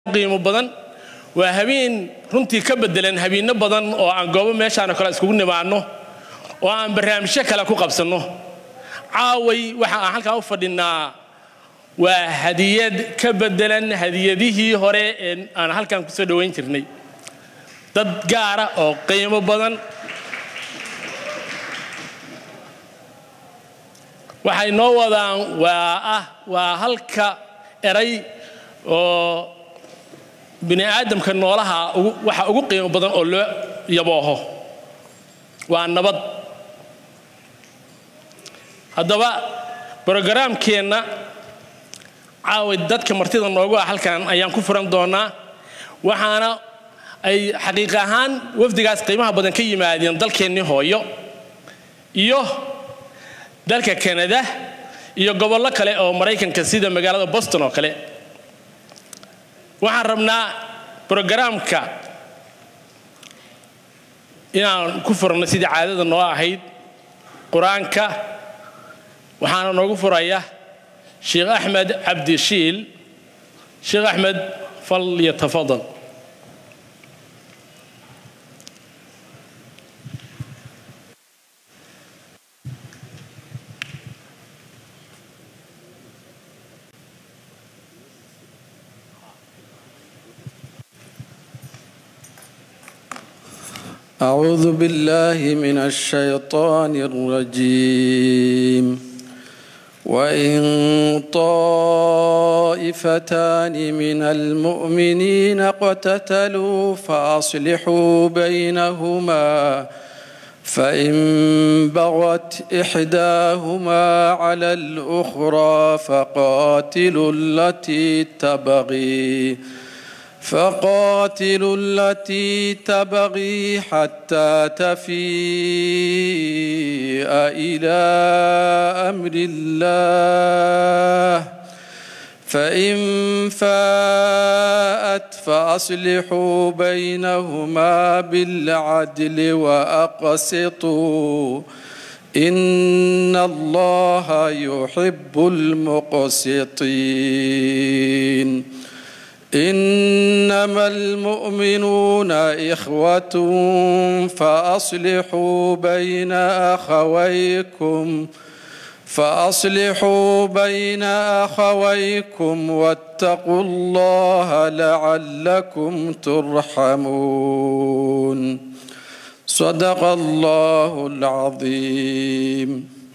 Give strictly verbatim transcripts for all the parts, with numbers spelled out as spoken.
qiimo badan waa habeen runtii ka bedelan habeeno badan oo aan goobo meeshaan kala iskugu nimaano oo aan barnaamijyo kala ku qabsano caaway waxa aan halka u fadhinaa waa hadiyad ka bedelan hadiyadihii hore ee aan halkan ku soo dhaweyn jirnay dad gaar ah oo qiimo badan waxay noo wadaan waa ah waa halka eray oo bini aadamka noolaha waxa ugu qiimo badan oo loo yabooho waa nabad hadaba barnaamijkeena caawid dadka martida noogu ah halkan ayaan ku furan doonaa waxaana ay xaqiiq ahaan wafdigaas qiimaha badan ka yimaadeen dalkeenni hooyo iyo dalka Canada iyo gobollo kale oo Mareykanka sida magaalada Boston oo kale waxaan rabnaa barnaamijka inaan ku furno sida caadada noo ahayd quraanka waxaana noogu furaya Sheikh Ahmed Abdi Shiil Sheikh Ahmed falyatafadal أعوذ بالله من الشيطان الرجيم وإن طائفتان من المؤمنين اقتتلوا فأصلحوا بينهما فإن بغت إحداهما على الأخرى فقاتلوا التي تبغي فقاتلوا التي تبغي حتى تفيء إلى أمر الله فإن فاءت فأصلحوا بينهما بالعدل وأقسطوا إن الله يحب المقسطين إنما المؤمنون إخوة فأصلحوا بين أخويكم فأصلحوا بين أخويكم واتقوا الله لعلكم ترحمون صدق الله العظيم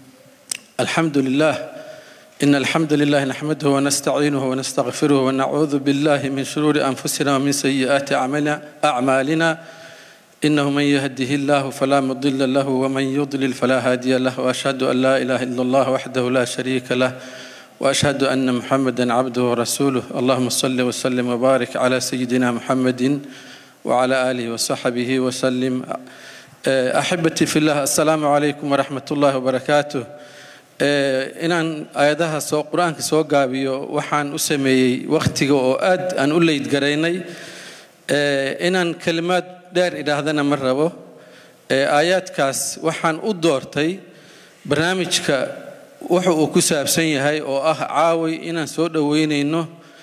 الحمد لله إن الحمد لله نحمده ونستعينه ونستغفره ونعوذ بالله من شرور أنفسنا ومن سيئات أعمالنا إنه من يهده الله فلا مضل له ومن يضلل فلا هادي له وأشهد أن لا إله إلا الله وحده لا شريك له وأشهد أن محمدا عبده ورسوله اللهم صل وسلم وبارك على سيدنا محمد وعلى آله وصحبه وسلم أحبتي في الله السلام عليكم ورحمة الله وبركاته inaan aayadaha soo quraanka soo gaabiyo waxaan u sameeyay waqtiga oo aad aan u leeyd gareynay inaan kalimaad dheer idaahdana ma rabo aayadkaas waxaan u doortay barnaamijka waxa uu ku saabsan yahay oo ah caawi inaan soo dhaweynayno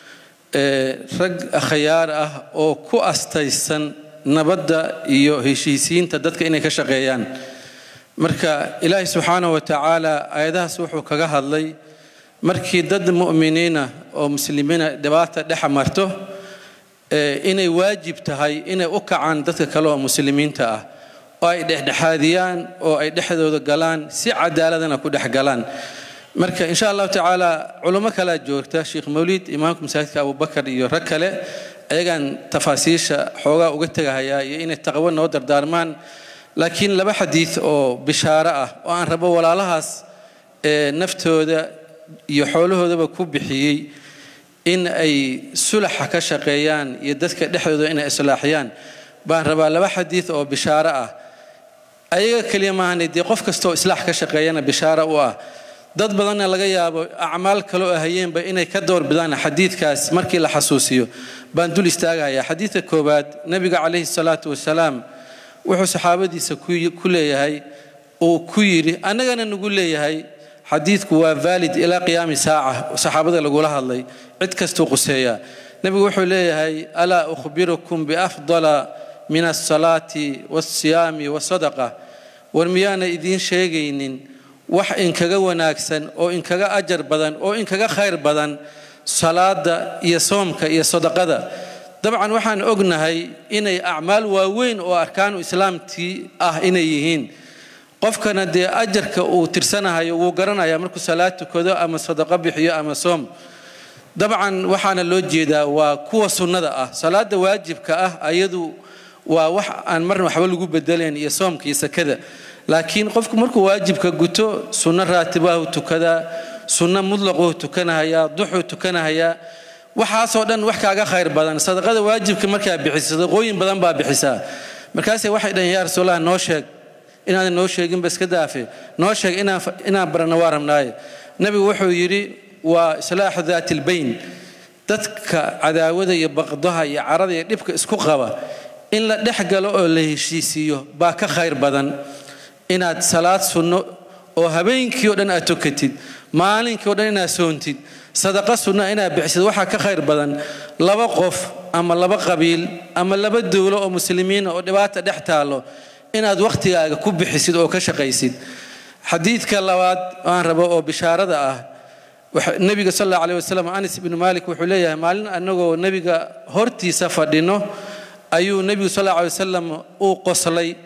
rag akhyaar ah oo ku astaysan nabadda iyo heshiisiinta dadka inay ka shaqeeyaan marka ilaahay subhanahu wa ta'ala ayadaas wuxuu kaga hadlay markii dad mu'miniina oo muslimiina dhibaato dhex marto inay waajib tahay inay u kacaan dadka kale oo muslimiinta ah oo ay dhexdhexaadiyaan oo ay dhexdooda galaan si cadaaladana ku dhex galaan marka insha Allah ta'ala culimo kala joogta Sheikh Mawlid imaamka masaajidka Abu Bakar iyo rag kale ayagan tafaasiisha xoogaa uga tagahaya iyo inay taqwo noo dardaarmaan laakiin laba xadiis oo bishaara ah oo aan rabo walaalahaas ee naftooda iyo xoolahoodaba ku bixiyay in ay sulx ka shaqeeyaan iyo dadka dhexdooda inay islaaxiyaan baan rabaa laba xadiis oo bishaara ah ayaga kaliya ma ahanidii qof kasto islaax ka shaqeeyana bishaara u ah dad badanna laga yaabo acmaal kale oo hayeenba inay ka door bidaan xadiiskaas markii la xasuusiyo baan dul istaagayaa xadiiska koobaad nabiga kaleey salaatu wasalaam wuxuu saxaabadiisa ku leeyahay oo ku yiri anagana nagu leeyahay حديثك هو valid إلى قيام ساعة صحابة لقولها الله عد كستو قسيا نبي وحو ليهي ألا أخبركم بأفضل من الصلاة والصيام والصدقة ورميانا إذين شيغينين وح إن كغا وناكسن أو إن كغا أجر بدن أو إن كغا خير بدن صلاة يا صومك يا صدقة طبعا وحان أغنهي إني أعمال واوين وأركان إسلام تي أه إني يهين قفكنا دي أجرك وترسنها وقرنا يا مركو صلاة كذا أما صدقة بحياء أما صوم طبعا وحان اللوجيدا وكوة سنة أه صلاة واجبك أه أيضو ووح أن مرنا حاول نقول بدلين يا صومك يسا كذا لكن قفك مركو واجبك قلتو سنة راتبه تكذا سنة مطلقه تكنها يا ضحو تكنها يا waxaasoo dhan wax kaaga khayr badan sadaqada waajibka markaa bixiso qooyin badan baa bixisaa markaas waxay dhan yaa rasuulaha noo sheeg inaad noo sheegin bas ka daafe noo sheeg inaan inaan barana waaramnaaye nabigu wuxuu yiri waa islaahu dhaatil bayn dadka cadaawada iyo baqdaha iyo carada iyo dhibka isku qaba in la dhaxgalo oo la heshiisiyo baa ka khayr badan inaad salaad sunno oo habeenkii oo dhan aad tukatid maalinkii oo dhan inaad soontid صدقة سنة إنا بحسد وحا كخير بدن لبا قف أما لبا قبيل أما لبا دولة أو مسلمين أو دبات دحتالو إنا وقتي كوب بحسد أو كشقيسد حديث كاللوات وان ربا أو بشارة ده النبي صلى الله عليه وسلم أنس بن مالك وحليه مالنا أنه النبي هرتي سفر دينه أيو النبي صلى الله عليه وسلم أو قصلي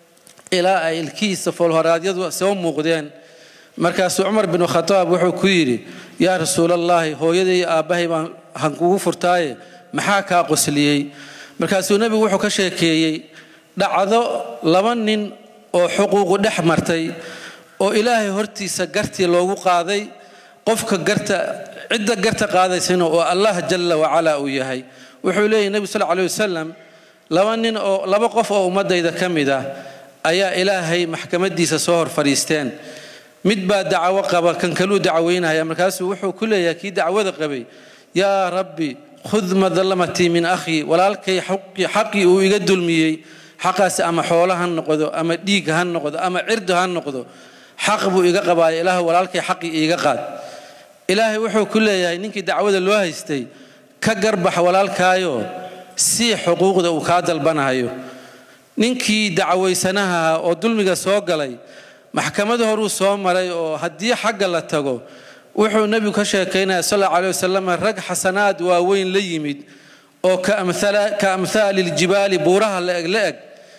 إلى الكيس فالهرادية سوم مغدين markaas Umar bin Khattab wuxuu ku yiri yaa rasuulallah hooyaday aabahay baan han kugu furtaaye maxaa ka qosliyay markaas nabigu wuxuu ka sheekeeyay dhacdo laba nin oo xuquuq dhex martay oo ilaahay hortiisa gartii loogu qaaday qofka garta cidda garta qaadaysana oo Allah jalla wa ala uu yahay wuxuu leeyahay nabi sallallahu alayhi wasallam laba nin oo laba qof oo ummadayda kamida ayaa ilaahay maxkamadiisa soo hor fariisteen mid baa dacwo qaba kan kaluu dacweynaya markaas wuxuu ku leeyahay kii dacwada qabay yaa rabbi khudh madlamati min akhi walaalkay xaqi xaqi uu iga dulmiyay xaqaas ama xoolahan noqdo ama dhiig han noqdo ama cirdo han noqdo xaq buu iga qabaa ilaahay walaalkay xaqi iga qaad ilaahay wuxuu ku leeyahay ninkii dacwada loo haystay ka garbax walaalkaayo si xuquuqda uu ka dalbanayo ninkii dacweysanaha oo dulmiga soo galay maxkamada horu soo maray oo hadii xagga la tago wuxuu nabigu ka sheekeynaa sallallahu alayhi wasallam rag xasanaad waa weyn la yimid oo ka amthala ka amthal aljibal buuraha la egleeg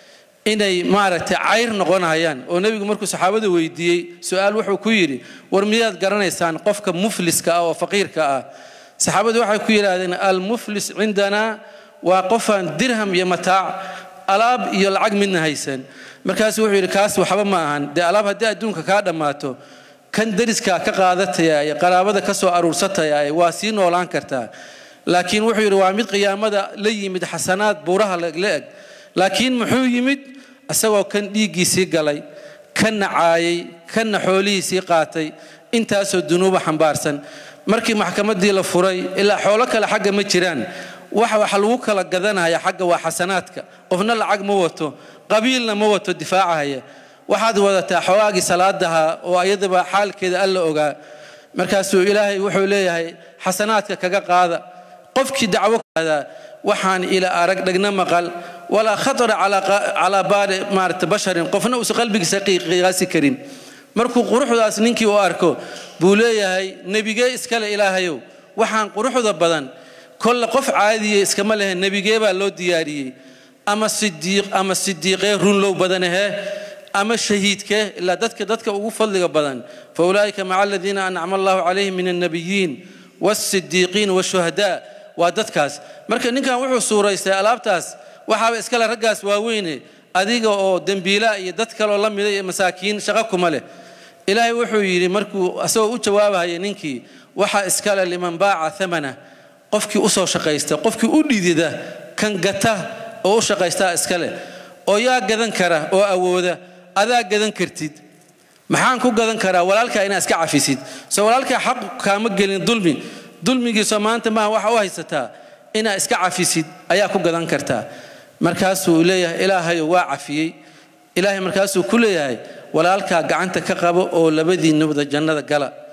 inay maaragtay cayr noqonayaan oo nabigu markuu saxaabada weydiiyay su'aal wuxuu ku yiri war miyaad garanaysaan qofka mufliska ah oo faqiirka ah saxaabadu waxay ku yiraahdeen al muflis indana waa qofan dirham iyo mataac alaab iyo lacag midna haysan markaas wuxuu yiri kaas waxba ma ahan de alaab hadii adduunka ka dhamaato kan dariska ka qaadataya ay qaraabada ka soo aruursatay ay waa si noolaan kartaa laakiin wuxuu yiri waa mid qiyaamada la yimid xasanaad buuraha leeg laakiin muxuu yimid asagoo kan dhiigiisii galay kan caayay kan xoolihiisii qaatay intaasoo dunuuba xambaarsan markii maxkamadii la furay ilaa xoolo kale xagga ma jiraan wax wax lagu kala gadanaya xagga waa xasanaadka qofna lacag ma wato qabiilna ma wato difaacaya waxaad wadataa xawaagi salaadaha oo ayadaba xaalkeeda alla ogaa markaas uu ilaahay wuxuu leeyahay xasanaadka kaga qaada qofkii dacwo kaada waxaan ila arag dhagna maqal wala khatara ala ala baad maart basharin qofna uu qalbigiisa qiyaasi karin markuu quruxdaas ninkii uu arko buu leeyahay nabiga iskale ilaahayow waxaan quruxda badan كل قف عادي إسكما له النبي جيبه لو دياري أما الصديق أما الصديقة رون لو بدنها أما الشهيد كه إلا دتك دتك وفضل بدن فأولئك مع الذين أنعم الله عليهم من النبيين والصديقين والشهداء ودتكاس مركن نكان وحو سورة استألابتاس وحاب إسكال رجاس واوينه أديك أو دنبيلا يدتك الله من مساكين شغاكم له إلهي وحو يري مركو أسوأ جوابها ينكي وحا إسكال لمن باع ثمنه qofkii u soo shaqeystay qofkii u dhidida kan gata oo u shaqeysta iskale oo yaa gadan kara oo awooda adaa gadan kartid maxaan ku gadan karaa walaalka inaad iska cafisid soo walaalka xaq kaama gelin dulmi dulmigiisa maanta ma waxa u haysataa inaad iska cafisid ayaa ku gadan kartaa markaasuu leeyahay ilaahay waa cafiyay ilaahay markaasuu ku leeyahay walaalka gacanta ka qabo oo labadii nabada jannada gala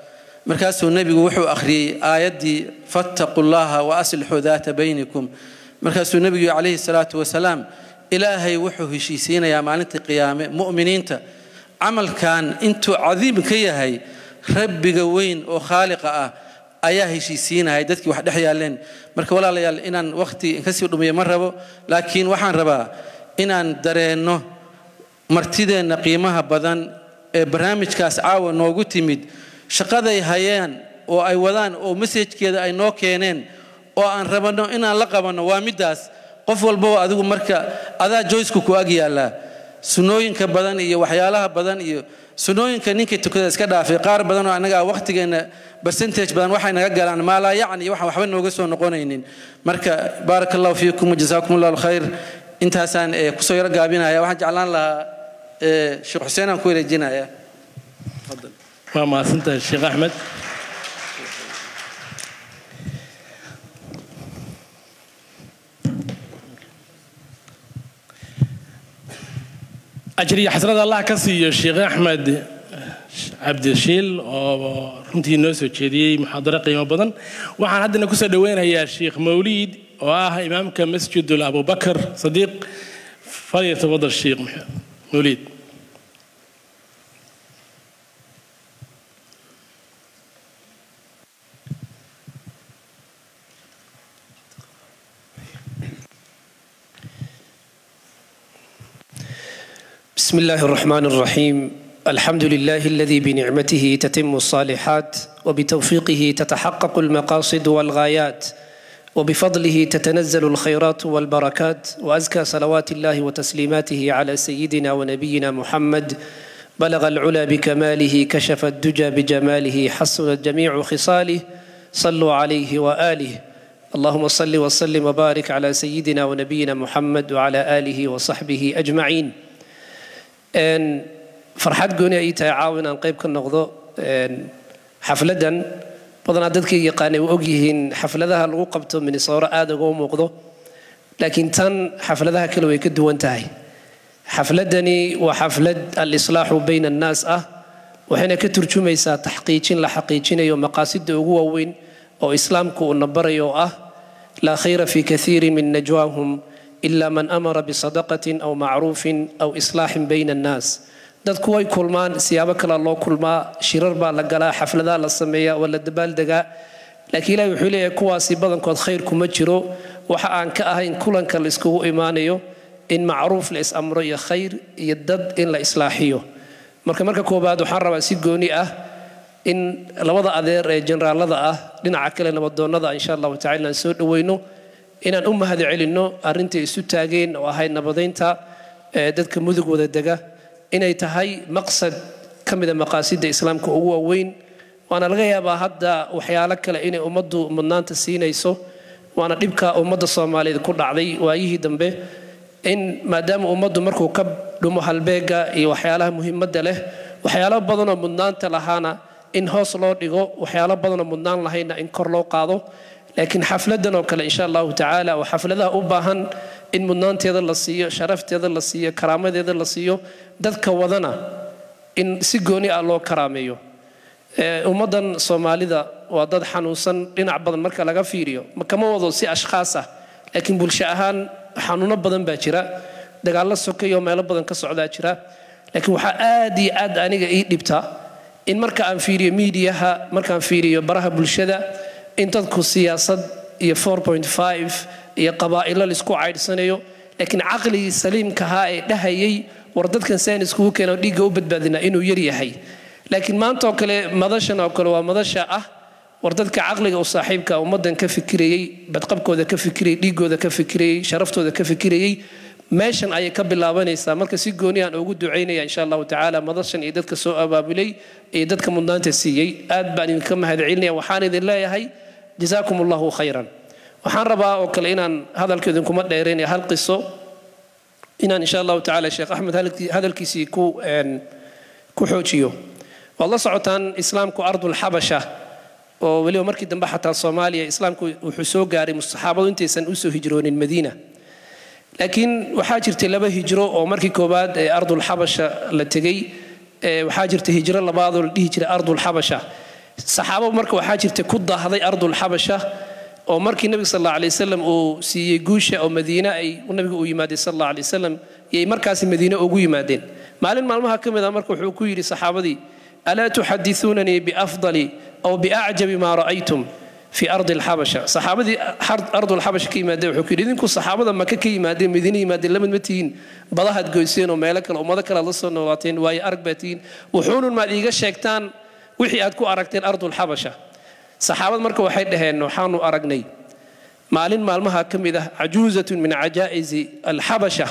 markaasuu nabigu wuxuu akhriyay aayadii fattaqullaha wa aslihu dhaata baynikum markaasuu nabigu calayhi salaatu wasalaam ilaahay wuxuu heshiisiinayaa maalinta qiyaame mu'miniinta camalkan intuu cadiim ka yahay rabbiga weyn oo khaaliqa ah ayaa heshiisiinaya dadkii wax dhex yaaleen marka walaalayaal inaan waqti ka sii dhumiyo ma rabo laakiin waxaan rabaa inaan dareenno martideena qiimaha badan ee barnaamijkaas caawa noogu timid shaqaday hayeen oo ay wadaan oo message-keeda ay noo keeneen oo aan rabano inaan la qabano waa midaas qof walba oo adigu marka adaa joysku ku ag yaala sunooyinka badan iyo waxyaalaha badan iyo sunooyinka ninka tukada iska dhaafay qaar badan oo anaga waqtigeena percentage badan waxay naga galaan ma la yaani waxa waxba nooga soo noqonaynin marka barakallahu fiikum jazakumullahu khayr intaasaan ku soo yar gaabinaya waxaan jeclaan lahaa sheekh Xuseen aan ku wareejinaya tafadal waa maasantahay sheekh Axmed أجري حسرة الله كسي الشيخ أحمد عبد الشيل runtii noo soo jeediyay muxaadaro qiimo badan waxaan hadda ku soo dhaweynayaa Sheikh Mawlid oo ah imaamka Masjidul Abu Bakr Sadiq falyatafadal Sheikh Mawlid بسم الله الرحمن الرحيم الحمد لله الذي بنعمته تتم الصالحات وبتوفيقه تتحقق المقاصد والغايات وبفضله تتنزل الخيرات والبركات وأزكى صلوات الله وتسليماته على سيدنا ونبينا محمد بلغ العلا بكماله كشف الدجى بجماله حسنت جميع خصاله صلوا عليه وآله اللهم صل وسلم وبارك على سيدنا ونبينا محمد وعلى آله وصحبه أجمعين إن فرحت قوني أي تعاون عن قيب كالنغضو حفلة بدنا ددك يقاني وأجيهن حفلتها الوقبت من صورة آدم ومقضو لكن تن حفلتها كله يكد وانتهي حفلتني وحفلة الإصلاح بين الناس أه وحين كتر ميسا تحقيقين لحقيقين يوم مقاصد وين أو إسلامكو النبريو أه لا خير في كثير من نجواهم إلا من أمر بصدقة أو معروف أو إصلاح بين الناس dadku way kulmaan siyaabo kala loo kulmaa shirar baa la galaa xafladaha la sameeyaa wala dabaal daga laakiin ilaahay wuxuu leeyahay kuwaasi badankood khayr kuma jiro waxa aan ka ahayn kulanka la iskugu imaanayo in macruuf la is amro iyo khayr iyo dad in la islaaxiyo marka marka koobaad waxaan rabaa si gooni ah in labada adeer ee generaalada ah dhinaca kale nabadoonnada insha Allah ta'ala soo dhaweyno inaan u mahad celino arintii isu taageen oo ahay nabadeynta dadka mudug wada daga inay tahay maqsad kamida maqaasida islaamka ugu weyn waana laga yaabaa hadda waxyaalo kale inay ummaddu mudnaanta siinayso waana dhibka ummadda Soomaaliyeed ku dhacday waayihii dambe in maadaama ummaddu markuu ka dhumo halbeega iyo waxyaalaha muhiimadda leh waxyaalo badan oo mudnaanta lahaana in hoos loo dhigo waxyaalo badan oo mudnaan lahayna in kor loo qaado laakiin xafladan oo kale insha Allah ta'ala oo xafladaha u baahan in mudnaanteeda la siiyo sharafteeda la siiyo karaamadeeda la siiyo dadka wadana in si gooni ah loo karaameeyo ee ummadan Soomaalida waa dad xanuunsan dhinac badan marka laga fiiriyo kama wado si ashxaas ah laakiin bulsho ahaan xanuuno badan baa jira dagaal sokeeyo meelo badan ka socda jira laakiin waxa aad iyo aad aniga ii dhibta in marka aan fiiriyo meediyaha marka aan fiiriyo baraha bulshada in dadku siyaasad iyo four point five iyo qabaa'ilo la isku caydsanayo laakiin aqliga saliimka ha ee dhahayay war dadkan saan isku keenay dhiga u badbaadina inuu yar yahay laakiin maanta oo kale madashan oo kale waa madasha ah war dadka aqliga u saaxiibka ummadan ka fikirayay badqabkooda ka fikirayay dhigooda ka fikirayay sharaftooda ka fikirayay meeshan ay ka bilaabanaysaa marka si gooni aan ugu duceynaya insha Allah ta'ala madashan iyo dadka soo abaabulay iyo dadka mudnaanta siiyay aad baan idinka mahad celinaya waxaan idin leeyahay jazakumullahu khayran waxaan rabaa oo kale inaan hadalkeedu kuma dheereen hal qiso inaan insha Allah ta'ala Sheikh Ahmed hadalkiisi ku een ku xoojiyo walla socotaan islaamku ardul habasha oo waliba markii dambe xataa Soomaaliya islaamku wuxuu soo gaaray mustaxaabadu intaysan u soo hijroonin Madiina laakiin waxaa jirtay laba hijro oo markii koobaad ee ardul habasha la tagay ee waxaa jirtay hijro labaad oo la dhihi jiray ardul habasha saxaabo marka waxaa jirtay ku daahday ardul xabasha oo markii nabiga sallallahu alayhi wasallam uu siiyay guusha oo Madiina ay nabiga uu yimaaday sallallahu alayhi wasallam yay markaas Madiina ugu yimaadeen maalin maalmaha kamid ah marka wuxuu ku yiri saxaabadii ala tuhaddithunani bi afdali aw bi a'jabi ma ra'aytum fi ard al-habasha saxaabadii ard al-habasha ka yimaadeen wuxuu ku yiri idinku saxaabada Makka ka yimaadeen Madiina yimaadeen lama matiin badahad goyseen oo meel kale ummada kale la soo noolaateen way arag baatiin wuxuuna ma iiga sheegtaan wixii aad ku aragteen ard al-habasha saxaabad marka waxay dhaheen waxaanu aragnay maalin maalmaha kamid ah ajuuzatun min ajaa'izi al-habasha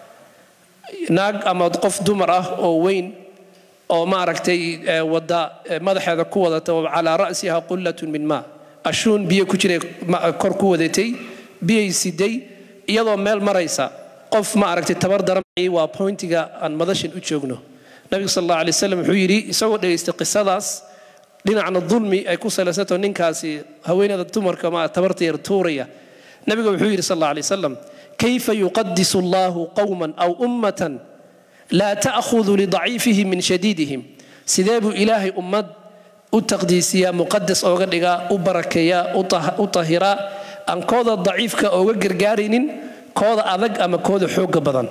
naag ama qof dumar ah oo weyn oo ma aragtay wada madaxeeda ku wadata oo ala ra'siha qullatun min ma ashuun biyo ku jiray kor ku wadatay biyo siday iyadoo meel maraysa qof ma aragtay tabar daramay waa pointiga aan madashan u joogno nabiga sallallahu alayhi wasallam wuxuu yiri isagoo dhageystay qisadaas dhinacna dulmi ay ku salaysato ninkaasi haweenada dumarka ma tabarteer tuuraya nabiga wuxuu yiri sallallahu alayhi wasallam kayfa yuqaddisu Allahu qawman aw ummatan la ta'khudhu li da'ifihim min shadidihim sideebu ilaahi ummad u taqdiisiya muqaddas ooga dhiga u barakeeya u tahira aan kooda daciifka ooga gargaarinin kooda adag ama kooda xoog badan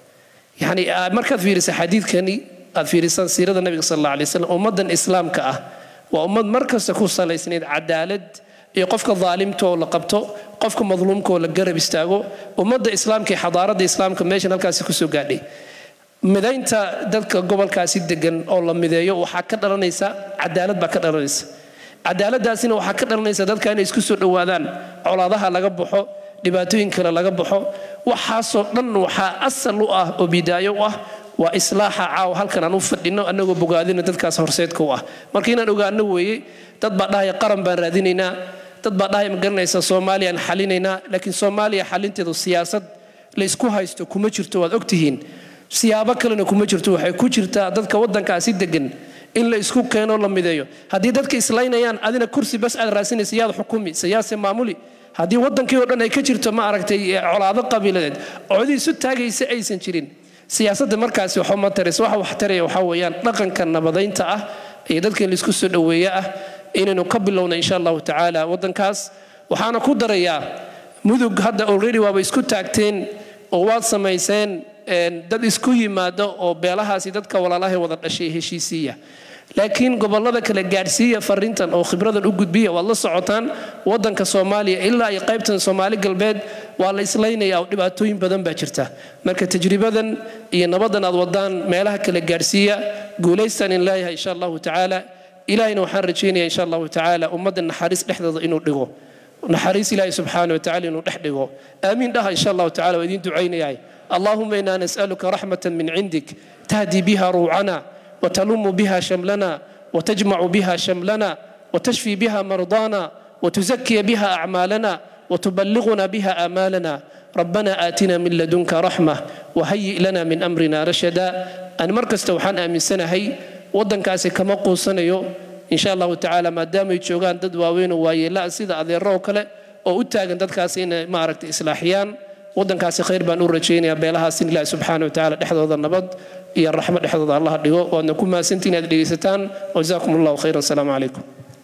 yani markaad fiiriso xadiidkani aad fiirisan siirada nabiga sallallahu alayhi wasallam ummadan islaamka ah waa ummad markasta ku salaysnayd cadaalad iyo qofka dhaalimta oo la qabto qofka madluumka oo la garab istaago ummadda islaamka ee xadaarada islaamka meeshan halkaas ku soo gaadhay midaynta dadka gobolkaasi degan oo la mideeyo waxa ka dhalanaysa cadaalad ba ka dhalanaysa cadaaladaasina waxa ka dhalanaysa dadka inay isku soo dhawaadaan colaadaha laga baxo dhibaatooyin kale laga baxo waxaasoo dhan waxa asal u ah oo bidaayo u ah waa islaaxa caaw halkan aan u fadhino anagoo bogaadina dadkaas horseedka u ah markii inaan ogaano weeye dad baa dhahay qaran baan raadinaynaa dad baa dhahay ma garanaysa Soomaaliya aan xalinaynaa laakiin Soomaaliya xalinteedu siyaasad la isku haysto kuma jirto waad ogtihiin siyaabo kalena kuma jirto waxay ku jirtaa dadka wadankaasi degan in la isku keeno la mideeyo hadii dadka islaynayaan adina kursi bas aad raasinaysa yaad xukumi siyaasad maamuli hadii wadankii oo dhan ay ka jirto ma aragtay colaado qabiiladeed oodii isu taagaysa aysan jirin siyaasadda markaasi waxa ma tareys waxa wax tareey waxa weeyaan dhaqanka nabadeynta ah ee dadka la isku soo dhaweeyo ah inaynu ka bilowno insha Allah ta'ala wadankaas waxaana ku darayaa mudug hadda already waaba isku taagteen oo waad samayseen dad isku yimaado oo beelahaasi dadka walaalahay wada dhashay heshiisiya laakiin gobolada kale gaarsiiya farintan oo khibradan u gudbiya wad la socotaan wadanka Soomaaliya ilaa ay qaybtan Soomaali galbeed waa la islaynaya oo dhibaatooyin badan baa jirta marka tajribadan iyo nabadan aad wadaan meelaha kale gaarsiiya guuleystan in ilaahay insha Allah ta'ala ilaahayna waxaan rajeynayaa insha Allah ta'ala ummadan naxariis dhexdooda inuu dhigo naxariis ilaahay subhanahu wa ta'ala inuu dhex dhigo aamin dhaha insha Allah ta'ala waa idin ducaynayaa اللهم إنا نسألك رحمة من عندك تهدي بها روعنا وتلم بها شملنا وتجمع بها شملنا وتشفي بها مرضانا وتزكي بها أعمالنا وتبلغنا بها آمالنا ربنا آتنا من لدنك رحمة وهيئ لنا من أمرنا رشدا أن مركز توحان آمن سنة هي ودن كاسي كما قوصنا يو إن شاء الله تعالى ما دام يتشوغان ددواوين وواي لا سيدا أذي الروكلة وأتاقن دد كاسين معركة إصلاحيان ودنكاسي خير بان u rajeynaya beelaha sin ilaahay subhanahu wa ta'ala dhexdooda nabad iyo raxmad dhexdooda Allah dhigo oo kuma santiin aad dhigeysataan jazakumullahu khayran assalamu alaykum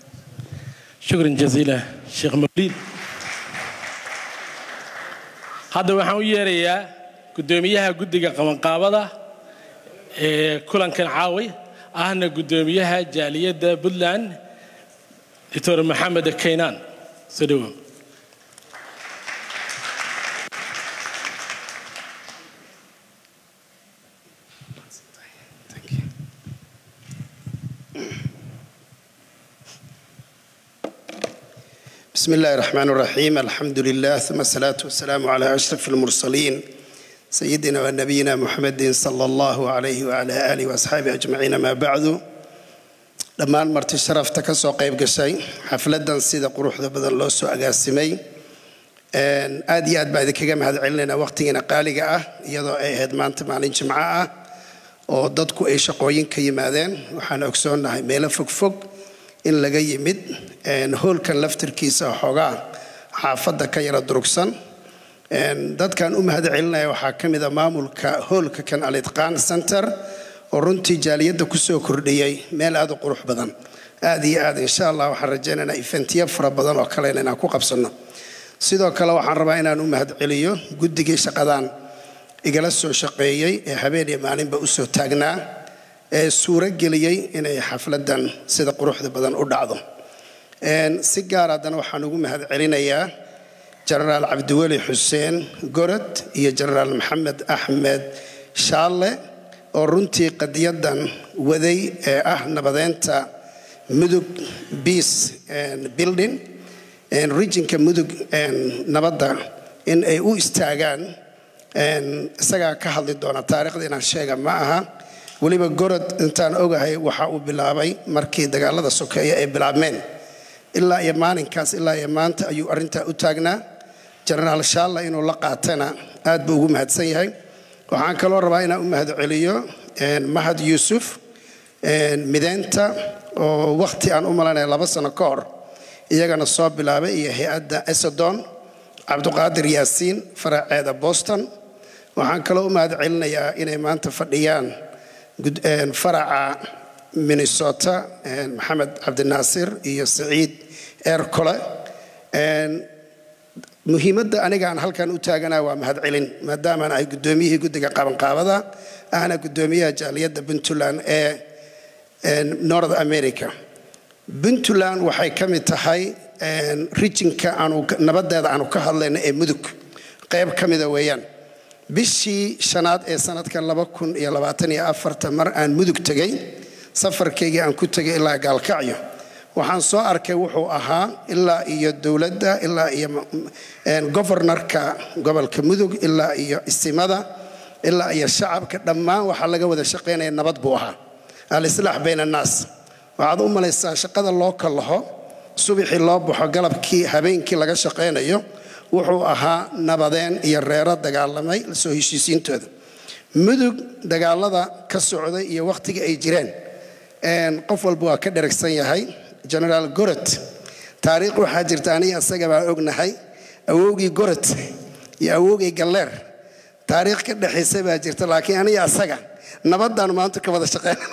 shukran jazeela sheekh mawlid hadda waxaan u yeerayaa gudoomiyaha guddiga qabanqaabada ee kulankan caawi ahna gudoomiyaha jaaliyadda Puntland Doctor Maxamed Keenan sadoo بسم الله الرحمن الرحيم الحمد لله ثم الصلاة والسلام على أشرف المرسلين سيدنا ونبينا محمد صلى الله عليه وعلى آله وأصحابه أجمعين ما بعد لما مرت الشرف تكسو قيب قشي حفلة سيدة قروح ذا بدل الله سوء قاسمي آدي آد بعد كيغام هذا علنا وقتنا قالقة يضع هاد ما أنت معلين جمعاء ودادكو أي شقوين كيمادين وحانا أكسونا ميلا فوق فوق in laga yimid een hoolkan laftirkiisa xogaa xaafada ka yara durugsan een dadkan u mahad celinaya waxa kamid ah maamulka hoolka kan Al Itqaan Center oo runtii jaaliyada ku soo kordhiyay meel aad u qurux badan aad iyo aad insha Allah waxaan rajaynaynaa eventyo fara badan oo kale inaan ku qabsano sidoo kale waxaan rabaa inaan u mahadceliyo guddigii shaqadan igala soo shaqeeyay ee habeen iyo maalinba u soo taagnaa ee suura geliyay inay xafladan sida quruxda badan u dhacdo een si gaar ah waxaan ugu mahadcelinayaa General Abdiwali Hussein Gorod iyo General Maxamed Ahmed Shaale oo runtii qadiyadan waday ee ah nabadeynta Mudug Peace and Building and regionka Mudug and nabadda in ay u istaagaan een isaga ka hadli doona taariikhda inaan sheega ma aha waliba Gorod intaan ogahay waxa uu bilaabay markii dagaalada sokeeye ay bilaabmeen ilaa iyo maalinkaas ilaa iyo maanta ayuu arinta u taagnaa General Shaale inuu la qaatana aad buu ugu mahadsan yahay waxaan kaloo rabaa inaan u mahadceliyo een Mahad Yusuf een mideenta oo waqti aan u malanay laba sano ka hor iyagana soo bilaabay iyo hay'adda Esadon Abdulqaadir Yaasiin faraceeda Boston waxaan kaloo u mahadcelinayaa inay maanta fadhiyaan een faraca Minnesota een Maxamed Abdinaasir iyo Saciid Erkole een muhiimadda aniga aan halkan u taaganaa waa mahadcelin maadaama ay gudoomiyihii guddiga qabanqaabada ahna gudoomiyaha jaaliyadda Puntland ee North America Puntland waxay ka mid tahay regionka aanu nabadeeda aanu ka hadlayno ee Mudug qayb ka mid ah weeyaan bishii shanaad ee sanadka laba kun iyo labaatan iyo afar mar aan Mudug tagay safarkayga aan ku tagay ilaa Gaalkacyo waxaan soo arkay wuxuu ahaa ilaa iyo dawladda ilaa iyo governorka gobolka Mudug ilaa iyo istimada ilaa iyo shacabka dhammaan waxa laga wada shaqeynaya nabad buu ahaa al-islaax bayna naas waxaad u malaysaa shaqada loo kalaho subaxii loo baxo galabkii habeenkii laga shaqeynayo wuxuu ahaa nabadeen iyo reero dagaalamay soo heshiisiintooda Mudug dagaalada ka socday iyo waqtiga ay jireen een qof walba waa ka dharagsan yahay General Gorod taariikh waxa jirta aniga asaga baa ognahay awowgii Gorod iyo awowgii Galleer taariikh ka dhaxaysay baa jirta laakiin aniga asaga nabadan maanta ka wada shaqeynaa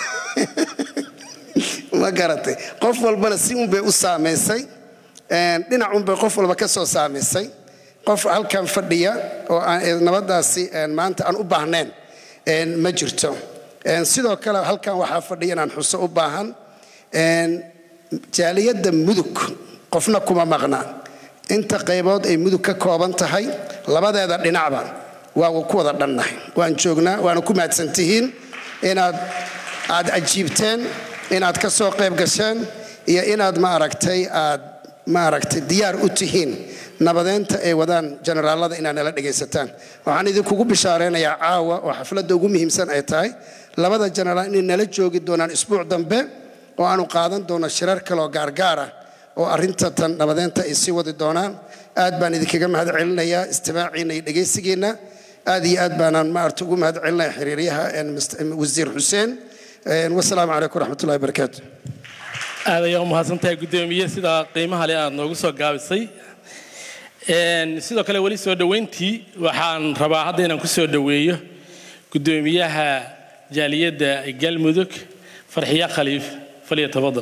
ma garatay qof walbana si un bay u saameysay een dhinac un bay qof walba ka soo saameysay qof halkan fadhiya oo aan nabadaasi een maanta aan u baahnayn een ma jirto een sidoo kale halkan waxa fadhiya aan xuso u baahan een jaaliyadda Mudug qofna kuma maqna inta qaybood ay Mudug ka kooban tahay labadeeda dhinacba waa ku wada dhannahay waan joognaa waan ku mahadsantihiin inaad aad ajiibteen inaad ka soo qayb gasheen iyo inaad ma aragtay aad ma aragtay diyaar u tihiin nabadeynta ay wadaan generaalada inaad nala dhageysataan waxaan idinku bishaareynaya caawa oo xafladda ugu muhiimsan ay tahay labada generaal in nala joogi doonaan isbuuc dambe oo aanu qaadan doono shirar kale oo gaargaar ah oo arinta tan nabadeynta ay sii wadi doonaan aad baan idinkaga mahadcelinayaa istimaaciina iyo dhageysigeena aad iyo aad baan ma artu ugu mahadcelinayaa xiriiryaha wasiir Hussein والسلام عليكم ورحمة الله وبركاته. هذا يوم هذا قدومية سيدا قيمة على أن نقصه قابسي. سيدا كلا ولي سود وينتي وحن ربع هذين نقصه دوية قدومية جالية الجل مدك فرحية خليف فليتفضل.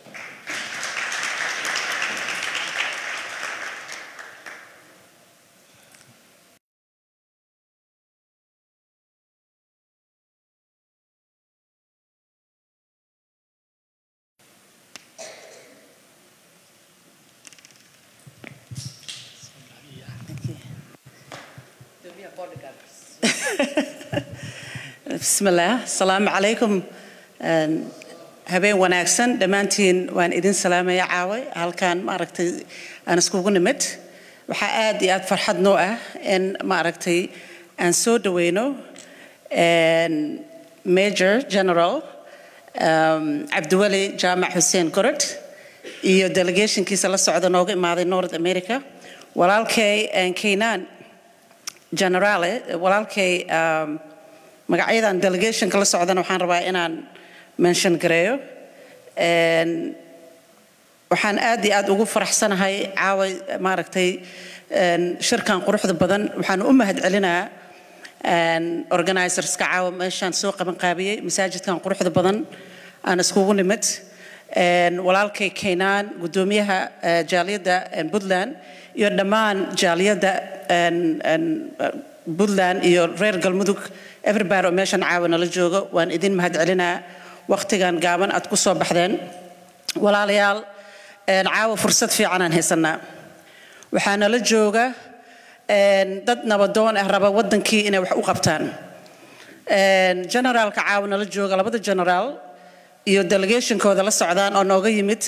بسم الله السلام عليكم هبين وناكسن دمانتين وان إذن سلام يا عاوي هل كان ما ركتي أنا سكوكون مت وحقاد ياد فرحة نوعه إن ما ركتي أن سود وينو and Major General Abdiwali Jaamac Hussein Gorod iyo delegation kiisa la socda nooga imaaday North America walaalkay aan Keenan Generale walaalkay magacyadan delegation kala socdana waxaan rabaa inaan mention gareeyo and waxaan aad iyo aad ugu faraxsanahay caaway maaragtay shirkan quruxda badan waxaan u mahadcelinayaa and organizers ka caawa meeshan soo qaban qaabiyay masaajidkan quruxda badan aan iskugu nimid walaalkay Keenan gudoomiyaha jaaliyadda Puntland iyo dhammaan jaaliyadda Puntland iyo reer Galmudug everybody oo meeshan caawana la joogo waan idin mahad celinaa waqtigan gaaban aad ku soo baxdeen walaalayaal caawa fursad fiican aan haysanaa waxaana la jooga dad nabadoon ah raba wadankii inay wax u qabtaan generalka caawana la jooga labada general iyo delegationkooda la socdaan oo nooga yimid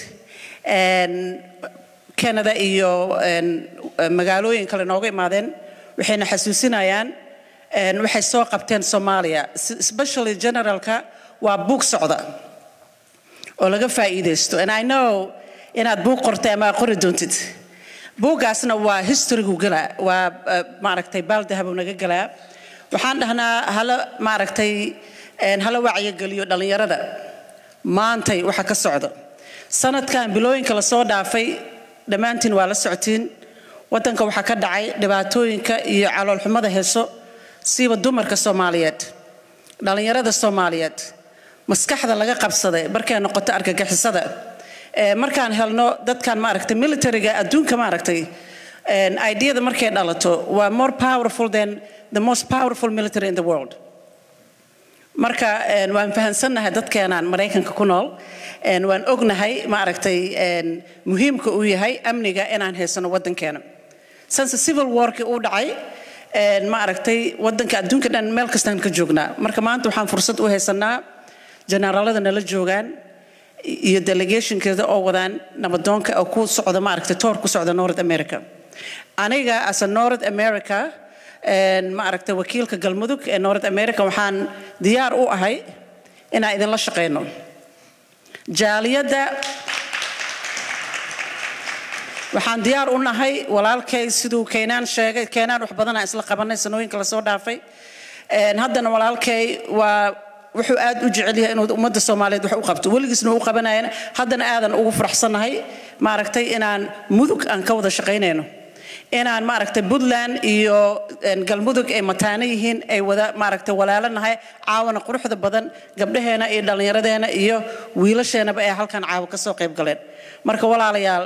Canada iyo magaalooyin kale nooga imaadeen waxayna xasuusinayaan waxay soo qabteen Soomaaliya especially generalka waa buug socda oo laga faa'iideysto and I know inaad buug qortay ama qori doontid buugaasna waa history-gu gala waa maaragtay baaldahab uu naga galaa waxaan dhahnaa hala maaragtay hala wacyi galiyo dhalinyarada maantay waxa ka socdo sanadkan bilooyinka la soo dhaafay dhamaantiin waa la socotiin wadanka waxa ka dhacay dhibaatooyinka iyo calool xumada heeso siiba dumarka Soomaaliyeed dhalinyarada Soomaaliyeed maskaxda laga qabsaday markay noqoto argagixisada ee markaan helno dadkan maaragtay military-ga adduunka maaragtay and idea markay dhalato waa more powerful than the most powerful military in the world marka waan fahansanahay dadkeenan Mareykanka ku nool and waan ognahay maaragtay muhiimka uu yahay amniga inaan haysano wadankeena since civil war-ki uu dhacay and maaragtay wadanka adduunka dhan meel kastaan ka joognaa marka maanta waxaan fursad u haysanaa generaalada nala joogaan iyo delegationkeeda oo wadaan nabadoonka oo ku socda maaragtay tour ku socda North America aniga as a North America and maaragtay wakiilka Galmudug ee North America waxaan diyaar u ahay inaan idin la shaqeyno jaaliyadda waxaan diyaar u nahay walaalkay sidoo Keenan sheegay Keenan wax badan aan isla qabanay sanooyinka la soo dhaafay and haddana walaalkay waa wuxuu aad u jecel yahay inuu ummadda Soomaaliyeed wax u qabto waligiisna uu qabanayna haddana aadan ugu faraxsanahay maaragtay inaan mudug aan ka wada shaqeynayno inaan maaragtay Puntland iyo Galmudug ay mataana yihiin ay wada maaragtay walaalanahay caawana quruxda badan gabdhaheena iyo dhalinyaradeena iyo wiilasheenaba ay halkan caawa ka soo qayb galeen marka walaalayaal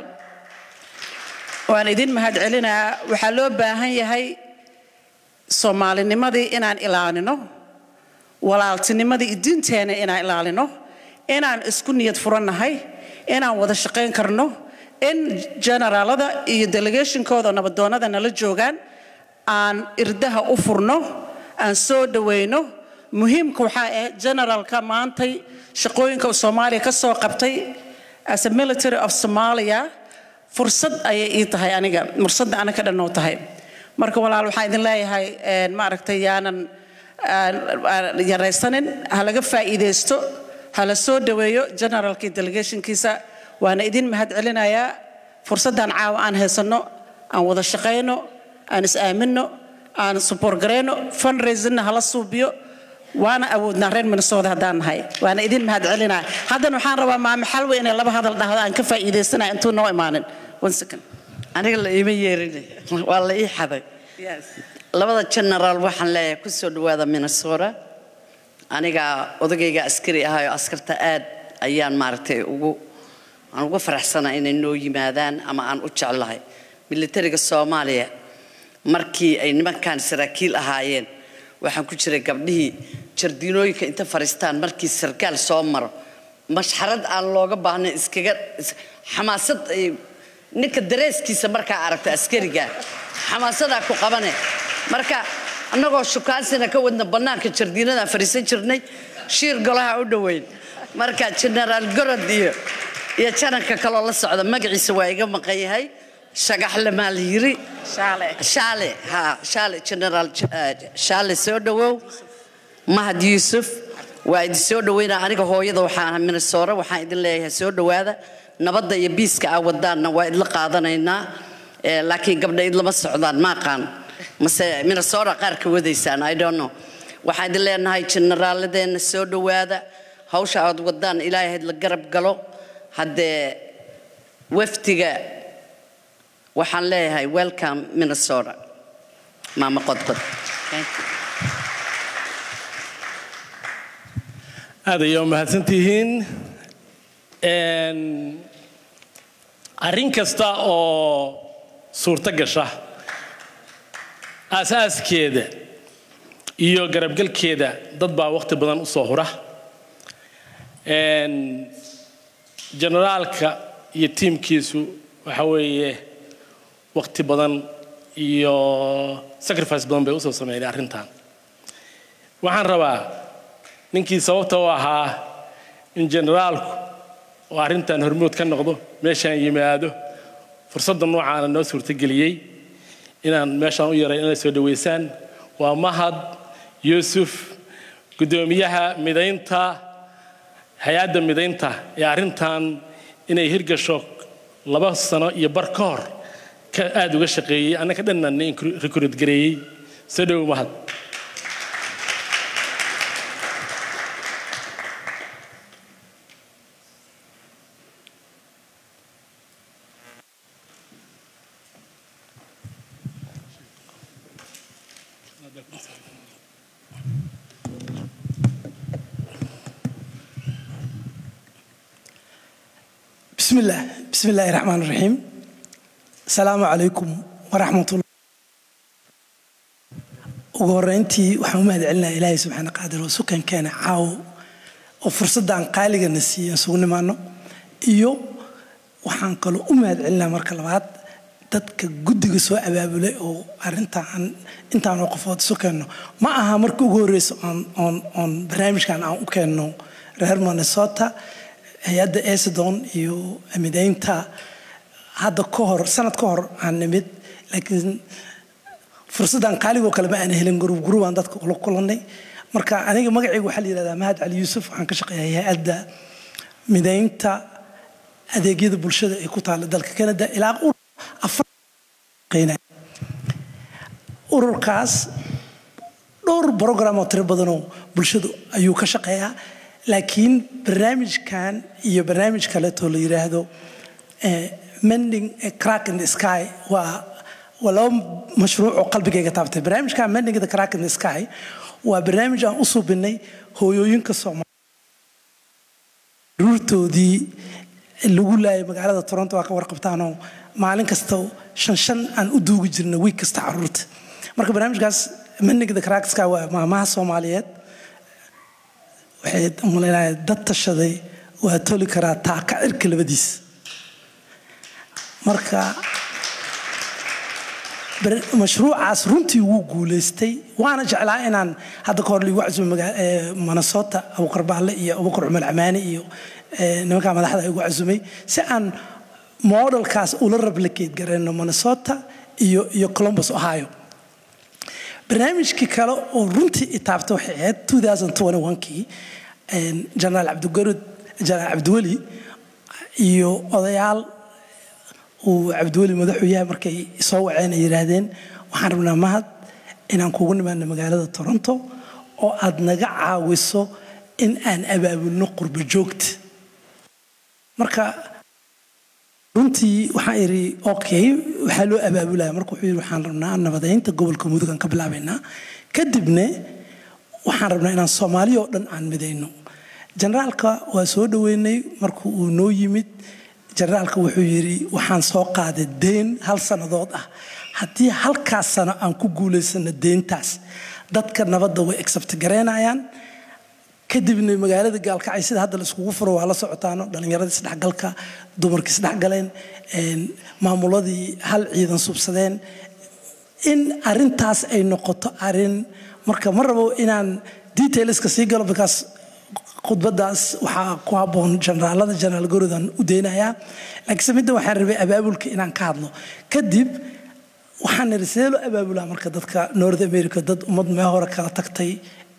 waan idin mahad celinaa waxa loo baahan yahay Soomaalinimadii inaan ilaalino walaaltinimadii diinteena inaan ilaalino inaan isku niyad furanahay inaan wada shaqeyn karno in generaalada iyo delegationkooda nabadoonada nala joogaan aan irdaha u furno aan soo dhaweyno muhiimka waxa ah generalka maantay shaqooyinka Soomaaliya ka soo qabtay as a military of Somalia fursad ayay ii tahay aniga fursad aan ka dhanoo tahay marka walaal waxaan idin leeyahay maaragtay yaanan yaraysanin halaga faa'iideysto hala soo dhaweeyo generalka delegationkiisa waana idin mahad celinayaa fursadan caawa aan heesano aan wada shaqeyno aan is aamino aan support gareyno fundraising hala suubiyo waana awoodna reer Minnesota hadaan nahay waana idin mahad celinaa haddana waxaan rabaa maam xalwe inay laba hadal dhahdo aan ka faa'iideysanayo intuu noo imaanin one second aniga la iima yeerin waa la ii xaday yes labada general waxaan leeyahay ku soo dhawaada Minnesota aniga odagayga askari ahaa oo askarta aad ayaan maartay ugu aan ugu faraxsanahay inay noo yimaadaan ama aan u jeclahay militariga Soomaaliya markii ay nimankan saraakiil ahaayeen waxaan ku jiray gabdhihii jardiinooyinka inta fariistaan markii sarkaal soo maro mashxarad aan looga baahnay iskaga xamaasad ay ninka dareeskiisa marka aragta askariga xamaasada ku qabanay marka annagoo shukaansina ka wadna banaanka jardiinada fariisan jirnay shiir golaha u dhaweyn marka general Gorod iyo iyo jananka kale la socda magaciisa waa iga maqan yahay shagax lama yiri shaale shaale ha shaale general shaale soo dhawow Mahad Yusuf waa idin soo dhaweynaa aniga hooyada waxaan Minnesota waxaan idin leeyahay soo dhawaada nabadda iyo biiska ah wadaana waa idla qaadanaynaa laakiin gabdha idlama socdaan ma qaan mase Minnesota qaar ka wadaysaan I don't know waxaan idin leenahay generaaladeena soo dhawaada hawsha aad wadaan ilaahay la garab galo haddee waftiga waxaan leeyahay welcome Minnesota maama qodqod thank you هذا يوم هاتنتيهين arrin kasta oo suurta gasha asaaskeeda iyo garabgalkeeda dad baa waqti badan u soo hura generaalka iyo tiimkiisu waxa weeye waqti badan iyo sacrifice badan bay u soo sameeyay arrintan waxaan rabaa ninkii sababta u ahaa in generaalku oo arrintan hormood ka noqdo meeshaan yimaado fursadda noocaana noo suurtageliyay inaan meeshaan u yaray inay soo dhaweysaan waa Mahad Yuusuf gudoomiyaha midaynta hay'adda midaynta ee arrintan inay hirgasho laba sano iyo bar ka hor ka aad uga shaqeeyay anaka dhanna in recruit gareeyay soo dhaw Mahad بسم الله بسم الله الرحمن الرحيم السلام عليكم ورحمة الله وقرنتي وحمد علنا إلهي سبحانه قادر وسكن كان عاو وفرصة عن قالق النسية سون معنا إيو وحنقلوا أمد علنا مركلات تدك جد جسوا أبابله أو أرنت عن أنت عن وقفات سكنه معها مركو جوريس عن عن عن برنامج كان عن كأنه رهرمان الصوت hay'adda Esidon iyo midaynta hadda ka hor sanad ka hor aan nimid laakiin fursadan qaaligo kale ma aan helin group group aan dadka kula kulanay marka aniga magacaygu waxa la yiraahdaa Mahad Ali Yuusuf waxaan ka shaqeeyaa hay'adda midaynta adeegyada bulshada ee ku taal dalka Canada ilaa afar qeyna ururkaas dhowr program oo tiro badan oo bulshadu ayuu ka shaqeeyaa لكن برنامج كان iyo barnaamij kale oo la yiraahdo mending a crack in the sky waa walaw mashruuc qalbigayga taabtay barnaamijka mending the crack in the sky waa barnaamij aan u suubinay hooyooyinka Soomaaliyeed ruurtoodii lagu laayay magaalada Toronto waa ka warqabtaan oo maalin kasta shan shan aan u duugi jirnay week kasta caruurta marka barnaamijkaas mending the crack sky waa maamaha Soomaaliyeed waxay umaleynaa dad tashaday waa toli karaa taaka irka labadiis marka mashruucaas runtii wuu guuleystay waana jeclaa inaan hadda ka hor liigu casumo Minnesota Abu Qarbaale iyo Abu Qarbaal Amaani iyo nimanka madaxda ay ugu casumay si aan modelkaas ula replicate gareeno Minnesota iyo iyo Columbus Ohio barnaamijkii kale oo runtii itaabto waxay ahayd two thousand twenty-one kii General Abdulgarud General Abdulwali iyo odayaal uu Abdulwali madaxweynaha markay soo waceen ay yiraahdeen waxaan rabnaa Mahad inaan kugu nimaano magaalada Toronto oo aad naga caawiso in aan abaabulno qurbo joogta marka runtii waxaan iri okay waxa loo abaabulaa marka wuxuu yiri waxaan rabnaa nabadaynta gobolka Mudug aan ka bilaabaynaa kadibna waxaan rabnaa inaan Soomaaliya oo dhan aan midayno generaalka waa soo dhaweynay markuu uu noo yimid generaalka wuxuu yiri waxaan soo qaaday deen hal sanadood ah haddii halkaas sano aan ku guuleysano deentaas dadka nabadda way accept gareynayaan kadibna magaalada gaalkacay sida hadda la iskugu furo waa la socotaano dhalinyarada isdhexgalka dumarkii isdhexgaleen maamuladii hal ciidan subsadeen in arintaas ay noqoto arin marka ma rabo inaan details ka sii galo because khudbadaas waxa ku haboon generaalada general Gorodan u deenaya laakiin midda waxaan rabay abaabulka inaan ka hadlo kadib waxaan risaalo abaabula marka dadka North America dad ummad ma hore kala tagtay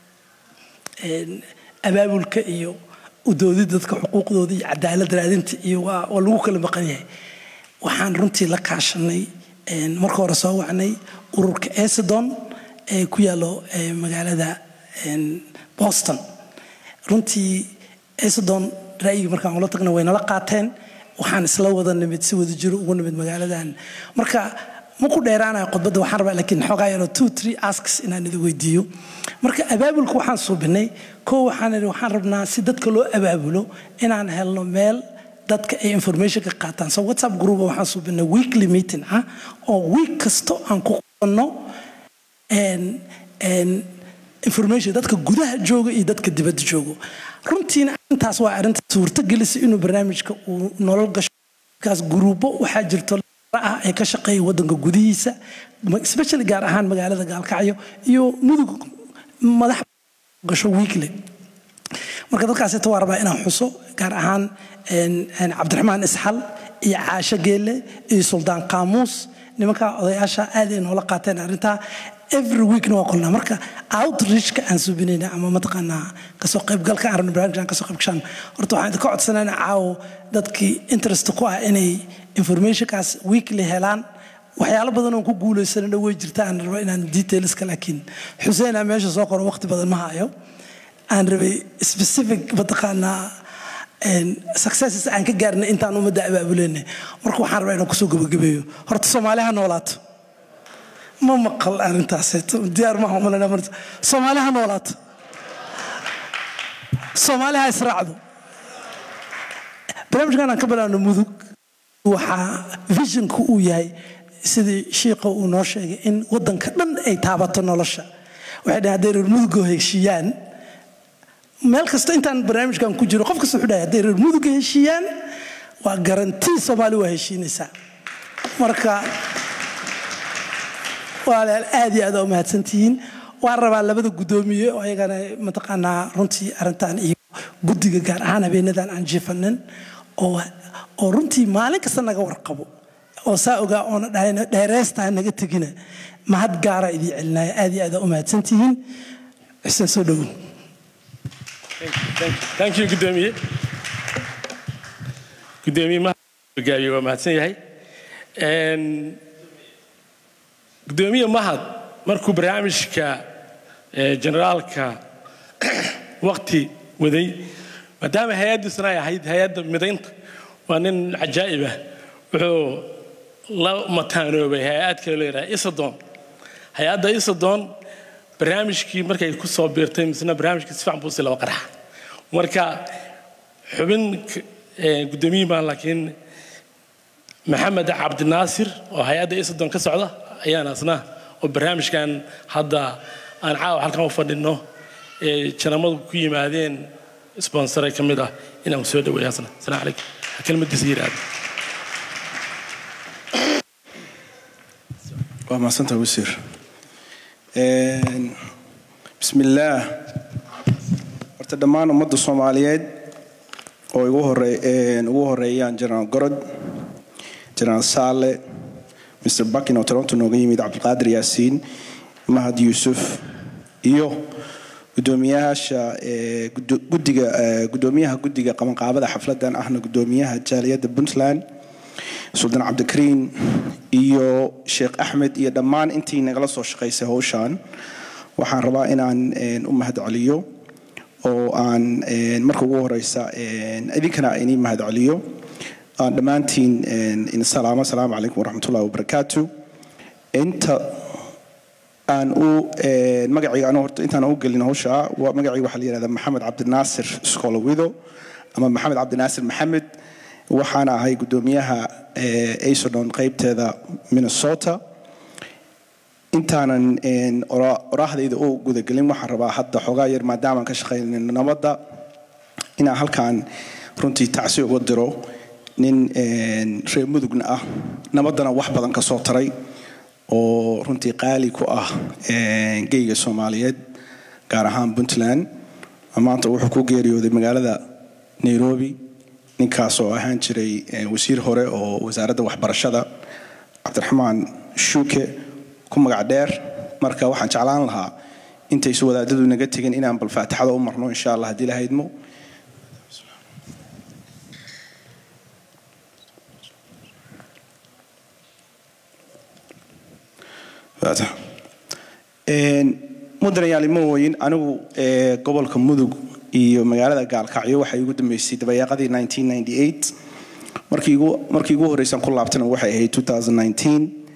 abaabulka iyo u doodida dadka xuquuqdooda iyo cadaalad raadinta iyo waa lagu kala maqan yahay waxaan runtii la kaashanay marka hore soo wacnay ururka Esidon ee ku yaalo magaalada Boston runtii Esidon ra'yiga markaan ula tagna way nala qaateen waxaan isla wada nimid si wada jiro ugu nimid magaaladan marka ma ku dheeraanayo khudbadda waxaan rabaa laakiin xoogaa yaro two three asks inaan idin weydiiyo marka abaabulka waxaan suubinay koo waxaan idhi waxaan rabnaa si dadka loo abaabulo inaan helno meel dadka ay information ka qaataan so whatsapp group waxaan suubinay weekly meeting ah oo week kasto aan ku qorno and and information dadka gudaha jooga iyo dadka dibadda jooga runtiina intaas waa arinta suurta gelisay inuu barnaamijka uu nolol gasho kaas gruubo waxaa jirto ah ay ka shaqeeyay wadanka gudihiisa especially gaar ahaan magaalada Gaalkacyo iyo mudug madax gasho weekly marka dadkaas inta waa rabaa inaan xuso gaar ahaan een Cabdiraxmaan Isxal iyo Caasha Geelle iyo Suldaan Qaamuus nimanka odayaasha aad ay noola qaateen arinta every week no qolna marka outreach ka aan subinayna ama mataqaana ka soo qayb galka arrin barnaamijkan ka soo qayb gashan horta waxaan ka codsanaynaa caaw dadkii interest ku ah inay information kaas weekly helaan waxyaalo badan oo ku guuleysanana way jirtaan rabo inaan details ka laakiin Xuseen meesha soo qoro waqti badan ma hayo aan rabay specific mataqaana and successes aan ka gaarnay intaan umada abaabuleynay marka waxaan rabaa inaan ku soo gabagabeeyo horta Soomaaliha noolaato ما مقل أنت سيت ديار ما هم ولا نمرت صومالها نولات صومالها يسرعدوا برامج كان قبل أن نمذج وح فيجن كوياي سيد شيخ وناشة إن ودن كمان أي تعبت نولشة واحد هدير المذج هيشيان مالك استنت عن برامج كان كجرو قف كسحدا هدير المذج هيشيان وجرنتي صومالي وهيشين نساء مركا وعلى الآدي هذا ما تنتين وعرب على بدو قدومية ويجانا متقنا رنتي أرنتان إيه قدي جار أنا بيندان عن جفنن أو أو رنتي مالك سنة ورقبو أو ساوجا أنا داين دايرست عن نجت جنا ما حد جارا إذي علنا آدي هذا ما تنتين استسلمون. Thank you قدومية قدومية ما جاي وما تنتهي and قدومية مهد مركو برامجك جنرالك وقتي وذي مدام هياد سنايا هيد هياد مدينة وانين عجائبة وحو لا متانو بهيئات كليرة إصدون هياد إصدون برامجك مركا يكون صابيرتين مثلا برامجك تسفع بوصي لوقرها مركا حبنك قدومية ما لكن محمد عبد الناصر وهياد إصدون كسعودة أيانا أصنع وبرنامج كان هذا أنا عاو حلقة مفضل إنه كلامه كوي معدين سبونسر كمدة إنه مسؤول وياسنا السلام عليكم كلمة جزيرة وما سنت وسير بسم الله ارتدمان مد الصوماليات ويوه الري ويوه الريان جنرال قرد جنرال سالة مستر باكين أو تورنتو نوغيميد عبد القادر ياسين مهد يوسف إيوه قدوميها شا قديجا قدوميها قديجا قام قابل حفلة دان إحنا قدوميها جالية بنتلاند سلطان عبد الكريم إيوه شيخ أحمد إيه دمان أنتي نغلص وشقيسه هوشان وحن ربائنا عن أم مهد عليو أو عن مركو رئيسة أبي كنا إني مهد عليو دمانتين إن السلام السلام عليكم ورحمة الله وبركاته أنت أن أو مجاعي أنا هرت أنت أنا أقول لنا هوشة ومجاعي وحلي هذا محمد عبد الناصر سكولو ويدو أما محمد عبد الناصر محمد وحنا هاي قدوميها أيسودون قيبت هذا من الصوت أنت أنا إن أراه ذي أو جود قليل محربا حتى حجاير ما دام كشخين النمطة إن هل كان runtii tacsi uga diro nin reer mudugna ah nabadana wax badan ka soo taray oo runtii qaali ku ah geeyga Soomaaliyeed gaar ahaan Puntland maanta wuxuu ku geeriyooday magaalada Nairobi ninkaas oo ahaan jiray wasiir hore oo wasaaradda waxbarashada Cabdiraxmaan Shuke ku magac dheer marka waxaan jeclaan lahaa intay soo wadaadadu naga tagin inaan bal faatixada u marno insha Allah hadii la haydmo faatix een mudanayaal mooyin anigu gobolka mudug iyo magaalada Gaalkacyo waxay ugu dambeysay dabayaaqadii nineteen ninety-eight markii ugu markii ugu horeysan ku laabtana waxay ahayd twenty nineteen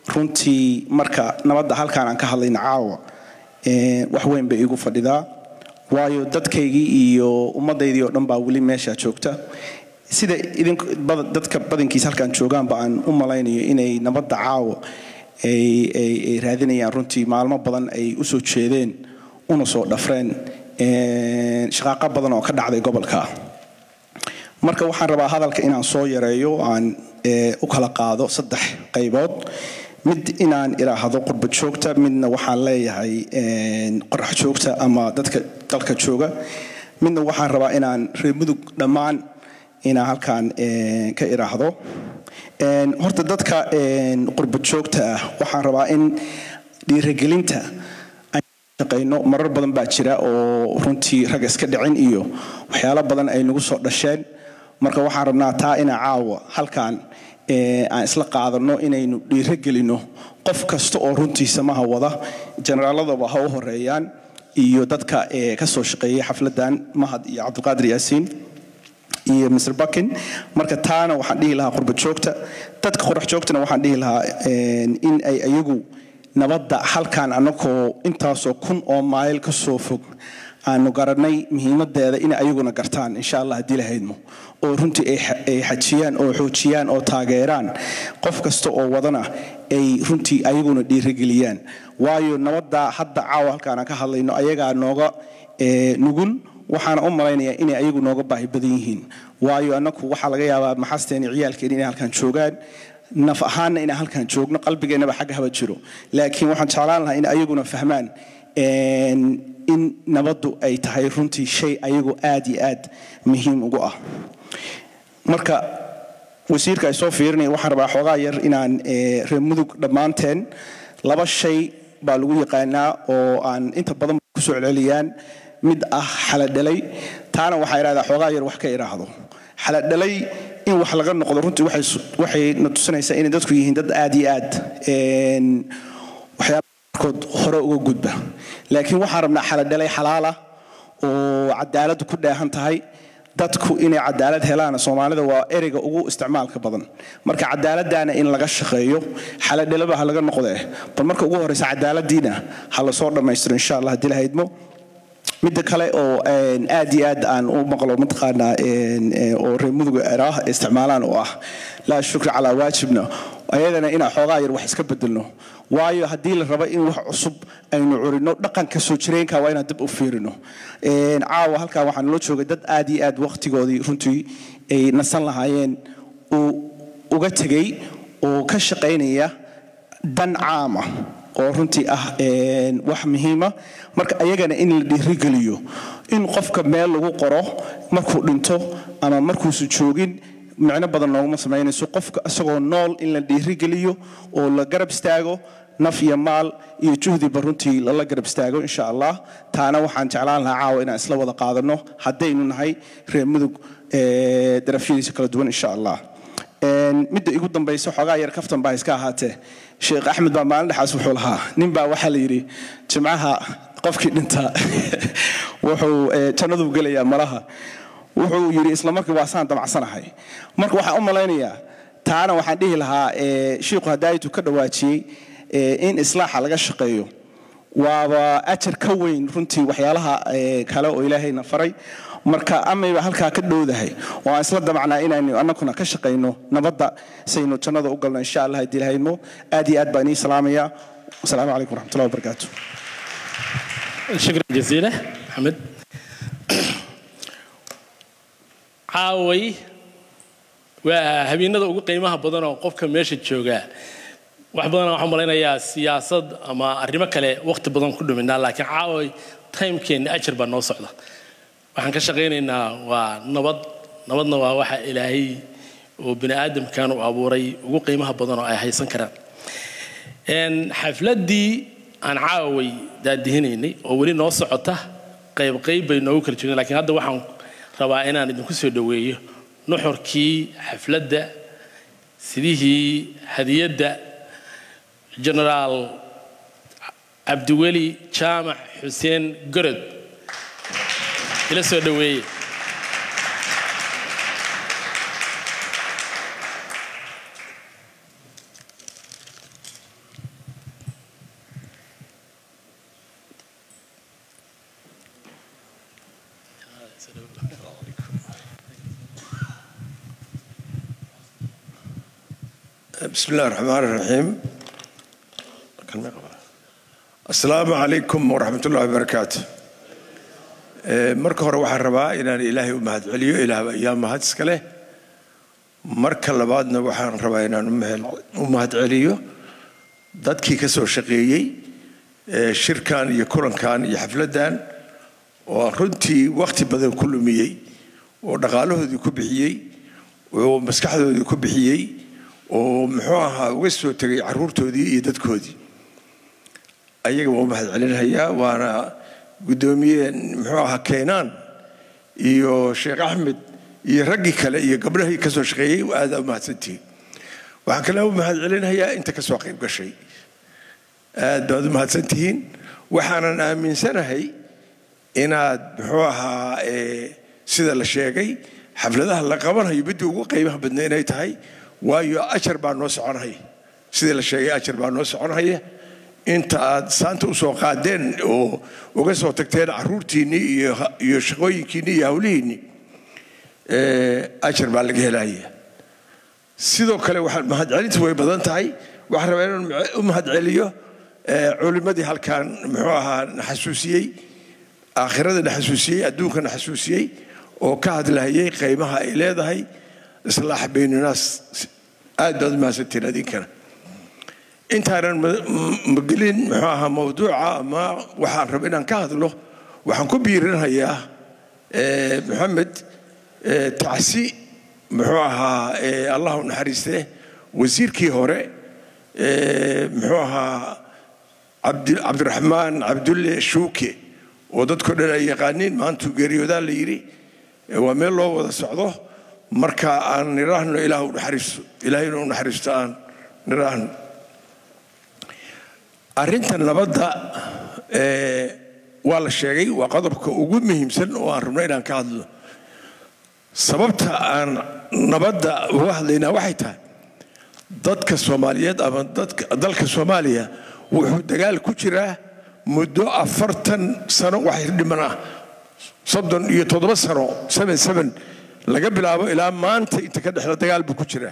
runtii marka nabadda halkaan aan ka hadlayna caawa wax weyn bay igu fadhidaa waayo dadkaygii iyo ummaddaydii oo dhan baa weli meesha joogta sida idin dadka badankiis halkaan joogaan baan u malaynayo inay nabadda caawa ay ay raadinayaan runtii maalmo badan ay u soo jeedeen una soo dhafreen shaqaaqa badan oo ka dhacday gobolka marka waxaan rabaa hadalka inaan soo yareeyo aan u kala qaado saddex qaybood mid inaan iraahdo qurba joogta midna waxaan leeyahay qorax joogta ama dadka dalka jooga midna waxaan rabaa inaan reer mudug dhammaan inaan halkaan ka iraahdo horta dadka qurba joogta ah waxaan rabaa in dhiirigelinta shaqeyno marar badan baa jira oo runtii rag iska dhicin iyo waxyaalo badan ay nagu soo dhasheen marka waxaan rabnaa taa inaan caawa halkaan aan isla qaadano inaynu dhiirigelino qof kasta oo runtii samaha wada generaaladaba ha u horeeyaan iyo dadka ka soo shaqeeyay xafladan mahad iyo cabdulqaadir yaasiin iyo mister Bakin marka taana waxaan dhihi lahaa qurba joogta dadka qorax joogtana waxaan dhihi lahaa in ay ayagu nabadda halkaan anakoo intaasoo kun oo mayl ka soo fog aanu garanay muhiimadeeda in ayaguna gartaan insha Allah hadii la haydmo oo runtii ay xajiyaan oo xoojiyaan oo taageeraan qof kasta oo wadana ay runtii ayaguna dhiirigeliyaan waayo nabadda hadda caawa halkaan ka hadlayno ayaga nooga nugul waxaan u malaynayaa in ayagu nooga baahi badan yihiin waayo anaku waxa laga yaabaa maxasteen ciyaalkeen in halkaan joogaan naf ahaana in halkaan joogno qalbigeenaba xagga haba jiro laakiin waxaan jeclaan lahaa in ayaguna fahmaan in nabaddu ay tahay runtii shay ayagu aad iyo aad muhiim ugu ah marka wasiirka ay soo fiirinay waxaan rabaa xoogaa yar inaan reer mudug dhammaanteen laba shay baa lagu yaqaanaa oo aan inta badan ku soo celceliyaan mid ah xaladhalay taana waxaa yiraahdaa xoogaa yar wax ka iraahdo xaladhalay in wax laga noqdo runtii waxay waxay na tusinaysaa in dadku yihiin dad aad iyo aad een waxyaalaha hore uga gudba laakiin waxaan rabnaa xaladhalay xalaala oo cadaalad ku dheehan tahay dadku inay cadaalad helaan Soomaalida waa ereyga ugu isticmaalka badan marka cadaaladana in laga shaqeeyo xaladhalaba ha laga noqdo bal marka ugu horeysa cadaaladiina ha la soo dhameystiro insha Allah hadii la haydmo mid kale oo aad iyo aad aan u maqlo matqaana oo reer mudug ah isticmaalaan oo ah la shukr ala waajibna ayadana ina xoogaa yar wax iska bedelno waayo hadii la rabo in wax cusub aynu curino dhaqanka soo jireenka waa in dib u fiirino een caawa halka waxaan loo joogay dad aad iyo aad waqtigoodii runtii ay nasan lahaayeen oo uga tagay oo ka shaqeynaya dan caama oo runtii ah een wax muhiim ah marka ayagana in la dhiirigeliyo in qofka meel lagu qoro markuu dhinto ama markuu soo joogin macna badan looma sameynayso qofka asagoo nool in la dhiirigeliyo oo la garab istaago naf iyo maal iyo juhdi baruntii la garab istaago insha Allah taana waxaan jeclaan lahaa caawa inaan isla wada qaadano hadaynu nahay reer mudug ee darafyadiisa kala duwan insha Allah een midda igu dambayso xogaa yar kaftan baa iska ahaatee Sheekh Ahmed baa maalin dhaxas wuxuu lahaa nin baa waxa la yiri jimcaha qofkii dhinta wuxuu jannadu galayaa malaha wuxuu yiri isla markii waa saan damacsanahay marka waxa u malaynayaa taana waxaan dhihi lahaa ee sheekhu hadaaytu ka dhawaajiyay in islaaxa laga shaqeeyo waaba ajar ka weyn runtii waxyaalaha kale oo Ilaahayna faray marka amayba halka ka dhowdahay oo aan isla damacnaa inaynu annaguna ka shaqeyno nabadda sayno jannada u galno insha Allah hadii lahayno aad iyo aad baan ii salaamaya assalaamu alaykum warahmatullahi wabarakatuh shukran jazeela Ahmed caaway waa habeenada ugu qiimaha badan oo qofka meesha jooga wax badan waxaan malaynayaa siyaasad ama arrimo kale waqti badan ku dhuminaa laakiin caaway timekeena ajar baa noo socda waxaan ka shaqeynaynaa waa nabad nabadna waa waxa Ilaahay oo bini aadamkan uu abuuray ugu qiimaha badan oo ay haysan karaan een xafladii aan caaway daadihinaynay oo wali noo socota qayb qayb bay noogu kala jireen laakiin hadda waxaan rabaa inaan idinku soo dhaweeyo nuxurkii xafladda sidii hadiyada General Abdiweli Jaamac Xuseen Gorod ila soo dhaweeyay بسم الله الرحمن الرحيم. السلام عليكم ورحمة الله وبركاته. marka hore waxaan rabaa inaan ilaahay u mahad celiyo ilaahay ayaa mahad iska leh marka labaadna waxaan rabaa inaan u mahad celiyo dadkii ka soo shaqeeyay shirkan iyo kulankan iyo xafladan oo runtii waqti badan ku lumiyay oo dhaqaalahoodii ku bixiyay oo maskaxdoodii ku bixiyay oo muxuu ahaa uga soo tagay caruurtoodii iyo dadkoodii ayaga waa mahad celinayaa waana gudoomiye muxuu ahaa Keenan iyo Sheekh Ahmed iyo raggi kale iyo gabdhahii ka soo shaqeeyay aad u mahadsantiin waxaan kale u mahad celinayaa inta ka soo qayb gashay aad baad u mahadsantiin waxaanan aaminsanahay inaad muxuu ahaa sida la sheegay xafladaha la qabanayo mid ugu qiimaha badan inay tahay waayo ajar baa noo soconay sida la sheegay ajar baa noo soconay inta aad saanta u soo qaadeen oo uga soo tagteen caruurtiinii iyo iyo shaqooyinkiinii iyo hawlihiinii ee ajar baa laga helayaa sidoo kale waxa mahad celintu way badan tahay waxaan rabaa inaan u mahad celiyo culimadii halkan muxuu ahaa xasuusiyay aakhirada xasuusiyay adduunka xasuusiyay oo ka hadlayay qiimaha ay leedahay islaax baynanas aad baad mahadsantiin adinkana intaanan magelin muxuu ahaa mawduuca ama waxaan rabaa inaan ka hadlo waxaan ku biirinayaa maxamed tacsi muxuu ahaa allah u naxariiste wasiirkii hore muxuu ahaa cabdiraxmaan cabdulle shuuke oo dadko dhan ay yaqaaniin maantuu geeriyoodaa la yidhi waa meel loo wada socdo marka aan niraahno ilaah u naxariisto ilaahayna u naxariisto aan niraahno arrintan nabadda waa la sheegay waa qodobka ugu muhiimsan oo aan rabno inaan ka hadlo sababta aan nabadda uga hadlaynaa waxay tahay dadka Soomaaliyeed ama dadka dalka Soomaaliya wuxuu dagaal ku jiraa muddo afartan sano wax dhimanaa soddon iyo toddoba sano seven seven laga bilaabo ilaa maanta inta ka dhexda dagaal buu ku jiraa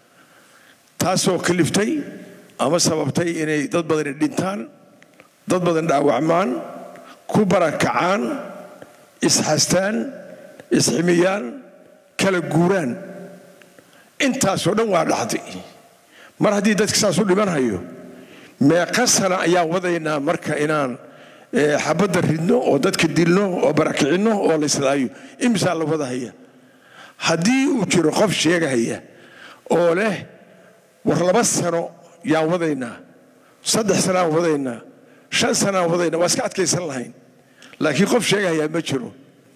taasoo kaliftay ama sababtay inay dad badan dhintaan dad badan dhaawacmaan ku barakacaan isxastaan isximiyaan kala guuraan intaasoo dhan waa dhacday mar haddii dadka saas u dhimanayo meeqa sana ayaan wadaynaa marka inaan xabadda ridno oo dadka dilno oo barakicinno oo la islaayo imisa la wadahaya haddii uu jiro qof sheegahaya oo leh war laba sano yaan wadaynaa saddex sanaan wadaynaa shan sanaan wadaynaa waa iska adkaysan lahayn laakiin qof sheegahayaa ma jiro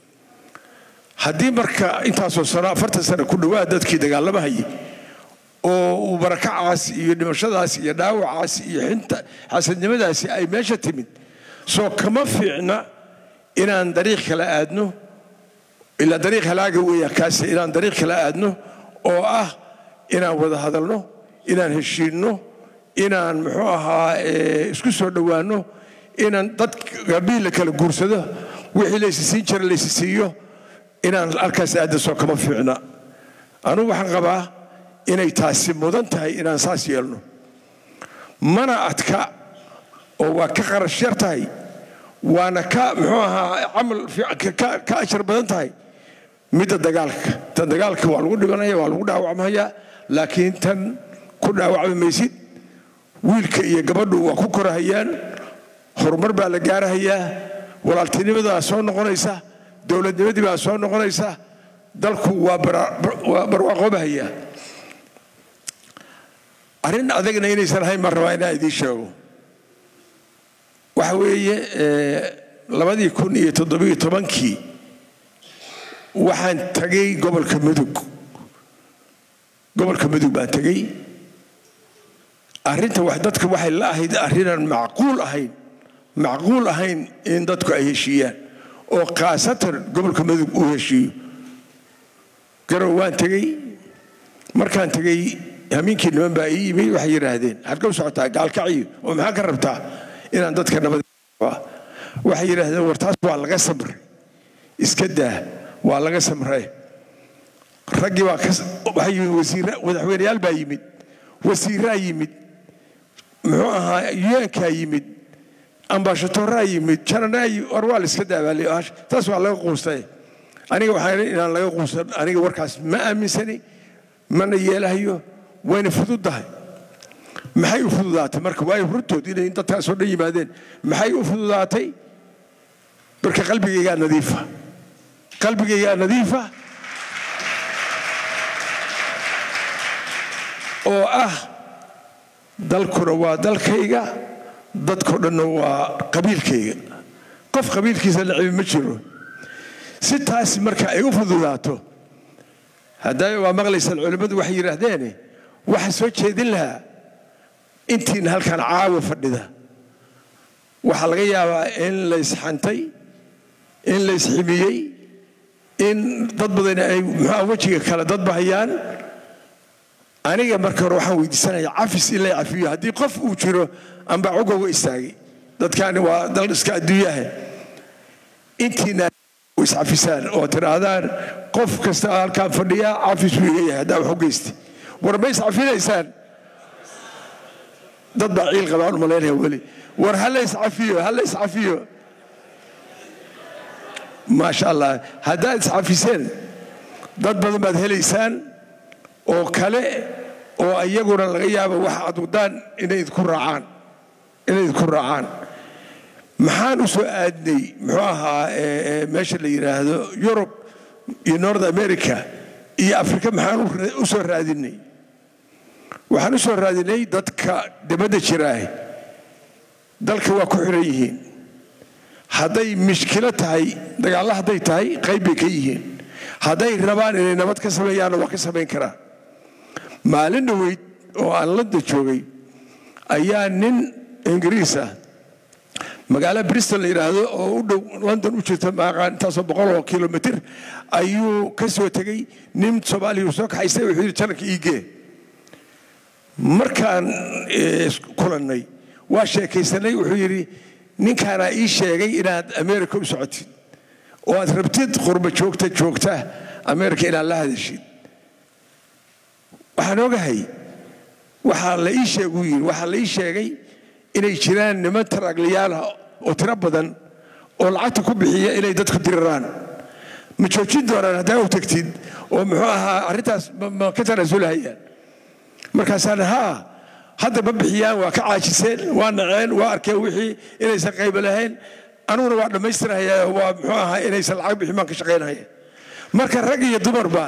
haddii marka intaasoo sano afartan sano ku dhawaad dadkii dagaalamahayay oo uu barakacaas iyo dhimashadaas iyo dhaawacaas iyo xinta xasadnimadaasi ay meesha timid soo kama fiicna inaan dariiq kala aadno ilaa dariiq halaaga weeya kaasi inaan dariiq kala aadno oo ah inaan wada hadalno inaan heshiinno inaan muxuu ahaa isku soo dhawaano inaan dad gabiil kala guursado wixii la isiin jiray la isiiyo inaan halkaas aad soo kama fiicna anu waxaan qabaa inay taasi mudan tahay inaan saas yeelno mana adka oo waa ka qarash yar tahay waana ka muxuu ahaa amal ka ashar badan tahay midda dagaalka tan dagaalka waa lagu dhimanaya waa lagu dhaawacmaya laakiin tan ku dhaawacma maysid wiilka iyo gabadhu waa ku korahayaan horumar baa la gaarahayaa walaaltinimadaa soo noqonaysa dowladnimadii baa soo noqonaysa dalku waa barwaaqoobahaya arrin adagna inaysan ahayn baan rabaa inaan idiin sheego waxa weeye labadii kun iyo toddobiyo tobankii waxaan tagay gobolka mudug gobolka mudug baan tagay arrinta wax dadka waxay la ahayd arrinaan macquul ahayn macquul ahayn in dadku ay heshiiyaan oo qaasatan gobolka mudug uu heshiiyo garow waan tagay markaan tagay hamiinkii niman baa ii yimid waxay yidhaahdeen halka u socotaa gaalkaciyo oo maxaa ka rabtaa inaan dadka nabad waxay yidhaahdeen war taas waa laga sabray iska daa waa laga samray raggii waa waxay wasiir madaxweynayaal baa yimid wasiiraa yimid muxuu ahaa yuankaa yimid ambashadoraa yimid jananaa war waa la iska daabaalay taas waa laga quustay aniga waxaan inaan laga quusan aniga warkaas ma aaminsani mana yeelahayo wayna fududahay maxay u fududaatay marka way runtood inay dadkaas oo dhan yimaadeen maxay u fududaatay marka qalbigayga nadiifa qalbigayga nadiifa oo ah dalkuna waa dalkayga dadku dhanna waa qabiilkayga qof qabiilkiisa la cibi ma jiro si taas marka ay u fududaato hadday waa maqlaysan culimadu waxay yiraahdeen waxa soo jeedin lahaa intiin halkan caawa fadhida waxa laga yaabaa in la isxantay in la isximiyey in dad badan ay maxaa wajiga kala dad bahayaan aniga marka hore waxaan weydiisanayaa cafis in la cafiyo haddii qof uu jiro amba cugowga istaagay dadkani waa dal iska adduunyaha intiina iscafisaan oo tirahdaan qof kasta halkaan fadhiya cafis buu leeyahay haddaa wax u geystay war ma iscafinaysaan dad baa ciil qabaan u malaynaya weli war ha la iscafiyo ha la iscafiyo maasha allah haddaad iscafiseen dad badan baad helaysaan oo kale oo iyaguna laga yaabo wax aad wadaan inay idku raacaan inay idku raacaan maxaan u soo aadnay muxuu ahaa meesha la yidhaahdo yurub iyo north america iyo africa maxaan u soo raadinay waxaan u soo raadinay dadka dibadda jiraah dalka waa ku xiran yihiin hadday mishkilo tahay dagaallo hadday tahay qayb bay ka yihiin hadday rabaan inay nabad ka sameeyaanna waa ka samayn karaa maalin dhaweyd oo aan London joogay ayaa nin ingiriis ah magaalo Bristol la yiraahdo oo u dhow London u jirta maaqaan intaasoo boqol oo kiiloomitir ayuu ka soo tegay nin Soomaali oo soo kaxaystay wuxuu yiri janarka iige markaan kulannay waa sheekaysanay wuxuu yiri ninkaana ii sheegay inaad America u socotid oo aad rabtid qurba joogta joogta America inaad la hadashid waxaan ogahay waxaa la ii sheegay yiri waxaa la ii sheegay inay jiraan niman taragliyaal oo tiro badan oo lacagta ku bixiya inay dadku diraraan ma joojin doonaan haddaa u tagtid oo muxuu ahaa arrintaas ma ka tanaasulahayaan markaasaan haa hadda ma bixiyaan waa ka caajiseen waa naceen waa arkeen wixii inaysan qayb lahayn anuguna waa dhammaystirahayaa waa muxuu ahaa inaysan lacag bixin baan ka shaqaynahaya marka rag iyo dumarba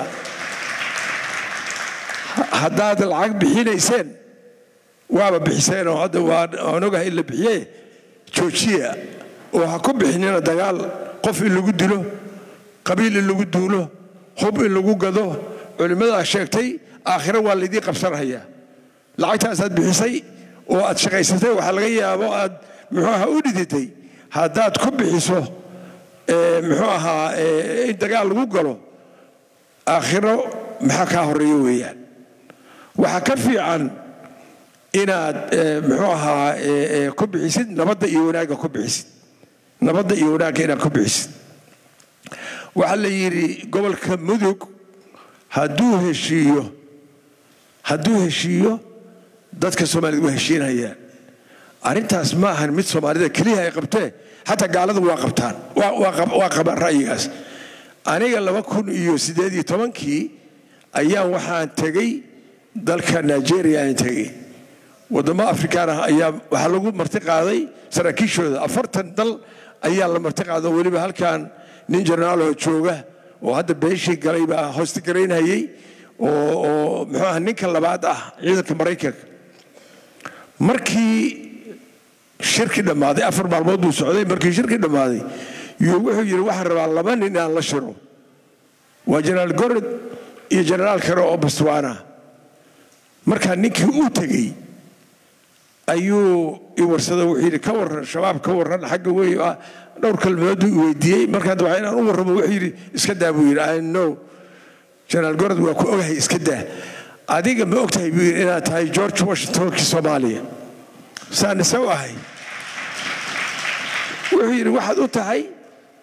haddaad lacag bixinayseen waaba bixiseen oo hadda waan ogahay in la bixiyey joojiya oo ha ku bixinina dagaal qof in lagu dilo qabiil in lagu duulo hub in lagu gado culimada sheegtay aakhira waa laydii qabsanaya lacagtaasaad bixisay oo aad shaqaysatay waxaa laga yaabo aad muxuu ahaa u dhiditay haddaad ku bixiso muxuu ahaa in dagaal lagu galo aakhiro maxaa kaa horeeyo weeyaan waxaa ka fiican inaad muxuu ahaa ku bixisid nabadda iyo wanaagga ku bixisid nabadda iyo wanaagga inaad ku bixisid waxaa la yidhi gobolka mudug hadduu heshiiyo hadduu heshiiyo dadka soomaalida waa heshiinayaan arrintaas ma ahan mid soomaalida keliya ay qabtee xataa gaaladu waa qabtaan waa qabaan ra'yigaas aniga laba kun iyo siddeed iyo tobankii ayaan waxaan tegey dalka nigeria aan tegey wadamo afrikaan ah ayaa waxaa lagu marti qaaday saraakiishooda afartan dal ayaa la marti qaaday weliba halkan nin jenaraaloo jooga oo hadda beeshii galay baa hoosta garaynayay oo oo muxuu ahaa ninka labaad ah ciidanka maraykanka markii shirki dhammaaday afar maalmood buu socday markii shirki dhammaaday yuu wuxuu yidhi waxaan rabaa laba nin aan la shiro waa jenaraal gorod iyo jenaraal kale oo Botswana markaa ninkii uu tegey ayuu i warsada wuxuu yidhi ka warran shabaab ka warran xagga wey dhowr kalmadood uu weydiiyey markaa waa inaan u warramo wuxuu yidhi iska daa buu yidhi I know jenaraal gorod waa ku ogahay iska daa adiga ma ogtahay buu yidhi inaad tahay George Washingtonkii Soomaaliya saan isaw ahay wuxuu yidhi waxaad u tahay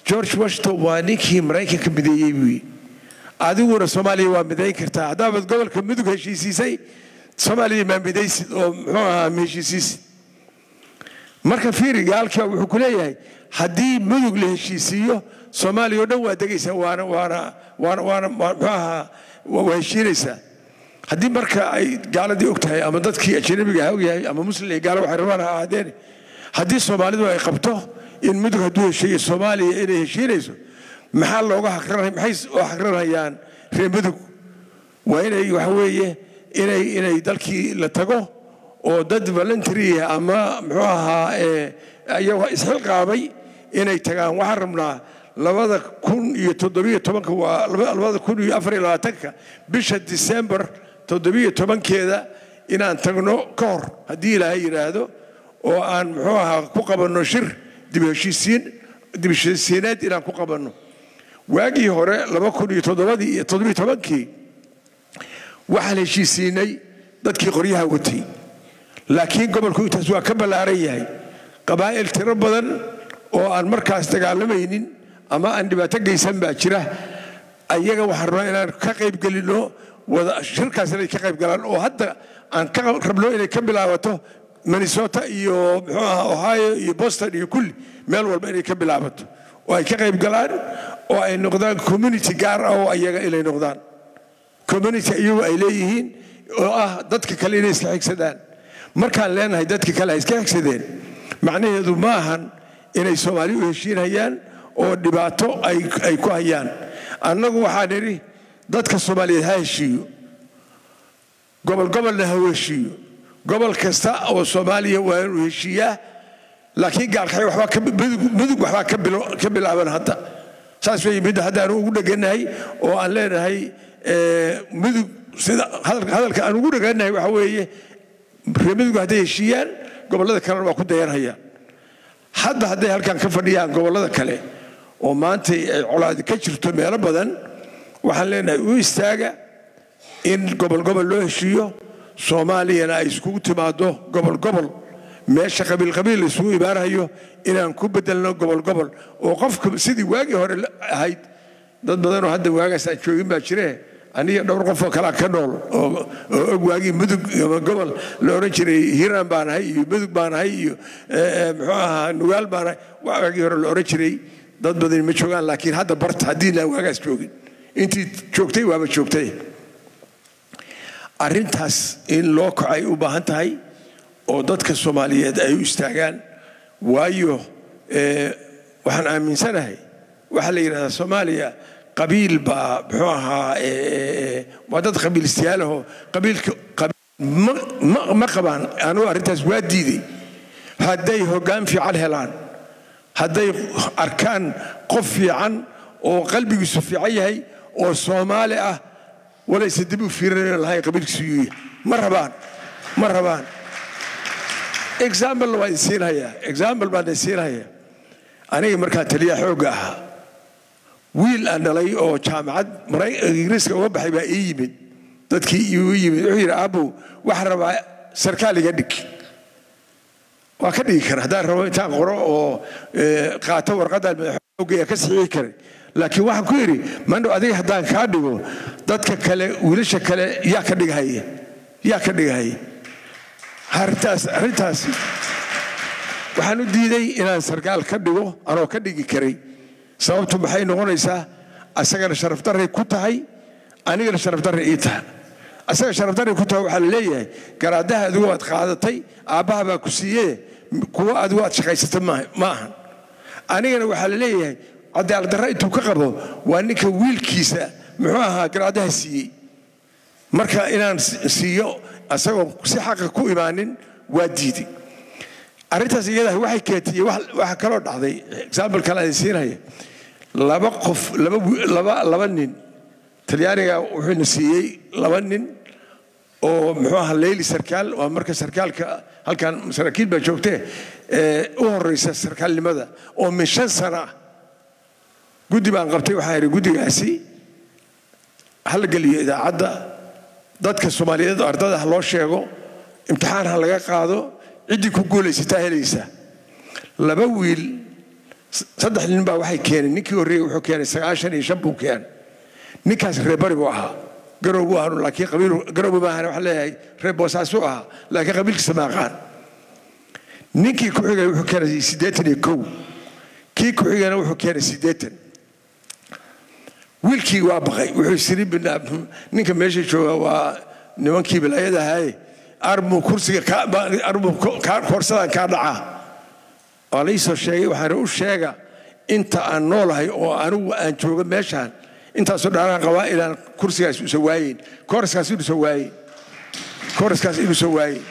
george washington waa ninkii maraykanka mideeyey buu adiguna soomaaliya waa midayn kartaa haddaabad gobolka mudug heshiisiisay soomaaliya ma midaysid oo muxuu ahaa heshiisiisid marka fiiri gaalka wuxuu ku leeyahay haddii mudug la heshiisiiyo soomaaliya oo dhan waa degaysaa waana waana waana waana muxuu ahaa waa heshiinaysaa haddii marka ay gaaladii og tahay ama dadkii ajnabiga ha og yahay ama muslim iyo gaalo waxay rabaan ha ahaadeen haddii soomaalidu ay qabto in mudug hadduu heshiiyo soomaaliya inay heshiinayso maxaa looga haqranay maxay oo haqranayaan reer mudug waa inay waxa weeye inay inay dalkii la tago oo dad voluntary ama muxuu ahaa ayaga isxilqaabay inay tagaan waxaan rabnaa labada kun iyo toddobiyo tobanka waa labada kun iyo afar iyo labaatanka bisha December toddobiyo tobankeeda inaan tagno ka hor haddii ilaahay yiraahdo oo aan muxuu ahaa ku qabanno shir dib heshiisiin dib heshiisiineed inaan ku qabanno waagii hore laba kun iyo toddobadii iyo toddobiyo tobankii waxaan heshiisiinay dadkii qoryaha watay laakiin gobolku intaas waa ka ballaaran yahay qabaa'il tiro badan oo aan markaas dagaalamaynin ama aan dhibaato geysan baa jira ayaga waxaan rabnaa inaan ka qayb gelino wada shirkaas inay ka qayb galaan oo hadda aan ka rabno inay ka bilaabato Minnesota iyo muxuu ahaa Ohio iyo Boston iyo kulli meel walba inay ka bilaabato oo ay ka qayb galaan oo ay noqdaan community gaar ah oo ayaga inay noqdaan community iyagu ay leeyihiin oo ah dadka kale inay iska xigsadaan markaan leenahay dadka kale ay iska xigsadeen macnaheedu ma ahan inay Soomaali u heshiinayaan oo dhibaato ay ay ku hayaan annagu waxaan niri dadka Soomaaliyeed ha heshiiyo gobol gobolna ha heshiiyo gobol kasta oo Soomaaliya waa inuu heshiiyaa laakiin gaalkay waxba ka mudug waxba ka bilo ka bilaaban hadda saas way mid hadda aan ugu dhaganahay oo aan leenahay ee mudug sida hadalka aan ugu dhaganahay waxa weeye mudug hadday heshiiyaan gobolada kale waa ku dayanayaan hadda hadday halkan ka fadhiyaan gobolada kale oo maanta ay colaad ka jirto meelo badan waxaan leenahay u istaaga in gobol gobol loo heshiiyo Soomaaliyana ay isku timaado gobol gobol meesha qabiil qabiil isugu ibaarayo inaan ku bedelno gobol gobol oo qofka sidii waagi hore ahayd dad badan oo hadda waagaas aan joogin baa jireen aniga dhowr qof oo kala ka nool oo og waagi mudug gobol la oran jiray Hiiraan baan ahay iyo mudug baan ahay iyo muxuu ahaa Nugaal baan ahay waagi hore la oran jiray dad badan ma joogaan laakiin hadda barta hadii la waagaas joogin intii joogtay waaba joogtay arrintaas in loo kacay u baahan tahay oo dadka Soomaaliyeed ay u istaagaan waayo ee waxaan aaminsanahay waxa la yiraahdaa Soomaaliya qabiil ba muxuu ahaa ee wadad qabiil istiyaalaho qabiilka ma qabaan aanu arrintaas waa diiday hadday hoggaan fiican helaan hadday arkaan qof fiican oo qalbigiisu fiican yahay oo Soomaali ah وليس دبوا في رأي قبيل سيوية مرحبا مرحبا example ما يصير هيا example ما يصير هيا أنا مركان تليا حوجها ويل أنا لي أو جامعة مري إنجليز كوب حيبقى يجيب تدك يجيب يحير أبو وحرب سركالي قدك وكذا يكره هذا روي تام قراء أو قاتو ورقة المحوجة كسر يكره laakiin waxa ku yiri man adeeg hadaan ka dhigo dadka kale wiilasha kale yaa ka dhigay yaa ka dhigay hartaas hartaas waxaan u diiday inaan sarkaal ka dhigo anoo ka dhigi karay sababtu maxay noqonaysaa asagana sharaf darre ku tahay anigana sharaf darre ii tahay asaga sharaf darre ku tahay waxa la leeyahay garaadaha adigu waad qaadatay aabaha baa ku siiyay kuwa adigu aad shaqaysatay ma ahan anigana waxa la leeyahay عدال دريت وكقبه وأنك ويل كيسة معها قرادها سي مركا إن سيو أسوأ سحق كو إيمان وديدي أريتها زيادة واحد كتير واحد واحد كرر هذا إكزامبل كلا يصير هي لبا قف لبا لبا لبنين تلياني وحين سي لبنين أو معها الليل سركال ومركز سركال ك هل كان سركيل بجوته أو الرئيس السركال لماذا أو من شن سنة guddi baan qabtay waxa yiri guddigaasi hal galiyo idaacada dadka Soomaaliyeed ardada loo sheego imtixaan laga qaado cidii ku guuleysata helaysa laba wiil saddex nin baa waxay keeneen ninkii horreeyay wuxuu keenay sagaashan iyo shan buu keenay ninkaas reer bari buu ahaa garow buu ahaa laakiin qabiil garow buu ahaa waxa leeyahay reer boosaasu ahaa laakiin qabiilkiisa ma aqaan ninkii ku xigay wuxuu keenay siddeetan iyo kow kii ku xigayna wuxuu keenay siddeetan wiilkii waa baqay wuxuu siri ninka meesha jooga waa nimankii bilaayada ahay armu kursiga ka armu ka korsadan ka dhaca oo la isoo sheegay waxaan u sheega inta aan noolahay oo anigu aan joogo meeshaan intaasoo dhaaraan qabaa ilaan kursigaas u soo waayeen korskaas u soo waayeen korskaas u soo waayeen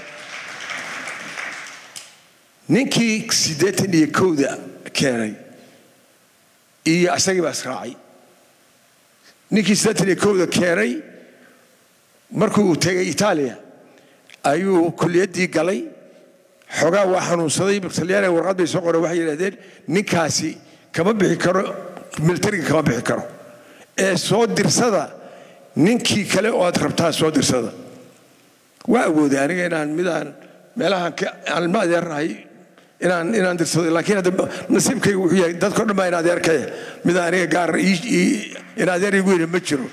ninkii siddeetan iyo kowda keenay iyo asagii baa israacay ninkii siddeetan iyo kowda keenay markuu uu tegay Itaaliya ayuu kulliyadii galay xogaa waa xanuunsaday Talyaaniga warqad bay soo qoray waxay yiraahdeen ninkaasi kama bixi karo militariga kama bixi karo ee soo dirsada ninkii kale oo aad rabtaa soo dirsada waa awooday aniga inaan midaan meelahan aan ma adeernahay inaan inaan dirsado laakiin hadda nasiibkaygu wuxuu yahay dadka dhan baa in adeerkaya midaan aniga gaar in adeerigu weyn ma jiro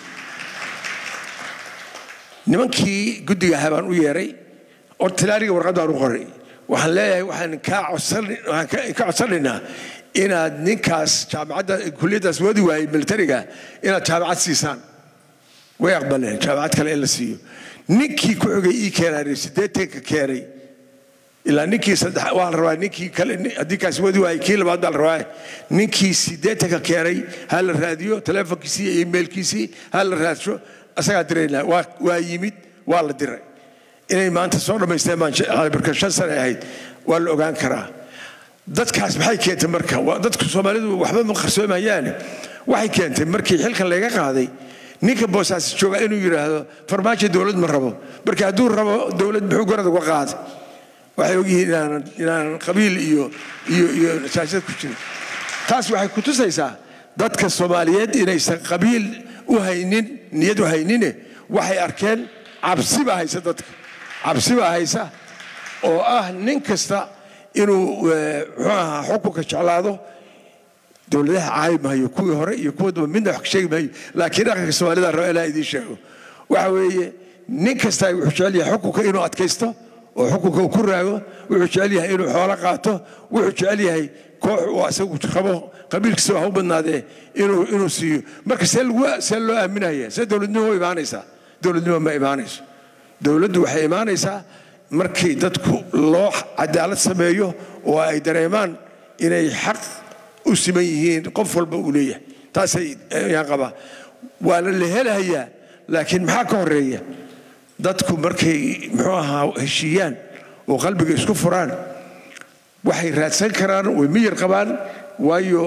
nimankii guddiga habaan u yeeray oo Talyaaniga warqad baan u qoray waxaan leeyahay waxaan ka codsanay waxaan ka codsanaynaa inaad ninkaas jaamacadda kulliyadaas wadi waayay militariga inaad jaamacad siisaan way aqbaleen jaamacad kale in la siiyo ninkii ku xigay ii keenay siddeetanka keenay ilaa ninkii saddex waa la rabaa ninkii kale haddii kaas wadi waayay kii labaad baa la rabaa ninkii siddeetanka keenay ha la raadiyo telefonkiisii iyo emailkiisii ha la raadsho asagaa dirayna waa waa yimid waa la diray inay maanta soo dhamaysteen baan barka shan sano ahayd waa la ogaan karaa dadkaas maxay keentay marka waa dadka Soomaalidu waxba ma qarsoomayaan waxay keentay markii xilkan laga qaaday ninka boosaas jooga inuu yiraahdo farmaajo dawlad ma rabo marka hadduu rabo dawlad muxuu garad uga qaaday waxay ogyihiin inaan inaan qabiil iyo iyo iyo siyaasad ku jirin taas waxay ku tusaysaa dadka Soomaaliyeed inaysan qabiil u haynin niyad u haynin waxay arkeen cabsi baa haysa dadka cabsi baa haysa oo ah nin kasta inuu waxa xukunka jeclaado dawladaha caayimayo kuwii hore iyo kuwa daba midna wax sheegi maayo laakiin dhaqanka Soomaalida raba ilaa idin sheego waxa weeye nin kasta wuxuu jecel yahay xukunka inuu adkaysto oo xukunka uu ku raago wuxuu jecel yahay inuu xoolo qaato wuxuu jecel yahay koox oo asagu qabo qabiilkiisa wax u badnaadee inuu inuu siiyo marka seel seel loo aaminayaa seel dawladnimo way imaanaysaa dawladnimo ma imaanayso dawladdu waxay imaanaysaa markii dadku loo cadaalad sameeyo oo ay dareemaan inay xaq u siman yihiin qof walba uu leeyahay taasay ayaan qabaa waa la helayaa laakiin maxaa ka horeeya dadku markay muxuu ahaa heshiiyaan oo qalbiga isku furaan waxay raadsan karaan way miyir qabaan waayo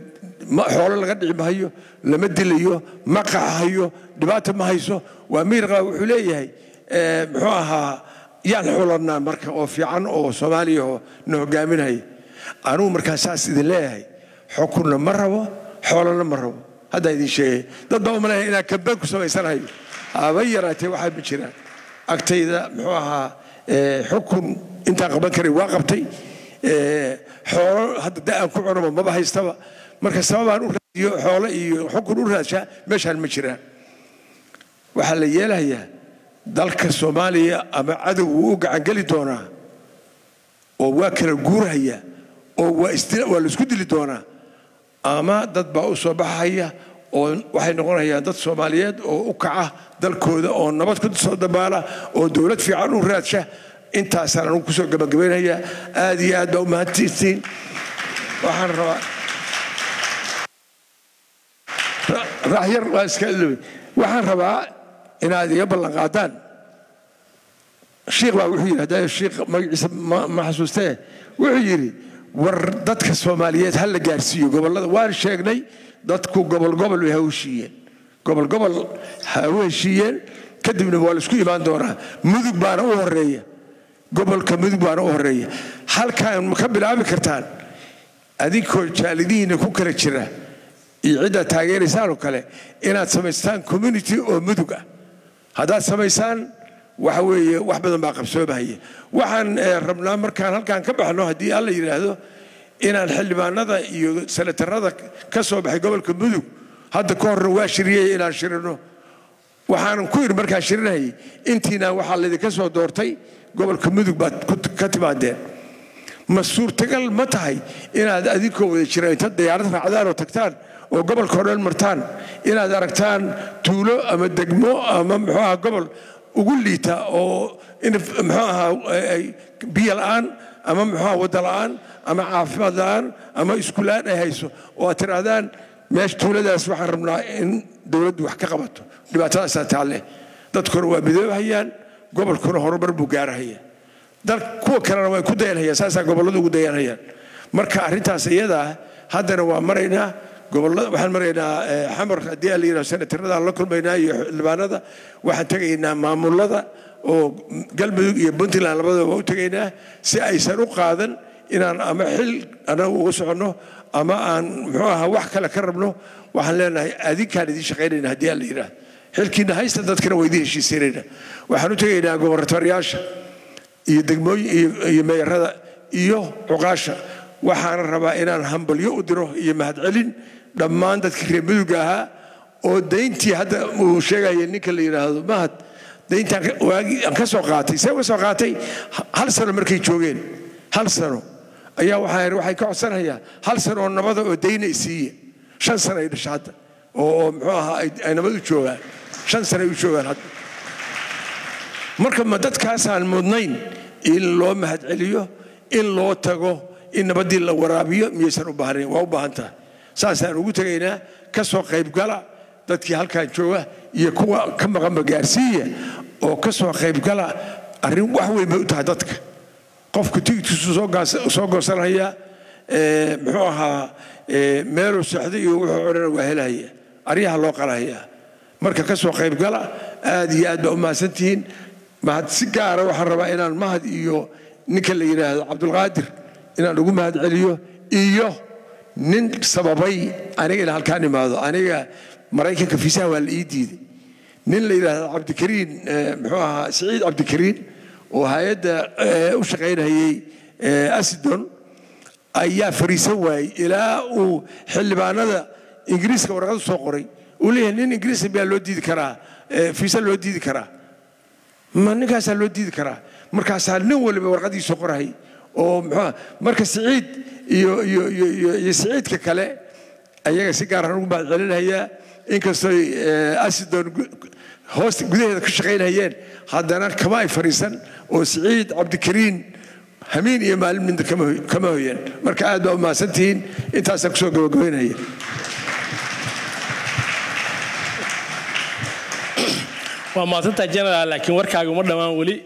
xoolo laga dhici maayo lama dilayo ma qaxayo dhibaato ma hayso waa miyir qaba wuxuu leeyahay muxuu ahaa yaan xulanaa marka oo fiican oo Soomaaliya oo na hogaaminaya anuu markaa saas idin leeyahay xukunna ma rabo xoolana ma rabo hadda idin sheegay dad baa u maleeyahay inaan kambeyn ku samaysanayo aba yaraatee waxaa ma jiraan agtayda muxuu ahaa xukun intaan qaban karay waa qabtay xoolo hadda da'an ku cunama maba haystaba marka sababaan u raadiyo xoolo iyo xukun u raadshaa meeshaan ma jiraan waxaa la yeelayaa dalka Soomaaliya ama cadow uu gacan gali doonaa oo waa kala guuraya oo waa istila waa la isku dili doonaa ama dad baa u soo baxaya oo waxay noqonayaan dad Soomaaliyeed oo u kaca dalkooda oo nabad ku soo dabaala oo dawlad fiican u raadsha intaas aan ku soo gabagabeynaya aad iyo aad baa u mahadsantiin waxaan rabaa rahyar waa iska iloobi waxaan rabaa inaad iga ballan qaadaan sheekh baa wuxuu yidhi sheekh magaciisa ma xasuustee wuxuu yidhi war dadka Soomaaliyeed hal la gaarsiiyo gobollada waan sheegnay dadku gobol gobol way hawshiiyeen gobol gobol hawshiiyeen kadibna waa la isku imaan doonaa mudug baana u horeeya gobolka mudug baana u horeeya halkaan ma ka bilaabi kartaan adinkoo jaalidiina ku kala jira iyo cidda taageeraysaan oo kale inaad samaystaan community oo mudug ah haddaad samaysaan waxa weeye wax badan baa qabsoomaya waxaan rabnaa markaan halkaan ka baxno haddii alla yidhaahdo inaan xildhibaanada iyo senatarada ka soo baxay gobolka mudug hadda ka horna waa shiriyey inaan shirino waxaan ku yiri markaan shirinayay intiina waxaa laydinka soo doortay gobolka mudug baad ka timaadeen ma suurtagal ma tahay inaad adinkoo wada jira inta diyaarad raacdaan oo tagtaan oo gobolka oo dhan martaan inaad aragtaan tuulo ama degmo ama muxuu ahaa gobol ugu liita oo in muxuu ahaa biyo la'aan ama muxuu ahaa wada la'aan ama caafimaad la'aan ama iskuulaan ay hayso oo aad tirahdaan meesha tuuladaas waxaan rabnaa in dowladdu wax ka qabato dhibaatadaasaa taalle dadkuna waa midoobhayaan gobolkuna horumar buu gaarahaya dal kuwa kalena way ku dayanhayaan saasaa gobolladu ugu dayanhayaan marka arrintaas iyadaa haddana waa maraynaa gobollada waxaan maraynaa xamar haddii aan la yidhaho senataradaan la kulmaynaa iyo xildhibaanada waxaan tegaynaa maamulada oo galmudug iyo puntland labadaba u tegaynaa si aysan u qaadan inaan ama xil anagu uga soconno ama aan muxuu ahaa wax kale ka rabno waxaan leenahay adinkaan idiin shaqaynayna haddii aan la yidhaah xilkiina haysta dadkana waa idiin heshiisiinayna waxaan u tegaynaa gobornatooryaasha iyo degmooyin iyo meeyarada iyo cuqaasha waxaana rabaa inaan hambalyo u diro iyo mahadcelin dhammaan dadkii reer mudugga ahaa oo dayntii hadda uu sheegaya ninka la yidhaahdo mahad dayntaan waagii aan ka soo qaatay see uga soo qaatay hal sano markay joogeen hal sano ayaa waxaa waxay ka codsanayaan hal sano oo nabada oo dayna isiiya shan sano ay dhashay hadda oo muxuu ahaa ay nabad u joogaan shan sano ay u joogaan hadda marka ma dadkaasaan mudnayn in loo mahadceliyo in loo tago in nabadii la waraabiyo miyaysan u baahnayn waa u baahan tahay saasaan ugu tegaynaa ka soo qaybgala dadkii halkaan jooga iyo kuwa ka maqanba gaarsiiya oo ka soo qaybgala arrin wax weyn bay u tahay dadka qofku tigidkiisu soo goosanaya muxuu ahaa meeluu socday iyo wuxuu odhana waa helaya aryaha loo qalahaya marka ka soo qaybgala aad iyo aad baa u mahadsantihiin mahad si gaara waxaan rabaa inaan mahad iyo ninka la yidhaahdo cabdulqaadir inaan ugu mahad celiyo iyo nin sababay aniga inaan halkaan imaado aniga maraykanka fiisaha waa la ii diiday nin la yidhaahdo cabdikariin muxuu ahaa siciid cabdikariin oo hay-adda u shaqaynayay asidon ayaa fariisan waayey ilaa uu xildhibaanada ingiriiska warqad u soo qoray uu leeyahay nin ingiriisa miyaa loo diidi karaa fiisa loo diidi karaa ma ninkaasaa loo diidi karaa markaasaa nin waliba warqadii soo qorahay oo muxuu marka siciid iyo iyo iyo iyo siciidka kale ayaga si gaar ah ugu mahad celinayaa inkastoo asidon hoos gudaheeda ka shaqaynayeen haddana kama ay fariisan oo siciid cabdikariin hamiin iyo maalin midna kama hoyeen marka aad baa u mahadsantihiin intaasaan kusoo gabagabaynaya waa mahadsantahay general laakiin warkaaga uma dhammaan weli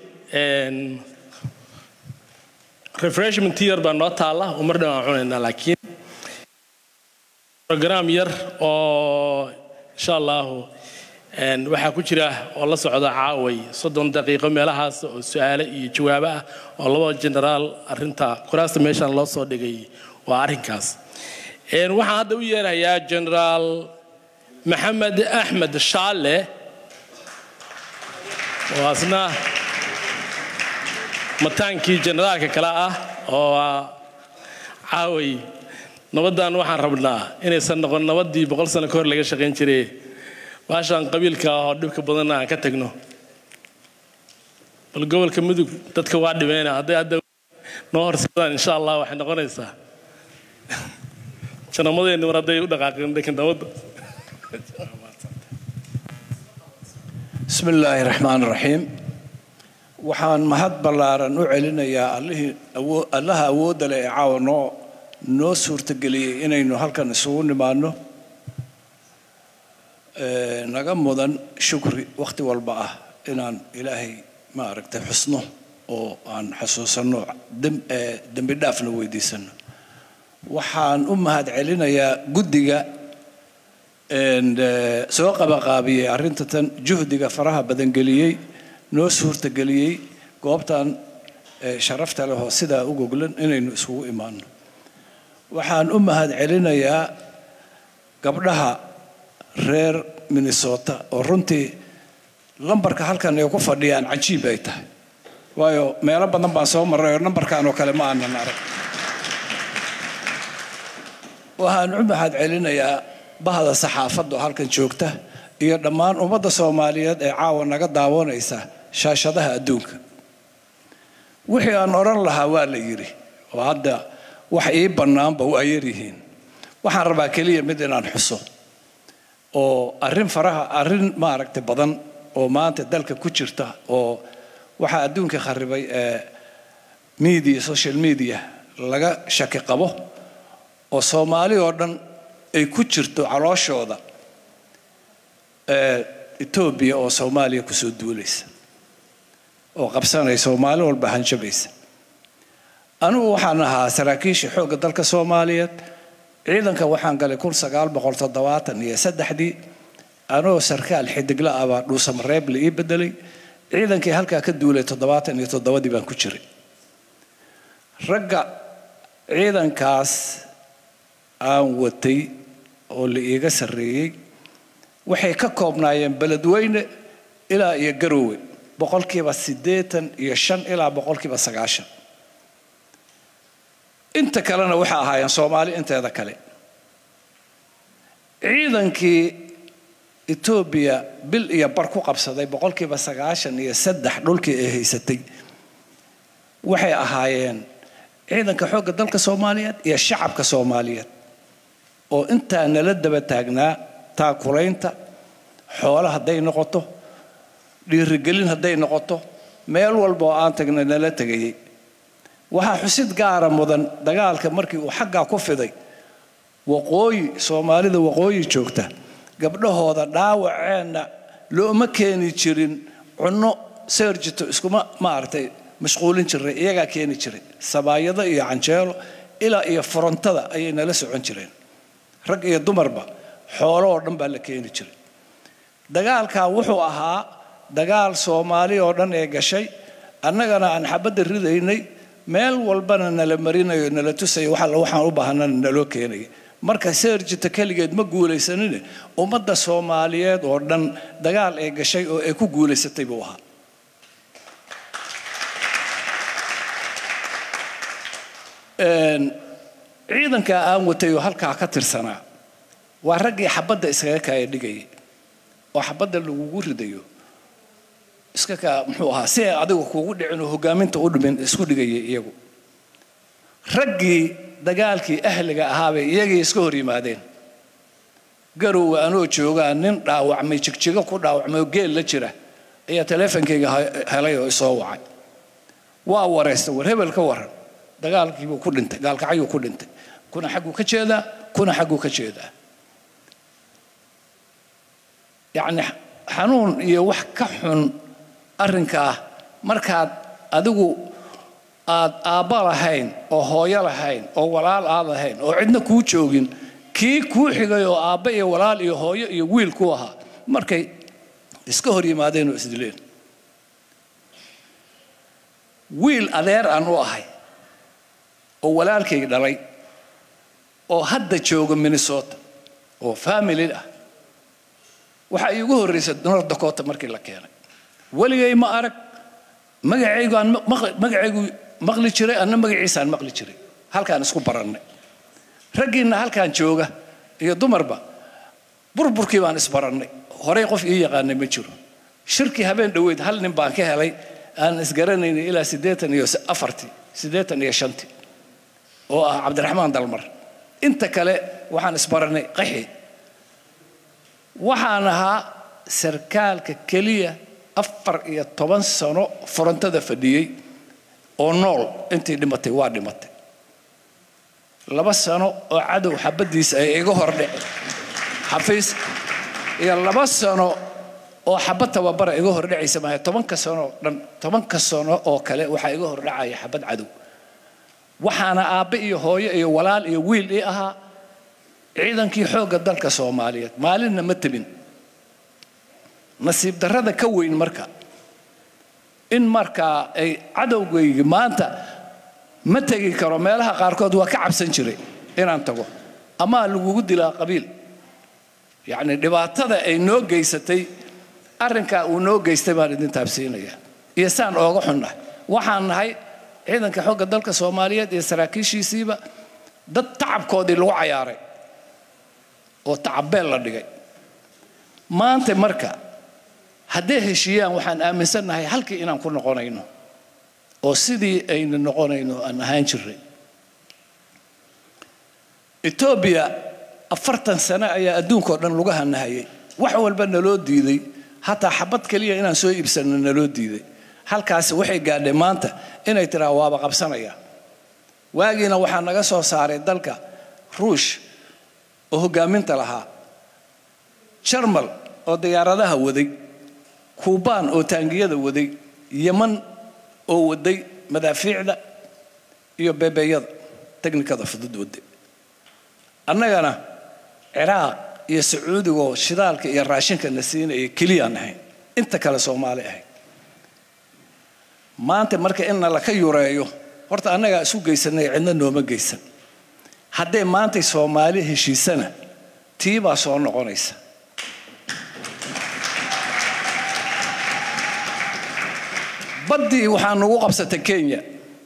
refreshment yar baa noo taalla uma dhammaan cunaynaa laakiin program yar oo insha allahu waxaa ku jira oo la socda caaway soddon daqiiqo meelahaas oo su'aalo iyo jawaabo ah oo labada generaal arrinta kuraasta meeshaan loo soo dhigay waa arrinkaas waxaan hadda u yeerayaa generaal maxamed axmed shaale oo asna mataankii generaalka kale ah oo caaway nabaddan waxaan rabnaa inaysan noqon nabadii boqol sano ka hor laga shaqayn jiray baashaan qabiilka oo dhibka badan aan ka tagno bal gobolka mudug dadka waa dhimeena hadday hadda noo horsadaan insha allah waxay noqonaysaa janamadeeni mar hadday u dhaqaaqeen dhanka nabadda بسم الله الرحمن الرحيم waxaan mahad ballaaran u celinayaa allihii allaha awoodda leh ee caawa noo noo suurtageliyey inaynu halkan isugu nimaadno naga mudan shukri waqti walba ah inaan ilaahay ma aragtay xusno oo aan xasuusanno dembi dhaafna weydiisano waxaan u mahad celinayaa guddiga soo qabaqaabiyey arrinta tan juhdiga faraha badan geliyey noo suurtageliyey goobtan sharafta leh oo sidaa u goglan inaynu isugu imaanno waxaan u mahad celinayaa gabdhaha reer Minnesota oo runtii lambarka halkan ay ku fadhiyaan cajiib ay tahay waayo meelo badan baan soo maray oo lambarkan oo kale ma aanan arag waxaan u mahad celinayaa bahda saxaafadda halkan joogta iyo dhammaan ummadda Soomaaliyeed ee caawa naga daawanaysa shaashadaha adduunka wixii aan oran lahaa waa la yiri oo hadda wax ii banaanba waa yirihiin waxaan rabaa kaliya mid inaan xuso oo arrin faraha arrin ma aragtay badan oo maanta dalka ku jirta oo waxa adduunka kharibay ee media social media laga shaki qabo oo Soomaali oo dhan ay ku jirto calooshooda ee Ethiopia oo Soomaaliya ku soo duulaysa oo qabsanay Soomaali walba hanjabaysa anu waxaan ahaa saraakiisha xoogga dalka Soomaaliyeed ciidanka waxaan galay kun sagaal boqol toddobaatan iyo saddex dii anoo sarkaal xidigla ah baa dhuusam reeb la ii bedelay ciidankii halka ka duulay toddobaatan iyo toddoba dii baan ku jiray ragga ciidankaas aan watay oo la iiga sareeyay waxay ka koobnaayeen beledweyne ilaa iyo Garowe boqolkiiba siddeetan iyo shan ilaa boqolkiiba sagaashan inta kalena waxa ahaayeen Soomaali inteeda kale ciidankii Ethiopia bil iyo bar ku qabsaday boqolkiiba sagaashan iyo saddex dhulkii ay haysatay waxay ahaayeen ciidanka xoogga dalka Soomaaliyeed iyo shacabka Soomaaliyeed oo inta nala daba taagnaa taakulaynta xoolaha haday noqoto dhiirigelin haday noqoto meel walba oo aan tagnay nala tagay waxa xusid gaara mudan dagaalka markii uu xagga ku fiday waqooyi Soomaalida waqooyi joogta gabdhahooda dhaawaceena looma keeni jirin cunno seerjito iskuma ma artay mashquulin jiray iyaga keeni jiray sabaayada iyo canjeelo ila iyo frontada ayay nala socon jireen rag iyo dumarba xoolo oo dhan baa la keeni jiray dagaalka wuxuu ahaa dagaal Soomaali oo dhan ee gashay annagana aan xabada ridaynay meel walbana nala marinayo nala tusay waxa la waxaan u baahanaa naloo keenay marka seerjita kaligeed ma guulaysanin ummadda Soomaaliyeed oo dhan dagaal ay gashay oo ay ku guulaysatay buu ahaa een ciidanka aan watay oo halka ka tirsanaa waa ragii xabada iskaga kaay dhigay oo xabada lagu ridayo iska ka muxuu ahaa si adigu kuugu dhicin oo hogaaminta u dhimin isku dhigay iyagu ragii dagaalkii ahliga ahaabay iyagii iska hor yimaadeen Garowe anoo jooga nin dhaawacmay jigjiga ku dhaawacmay geel la jira ayaa taleefankayga helay oo soo wacay waa wareystay war hebel ka waran dagaalkii buu ku dhintay gaalkacay uu ku dhintay kuna xaggu ka jeeda kuna xaggu ka jeeda يعني حنون iyo wax ka xun arrinka markaad adigu aad aaba lahayn oo hooyo lahayn oo walaal aad lahayn oo cidna ku joogin kii ku xigay oo aaba iyo walaal iyo hooyo iyo wiil ku ahaa markay iska hor yimaadeen oo isdileen wiil adeer aan u ahay oo walaalkay dhalay oo hadda jooga Minnesota oo family ah waxa iigu horeysay North Dakota markii la keenay waligay ma arag magacaygu aan magacaygu maqli jiray anna magaciisa aan maqli jiray halkaan isku barannay raggiina halkaan jooga iyo dumarba burburkii baan isbarannay horey qof ii yaqaanay ma jiro shirki habeen dhaweyd hal nin baan ka helay aan isgaranaynay ilaa siddeetan iyo afartii siddeetan iyo shantii oo ah Cabdiraxmaan Dalmar inta kale waxaan isbarannay qaxi waxaan ahaa sarkaalka kaliya afar iyo toban sano frontada fadhiyay oo nool intii dhimatay waa dhimatay laba sano oo cadow xabadiisa ay iga hordhacay xafiis iyo laba sano oo xabad tababar iga hordhacaysa ma tobanka sano dhan tobanka sano oo kale waxa iga hordhacay xabad cadow waxaana aabe iyo hooyo iyo walaal iyo wiil ii ahaa ciidankii xoogga dalka Soomaaliyeed maalinna ma tabin nasiib darrada ka weyn marka in marka ay cadowgayga maanta ma tagi karo meelaha qaarkood waa ka cabsan jiray inaan tago ama lagu dilaa qabiil yani dhibaatada ay noo geysatay arrinka uu noo geystay baan idin taabsiinaya iyo saan ooga xunnahay waxaan nahay ciidanka xoogga dalka Soomaaliyeed iyo saraakiishiisiiba dad tacabkoodii lagu cayaaray oo tacabeel la dhigay maanta marka haddii heshiiyaan waxaan aaminsanahay halkii inaan ku noqonayno oo sidii aynu noqonayno aan ahaan jiray Ethiopia afartan sano ayaa adduunka oo dhan lagu hanahayay wax walba naloo diiday hatta xabad kaliya inaan soo iibsano naloo diiday halkaas waxay gaadhay maanta inay tiraa waaba qabsanaya waagiina waxaa naga soo saaray dalka ruush oo hogaaminta lahaa jarmal oo diyaaradaha waday kuubaan oo taangiyada waday yaman oo waday madaafiicda iyo beebeeyada teknikada fudud waday annagana ciraaq iyo sacuudiga oo shidaalka iyo raashinka na siinaya kaliya nahay inta kale Soomaali ahay maanta marka in la ka yureeyo horta annaga isu geysanay cidna nooma geysan haddii maanta Soomaali heshiisana tiiba soo noqonaysa badii waxaa nagu qabsatay Kenya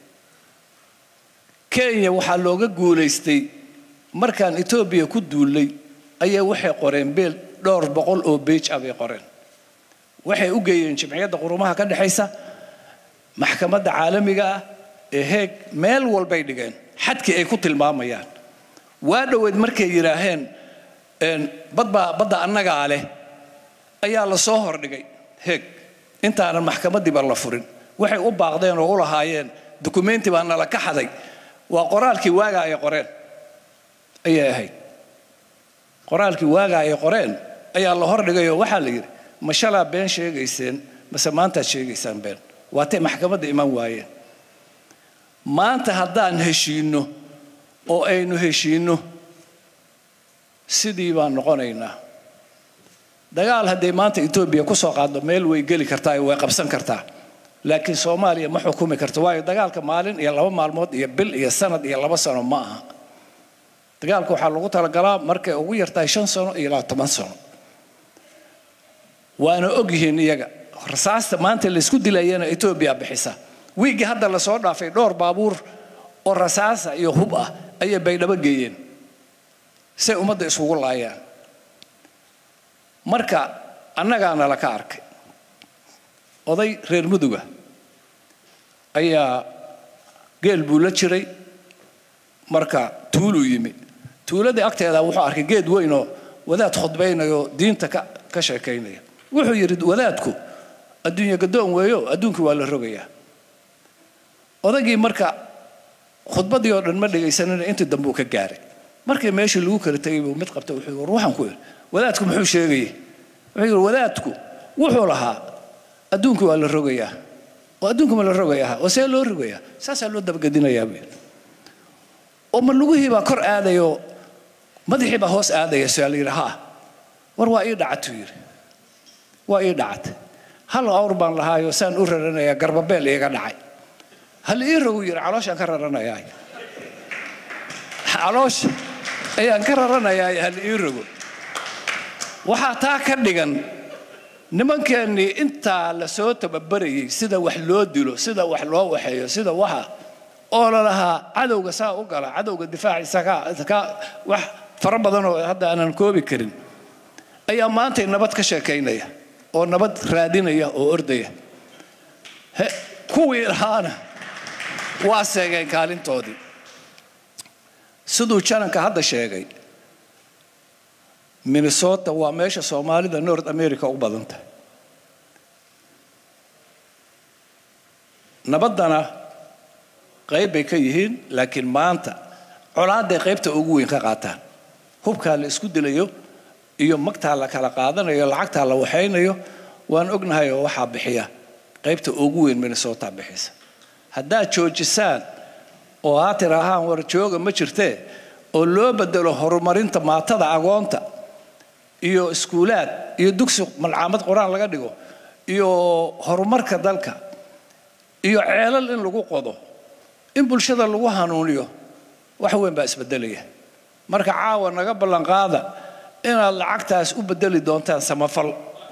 Kenya waxaa looga guuleystay markaan Ethiopia ku duulay ayaa waxay qoreen beel dhowr boqol oo page abay qoreen waxay u geeyeen jimciyadda qurumaha ka dhaxaysa maxkamadda caalamiga ah ee heeg meel walbay dhigeen xadkii ay ku tilmaamayaan waa dhaweed markay yiraahdeen een badba badda annaga leh ayaa la soo hordhigay heeg intaana maxkamaddii baa la furin waxay u baaqdeen oo u lahaayeen dokumenti baa nala ka xaday waa qoraalkii waaga ay qoreen ayay ahayd qoraalkii waaga ay qoreen ayaa la hordhigay oo waxa la yiri ma shala been sheegayseen bas maanta sheegaysaan been waatay maxkamadda iman waayeen maanta haddaan heshiino oo aynu heshiino sidii baan noqonaynaa dagaal haddii maanta Ethiopia ku soo qaado meel way gali kartaa way qabsan kartaa laakiin Soomaaliya ma xukumi karto waayo dagaalka maalin iyo laba maalmood iyo bil iyo sanad iyo laba sano ma aha dagaalku waxa lagu talagalaa markay ugu yartahay shan sano iyo toban sano waana ogyihiin iyaga rasaasta maanta la isku dilayana Ethiopia bixisa wiigi hadda la soo dhaafay dhowr baabuur oo rasaasa iyo hub ah ayay baydhabo geeyeen si ummadda isugu laayaan marka annagaana la ka arkay oday reer muduga ayaa geel buu la jiray marka tuulu yimi tuuladii agteeda wuxuu arkay geed weyn oo wadaad khudbaynayo diinta ka ka sheekaynaya wuxuu yiri wadaadku adduunyo gadoon weeyo adduunku waa la rogayaa odagii marka khudbadii oo dhan ma dhageysanina intii dambe uu ka gaaray markii meeshii lagu kala tagay buu mid qabtay wuxuu yiri waxaan ku yiri wadaadku muxuu sheegay wuxuu yiri wadaadku wuxuu lahaa adduunku waa la rogayaa oo adduunku ma la rogayaa oo see loo rogayaa saasa loo dabgadinayaa oo ma lagu hiiba kor aadayo madaxii baa hoos aadaya su'aal yiri ha war waa ii dhacay yiri waa ii dhacay hal awr baan lahaayo saan u raranaya garbabeel iga dhacay hal ii rogo yiri calooshan ka raranaya caloosh ayaan ka raranaya hal ii rogo waxa taa ka dhigan nimankeennii intaa la soo tababarayay sida wax loo dilo sida wax loo waxeeyo sida waxa oo la lahaa cadowga saa u gala cadowga difaaciisa ka wax fara badan oo hadda aanan koobi karin ayaa maanta nabad ka sheekaynaya oo nabad raadinaya oo ordaya kuwii lahaana waa seegeen kaalintoodii siduu jananka hadda sheegay Minnesota waa meesha Soomaalida North America ugu badan tahay nabadana qayb bay ka yihiin laakiin maanta colaadda qaybta ugu weyn ka qaataan hubka la isku dilayo iyo magta la kala qaadanayo lacagta la waxaynayo waan ognahay oo waxa bixiya qaybta ugu weyn Minnesota bixisa haddaa joojisaan oo aad tirahaan war jooga ma jirtee oo loo bedelo horumarinta maatada agoonta iyo iskuulaad iyo dugsi malcaamad quraan laga dhigo iyo horumarka dalka iyo ceelal in lagu qodo in bulshada lagu hanuuniyo wax weyn baa isbedelaya marka caawa naga ballan qaada inaad lacagtaas u bedeli doontaan samafal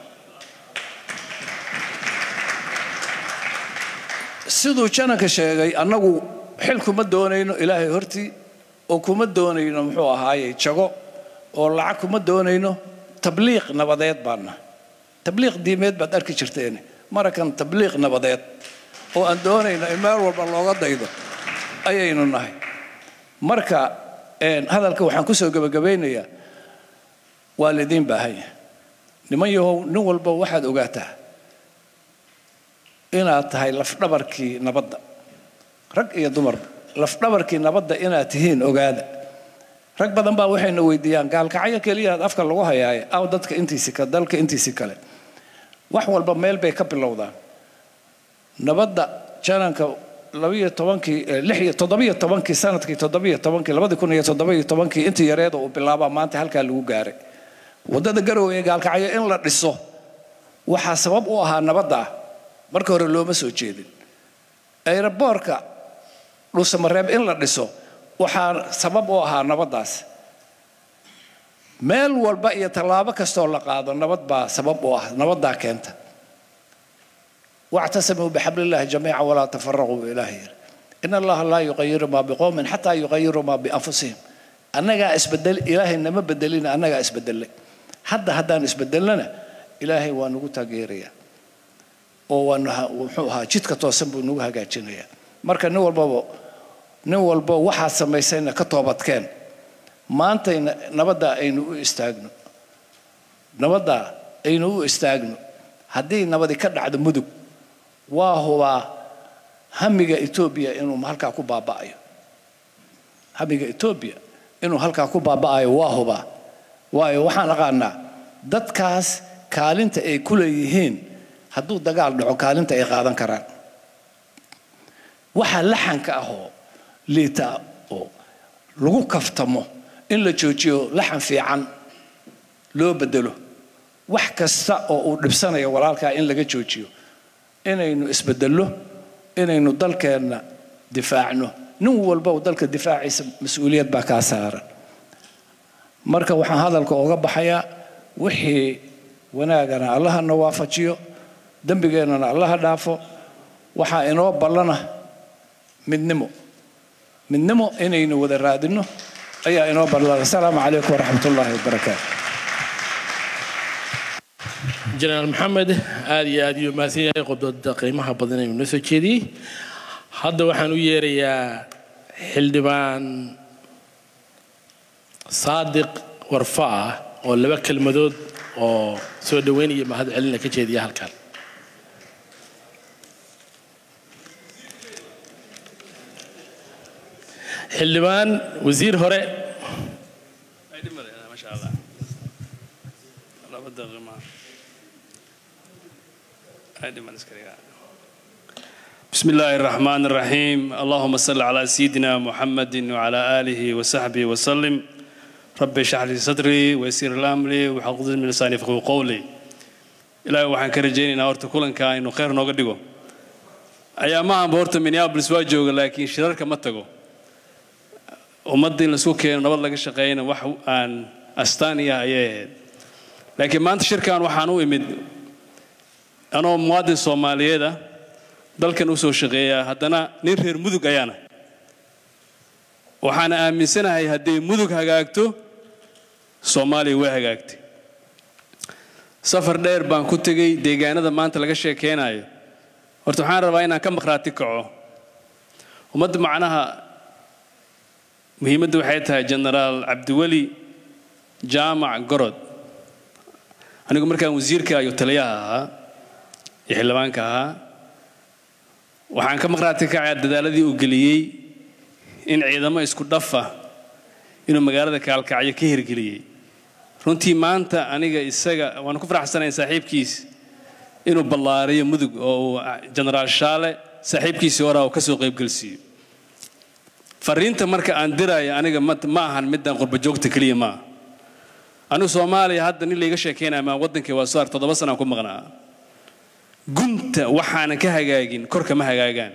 siduu jananka sheegay annagu xil kuma doonayno ilaahay hortii oo kuma doonayno muxuu ahaayay jago oo lacag kuma doonayno tabliiq nabadeed baana tabliiq diimeed baad arki jirteen marakan tabliiq nabadeed oo aan doonayno in meel walba looga daydo ayaynu nahay marka een hadalka waxaan ku soo gabagabeynayaa waalidiin baahay niman yahow nin walba waxaad ogaataa inaad tahay laf dhabarkii nabadda rag iyo dumar laf dhabarkii nabadda inaad tihiin ogaada rag badan baa waxayna weydiiyaan gaalkacyo kaliya afka lagu hayaayo aw dadka intiisa ka dalka intiisa kale wax walba meel bay ka bilowdaan nabadda jananka labiyo tobankii lix iyo toddobiyo tobankii sanadkii toddobiyo tobankii labada kun iyo toddobiyo tobankii intii yareed uu bilaabaa maanta halkaa lagu gaaray wadada Garowe ee gaalkacyo in la dhiso waxa sabab u ahaa nabadda marka hore looma soo jeedin aeroboorka Dhuusamareeb in la dhiso waxa sabab u ahaa nabaddaas meel walba iyo tallaabo kasta oo la qaado nabad baa sabab u ah nabadda keenta واعتصموا بحبل الله جميعا ولا تفرقوا بإلهه إن الله لا يغير ما بقوم حتى يغيروا ما بأنفسهم أنا جا أسبدل إلهي إنما بدلنا أنا جا أسبدل لك حتى حتى نسبدل لنا إلهي ونقول تغييريا وأنها وحوها جد كتوسم بنوها جاتشنيا مركا نول بابا نول بابا واحد سميسينا كتوبت كان ما أنت نبدأ إنه استاجنوا نبدأ إنه استاجنوا هدي نبدأ كذا عد مدو وهو همجة إثيوبيا إنه هلكا كوبا بايو همجة إثيوبيا إنه هلكا كوبا بايو وهو وايو وحنا قلنا دت كاس كالنت أي كل يهين هدو دجال دعو كالنت أي قادن كران وحنا لحن كأهو ليتا أو لو كفتمو إن لجوجيو لحن في عن لو بدله وحكستا أو لبسنا يا ولالك إن لجوجيو inaynu isbedelo inaynu dalkeena difaacno nin walba oo dalka difaaciisa mas'uuliyad baa ka saaran marka waxaan hadalka uga baxayaa wixii wanaagana Allah na waafajiyo dambigeena Allah dhaafo waxa inoo ballana midnimo midnimo inaynu wada raadino ayaa inoo ballana assalaamu calaykum waraxmatullaahi wabarakaatuh جنرال محمد آدي آدي وماسية قبضة قيمها بدنا يونسو كذي هذا وحنو يريا حلدبان صادق ورفاعة ولا بكل مدود أو سودويني ما هذا علنا كذي هالكال حلدبان وزير هراء ما شاء الله الله بدأ غمار بسم الله الرحمن الرحيم اللهم صل على سيدنا محمد وعلى آله وصحبه وسلم رب اشرح لي صدري ويسر لي أمري واحلل من لساني يفقهوا قولي إلهي waxaan ka rajaynaynaa horta kulanka inuu khayr nooga dhigo ayaamaha boorta Minneapolis waa jooga laakiin shirarka ma tago ummadii la soo keenay nabad laga shaqeeyay wax aan astaaniya ayay laakiin maanta shirkan waxaan u imid أنا موادن سومالية ده دل كانوا سو شقيا هدنا نير مدوك أيانا وحنا آمن سنة هاي هدي مدوك هجاكتو سومالي وهجاكتي سفر دير بان كنت جي ديجانا ده ما أنت لقى شيء كيناي ورتوحان ربعنا كم بخراتي كعو ومد معناها مهمة وحياتها جنرال عبد الولي جامع قرد أنا قمر كان وزير كا يتليها يحلبان كها وحن كم قرأت كعاد دلالي وقليي إن عندما يسكت دفة إنه مجرد كالكعية كهر قليي رنتي ما أنت أنا جا إسقى وأنا كفر حسنا صاحب كيس إنه بلاري مدق أو جنرال شالة صاحب كيس ورا وكسو قيب جلسي فرينت مركا أندرا أنا جا ما ما هنمدن قرب جوك تكليه ما أنا سومالي هذا نيل يجش كينا ما ودن كواسار تضبسنا وكم مغنا قمت وحنا كهجاجين كرك ما هجاجان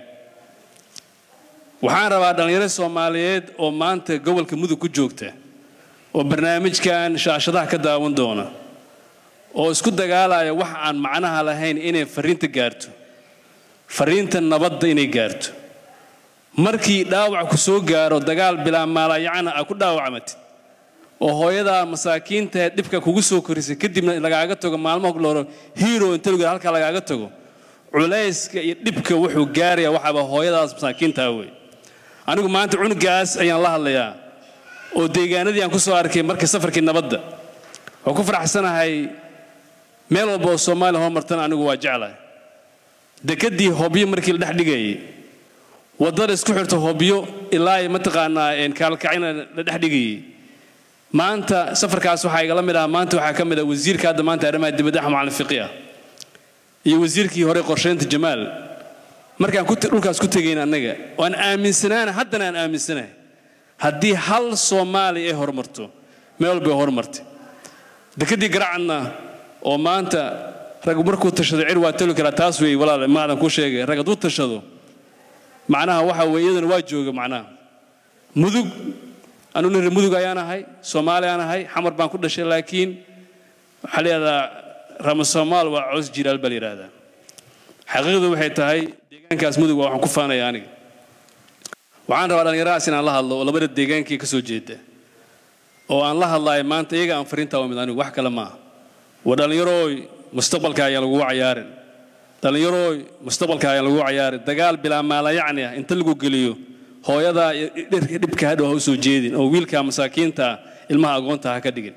وحنا بعد أن يرسل سوماليات وما أنت قبل كمدو كجوكته وبرنامج كان شاشة كذا وندونا واسكت دجالا وح عن معناها لهين إني فرينت جارتو فرينت النبض إني جارتو مركي داوع كسوق جارو دجال بلا ما لا يعني أكو داوع عمت oo hooyada masaakiinta dhibka kugu soo korisay kadibna lagaaga tago maalmaha looro hero inta lagu halka lagaaga tago culayska iyo dhibka wuxuu gaarayaa waxaba hooyadaas masaakiinta way anigu maanta cunugaas ayaan la hadlayaa oo deegaanadii aan ku soo arkay markii safarkii nabadda oo ku faraxsanahay meel walba oo Soomaaliya hoo martan anigu waa jeclahay dekadii hoobiyo markii la dhex dhigay wadada isku xirto hoobiyo ilaa ay mataqaanaa in kaalkacina la dhex dhigay maanta safarkaas waxa iga la mid ah maanta waxa kamid ah wasiirka hadda maanta arrimaha dibadda Axmed Fiqiya iyo wasiirkii hore qorsheynta Jamaal markaan ku dhulkaas ku tagayna anaga waan aaminsanaana haddana aan aaminsanahay haddii hal Soomaali ay hormarto meel bay hormartay dekadii garacna oo maanta rag markuu tashado cir waa talo kala taas way walaal maadan ku sheegay rag uu tashado macnaha waxa weeyadana waa jooga macnaha mudug anu leeyahay mudug ayaan ahay Soomaali aan ahay xamar baan ku dhashay laakiin waxa leeyahay rama Soomaal waa cus jiral bal yiraahdaa xaqiiqadu waxay tahay deegaankaas mudug waxaan ku faanayaa aniga waxaan rabaa dhalinyarada inaan la hadlo oo labada deegaankii ka soo jeeda oo aan la hadlaay maanta iyaga aan fariinta waa mid anigu wax kale ma wadhalinyarooy mustaqbalka ayaa lagu ciyaarin dhalinyarooy mustaqbalka ayaa lagu ciyaarin dagaal bilaa maala yacni ah inta lagu geliyo hooyada dhibka hadhow u soo jeedin oo wiilka masaakiinta ilmaha agoonta ha ka dhigin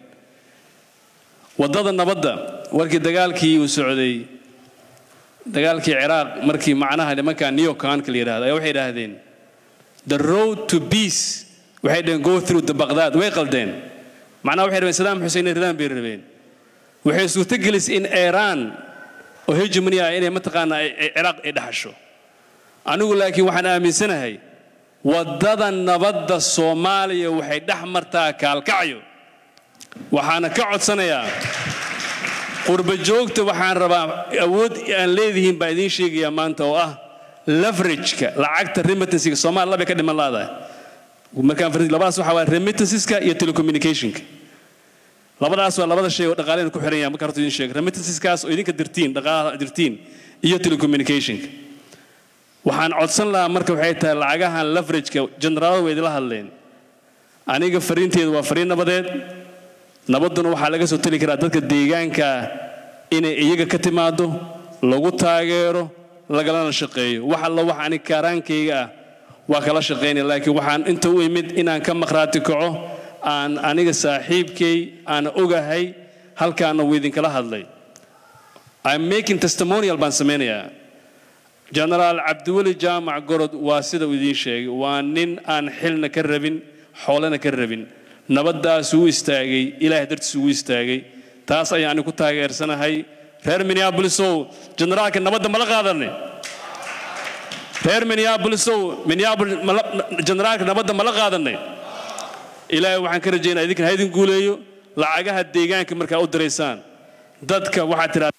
wadada nabadda warkii dagaalkii uu socday dagaalkii Ciraaq markii macnaha nimanka neocon kale yiraahdo waxay yiraahdeen the road to peace waxay dheen go through the Baghdad way qaldeen macnaha waxay rabeen Saddam Hussein Iran bay rabeen waxay suurtagelisay in Iran oo hegemony ah inay mataqaana Ciraaq ay dhaxasho anigu laakiin waxaan aaminsanahay wadada nabadda Soomaaliya waxay dhaxmartaa kaalkacyo waxaana ka codsanayaa qurba joogta waxaan rabaa awood aan leedahay baa idin sheegaya maanta oo ah leverage-ka lacagta remittance-ka Soomaaliya laba ka dhiman laadahay markaan fariid labadaas waxa waa remittances-ka iyo telecommunication-ka labadaas waa labada shay oo dhaqaaleena ku xiran yahay marka horta idin sheeg remittances-kaas oo idinka dirtiin dhaqaalaha dirtiin iyo telecommunication-ka waxaan codsan lahaa marka waxay tahay lacagahan leverage-ka generaalada way idila hadleen aniga fariinteedu waa fariin nabadeed nabaduna waxa laga soo tali karaa dadka deegaanka inay iyaga ka timaado lagu taageero lagalana shaqeeyo waxa la wax ani karaankayga ah waa kala shaqeynay laakiin waxaan inta u imid inaan ka maqraati kaco aan aniga saaxiibkay aan ogahay halkaana uu idin kala hadlay I'm making testimonial baan sameeynaya General Abdiwali Jaamac Gorod waa sida uu idin sheegay waa nin aan xilna ka rabin xoolana ka rabin nabadaas uu istaagay ilaahay dartiis uu istaagay taas ayaan ku taageersanahay reer Minneapolis oo generaalka nabadda ma la qaadanay reer Minneapolis oo Minneapolis generaalka nabadda ma la qaadanay ilaahay waxaan ka rajaynayaa idinka haydin guuleeyo lacagaha deegaanka marka u direysaan dadka waxa tiraa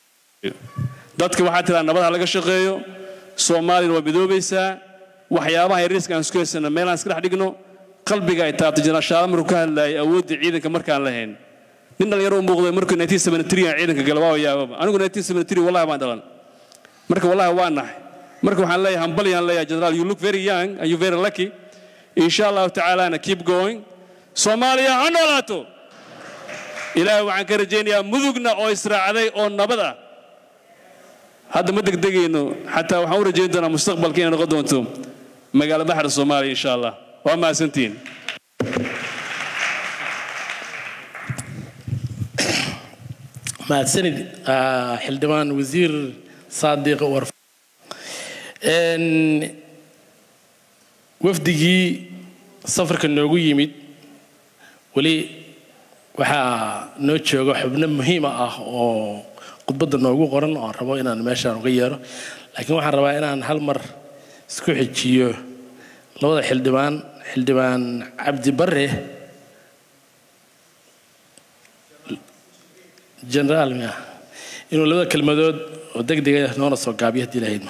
dadka waxa tiraa nabadda laga shaqeeyo Soomaaliya waa midoobaysaa waxyaabaha yariiska aan isku heysana meel aan iska dhex dhigno qalbiga ay taabto janaashaada markuu ka hadlayay awoodda ciidanka markaan lahayn nin dhalinyaro u muuqday markuu nineteen seventy-three aan ciidanka galabaa yaababa anigu nineteen seventy-three wallahi baan dhalan marka wallahi waa nahay marka waxaan leeyahay hambal yaan leeyahay general you look very young and you very lucky insha Allah ta'ala na keep going Soomaaliya ha noolaato ilaahay waxaan ka rajaynayaa mudugna oo israacday oo nabad ah hadda ma degdegayno xataa waxaan u rajayn doonaa mustaqbalka inay noqon doonto magaalada baxda Soomaaliya insha Allah waa maasantiin mahadsanid xildhibaan wasiir Saadiq Warf een wafdigii safarka noogu yimid wali waxaa noo jooga xubno muhiim ah oo khudbadda noogu qoran oo rabo inaan meeshaan uga yeero laakiin waxaan rabaa inaan hal mar isku xijiyo labada xildhibaan xildhibaan Cabdi Barre general inuu labada kelmadood oo degdeg ah noona soo gaabiyo hadii lahaydno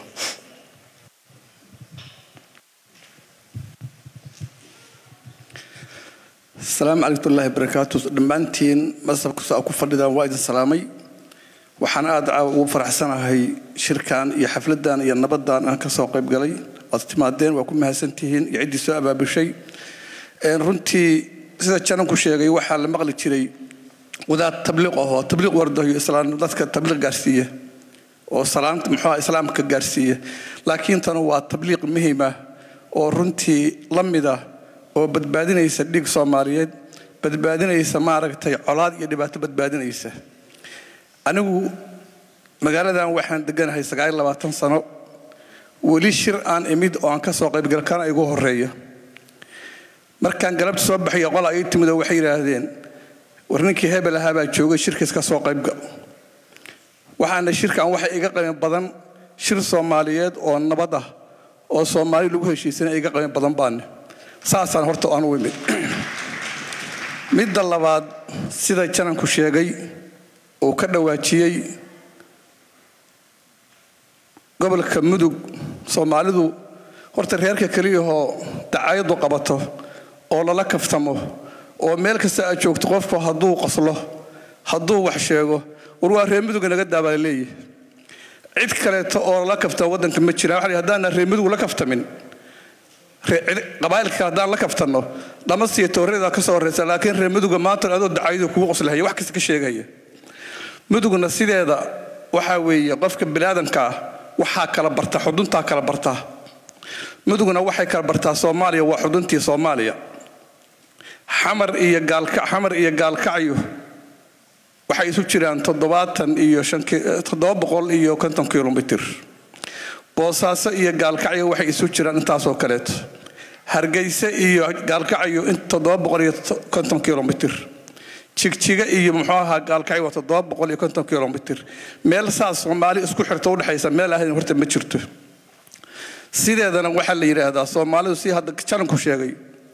السلام عليكم الله وبركاته دمانتين مصرف كسا أكو فردان وايد السلامي وحنا أدعى وفرح سنة هي شركان يا حفلدان يا نبضان أنا كسا قيب قلي أستمادين وأكون مهسنتين يعدي سؤال بشيء رنتي sida jananku sheegay waxaa la maqli jiray wadaad tabliiq ahoo tabliiq wardayo islaam dadka tabliiq gaarsiiya oo salaanta muxuu islaamka gaarsiiya laakiin tan waa tabliiq muhiim ah oo runtii la mid ah oo badbaadinaysa dhig Soomaaliyeed badbaadinaysa maaragtay colaad iyo dhibaato badbaadinaysa anigu magaaladan waxaan deganahay sagaal iyo labaatan sano wali shir aan imid oo aan ka soo qayb gal kana igu horeeyo markaan galabta soo baxay qol ay timid waxay yiraahdeen warninkii hebel ahaa baa joogay shirkiis ka soo qayb gal waxaana shirkan waxa iga qiimo badan shir Soomaaliyeed oo nabad ah oo Soomaali lagu heshiisanay iga qiimo badan baan saasaan horta aan u imid midda labaad sida jananku sheegay oo ka dhawaajiyay gobolka Mudug Soomaalidu horta reerka kaliya oo dacayadu qabato oo lala kaftamo oo meel kasta ay joogto qofku haduu qoslo haduu wax sheego war waa reer Mudug naga daabaa leeyahay cid kale oo la kafta wadanka ma jira waxa hadaan reer Mudug la kaftamin qabaylka hadaan la kaftano lama sii toorada ka soo horeeyay laakiin reer Mudug maanta adoo dacayadu ku qoslahay wax kasta ka sheegaya Mudugna sideeda waxa weeye qofka bilaadanka waxa kala barta xudunta kala barta Mudugna waxay kala bartaa Soomaaliya waa xuduntii Soomaaliya xamar iyo gaalka xamar iyo gaalkacyo waxay isu jiraan toddobaatan iyo shan toddoba boqol iyo konton kiiloomitir Boosaaso iyo gaalkacyo waxay isu jiraan intaas oo kale Hargeysa iyo gaalkacyo in toddoba boqol iyo konton kiiloomitir Jigjiga iyo muxuu ahaa gaalkacyo toddoba boqol iyo konton kiiloomitir meel saas Soomaali isku xirto u dhaxaysa meel ahayn horta ma jirto sideedana waxa la yiraahdaa Soomaalidu si hadda jananku sheegay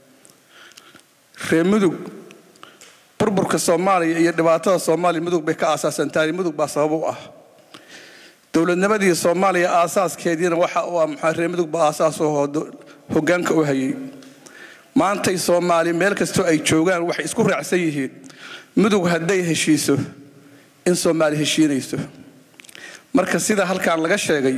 reer Mudug burburka Soomaaliya iyo dhibaatada Soomaaliya Mudug bay ka aasaasan tahay Mudug baa sabab u ah dawladnimadii Soomaaliya aasaaskeedina waxa uu ah reer Mudug baa aasaas oo hoggaanka u hayay maanta Soomaali meel kasta ay joogaan waxay isku raacsan yihiin Mudug haday heshiiso in Soomaali heshiinayso marka sida halkaan laga sheegay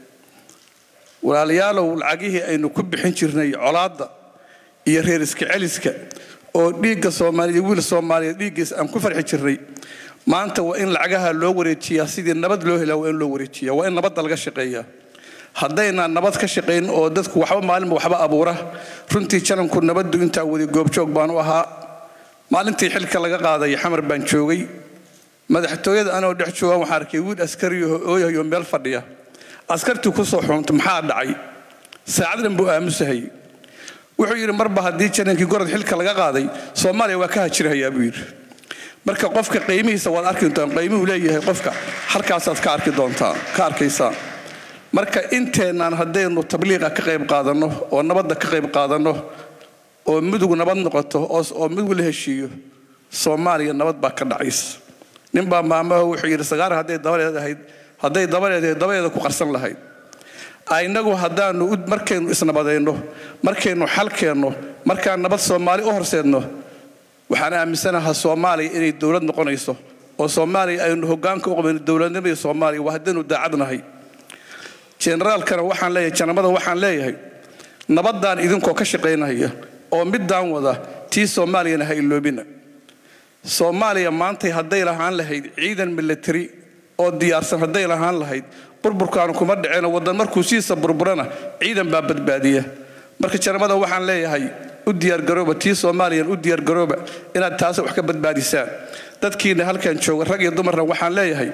walaalayaalow lacagihii aynu ku bixin jirnay colaadda iyo reer iska celiska oo dhiigga Soomaaliya wiil Soomaaliya dhiiggiis aan ku farxi jirnay maanta waa in lacagaha loo wareejiyaa sidii nabad loo helo waa in loo wareejiyaa waa in nabad laga shaqeeyaa haddayna nabad ka shaqeyn oo dadku waxba maalin waxba abuura runtii jananku nabadu inta wadi goobjoog baan u ahaa maalintii xilka laga qaaday xamar baan joogay madaxtooyada anoo dhex joogan waxaan arkay wiil askari oo yahay meel fadhiya askartu ku soo xuntay maxaa dhacay saacadan buu aamusahay wuxuu yiri marba hadii janankii gorod xilka laga qaaday Soomaaliya waa ka hajirayaa buu yiri marka qofka qiimihiisa waad arki doontaa qiimuhu leeyahay qofka halkaas aad ka arki doontaa ka arkaysaa marka inteenan hadaynu tabliiqa ka qayb qaadano oo nabadda ka qayb qaadano oo Mudug nabad noqoto oo Mudug la heshiiyo Soomaaliya nabad baa ka dhacaysa ninba maamaha wuxuu yiri sagaar haday dabaleed ahayd haday dabaleed dabadeeda ku qarsan lahayd aynagu hadaanu markaynu isnabadayno markaynu xalkeeno markaan nabad Soomaali u horseedno waxaan aaminsanahay Soomaaliya inay dawlad noqonayso oo Soomaaliya aynu hoggaanka u qaban dawladnimada Soomaaliya waa hadanu daacadnahay generaalkana waxaan leeyahay janamada waxaan leeyahay nabadaan idinkoo ka shaqeynaya oo midaan wada tii Soomaaliyana ha iloobina Soomaaliya maanta haday lahaan lahayd ciidan military oo diyaarsan haday lahaan lahayd burburkaan kuma dhaceen wadan markuu siisa burburana ciidan baa badbaadiya marka janamada waxaan leeyahay u diyaar garooba tii Soomaaliya u diyaar garooba inaad taas wax ka badbaadisaan dadkiina halkan jooga rag iyo dumarna waxaan leeyahay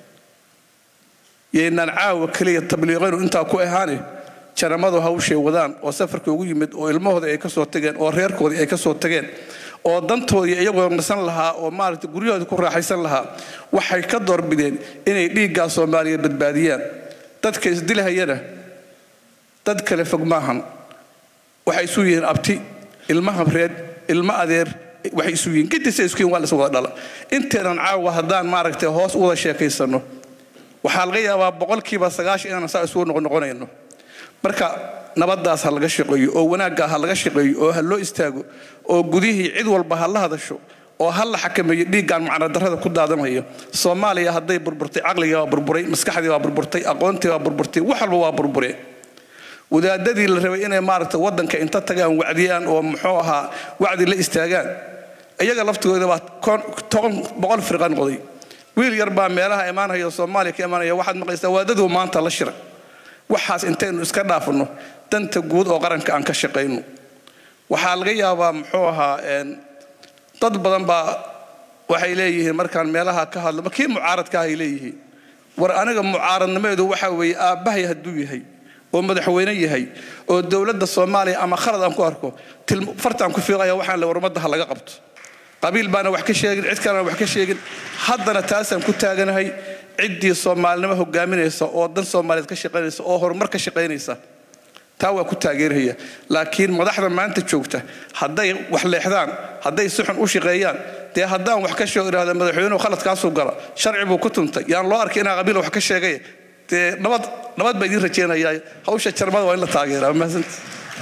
yeeynaan caawa kaliya tabliiqaynu inta ku ahaane janamadu hawshay wadaan oo safarka ugu yimid oo ilmahooda ay ka soo tageen oo reerkooda ay ka soo tageen oo dantoodii iyagoo nasan lahaa oo maaragtay guryahooda ku raaxaysan lahaa waxay ka doorbideen inay dhiigga Soomaaliya badbaadiyaan dadka isdilahayana dad kale fog maahan waxay isu yihiin abti ilmaha reed ilma adeer waxay isu yihiin gidisa isku yihiin waa la soo wada dhala inteenan caawa haddaan maaragtay hoos u wada sheekaysano waxaa laga yaabaa boqolkiiba sagaashan inaan saa isugu noqonayno marka nabadaas ha laga shaqeeyo oo wanaagga ha laga shaqeeyo oo ha loo istaago oo gudihii cid walba ha la hadasho oo hal la xakameeyo dhiigan macna darrada ku daadanayo Soomaaliya haday burburtay aqliga waa burburay maskaxdii waa burburtay aqoontii waa burburtay wax walba waa burburay wadaadadii la rabay inay maaragtay waddanka inta tagaan wacdiyaan oo muxuu ahaa wacdi la istaagaan iyaga laftooda baa toban boqol firqan qoday wiil yar baa meelaha imaanaya Soomaaliya ka imaanaya waxaad maqlaysaa wadaadu maanta la shiray waxaas intaynu iska dhaafno danta guud oo qaranka aan ka shaqeyno waxa laga yaabaa muxuu ahaa een dad badan baa waxay leeyihiin markaan meelaha ka hadlo markii mucaaradka ay leeyihiin war aniga mucaaradnimeedu waxa weey aabahay haduu yahay oo madaxweyne yahay oo dawladda Soomaaliya ama khalad aan ku arko fartaan ku fiiqaya waxaan la warmadaha laga qabto qabiil baana wax ka sheegin cid kale wax ka sheegin haddana taasaan ku taaganahay ciddii Soomaalinimo hogaaminaysa oo dan Soomaaliyeed ka shaqeynaysa oo horumar ka shaqeynaysa taa waa ku taageeraya laakiin madaxda maanta joogta hadday wax leexdaan hadday si xun u shaqeeyaan dee haddaan wax ka soo iraahdo madaxweynuhu khaladkaas u gala sharci buu ku tuntay yaan loo arkay inaa qabiil wax ka sheegay dee nabad nabad bay idin rajeenayaa hawsha jarmada waa in la taageeraa mahadsanti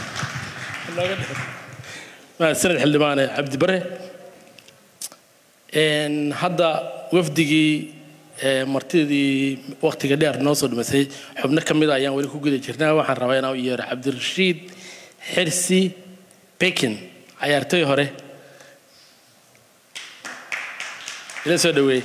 mahadsanid xildhibaane cabdi bare een hadda wafdigii martidii waqtiga dheer noo soo dhimasay xubno kamid ah ayaan wali ku guda jirnaa waxaan rabaa inaan u yeero Cabdirashiid Xirsi Pekin ciyaartoy hore ila soo dhaweey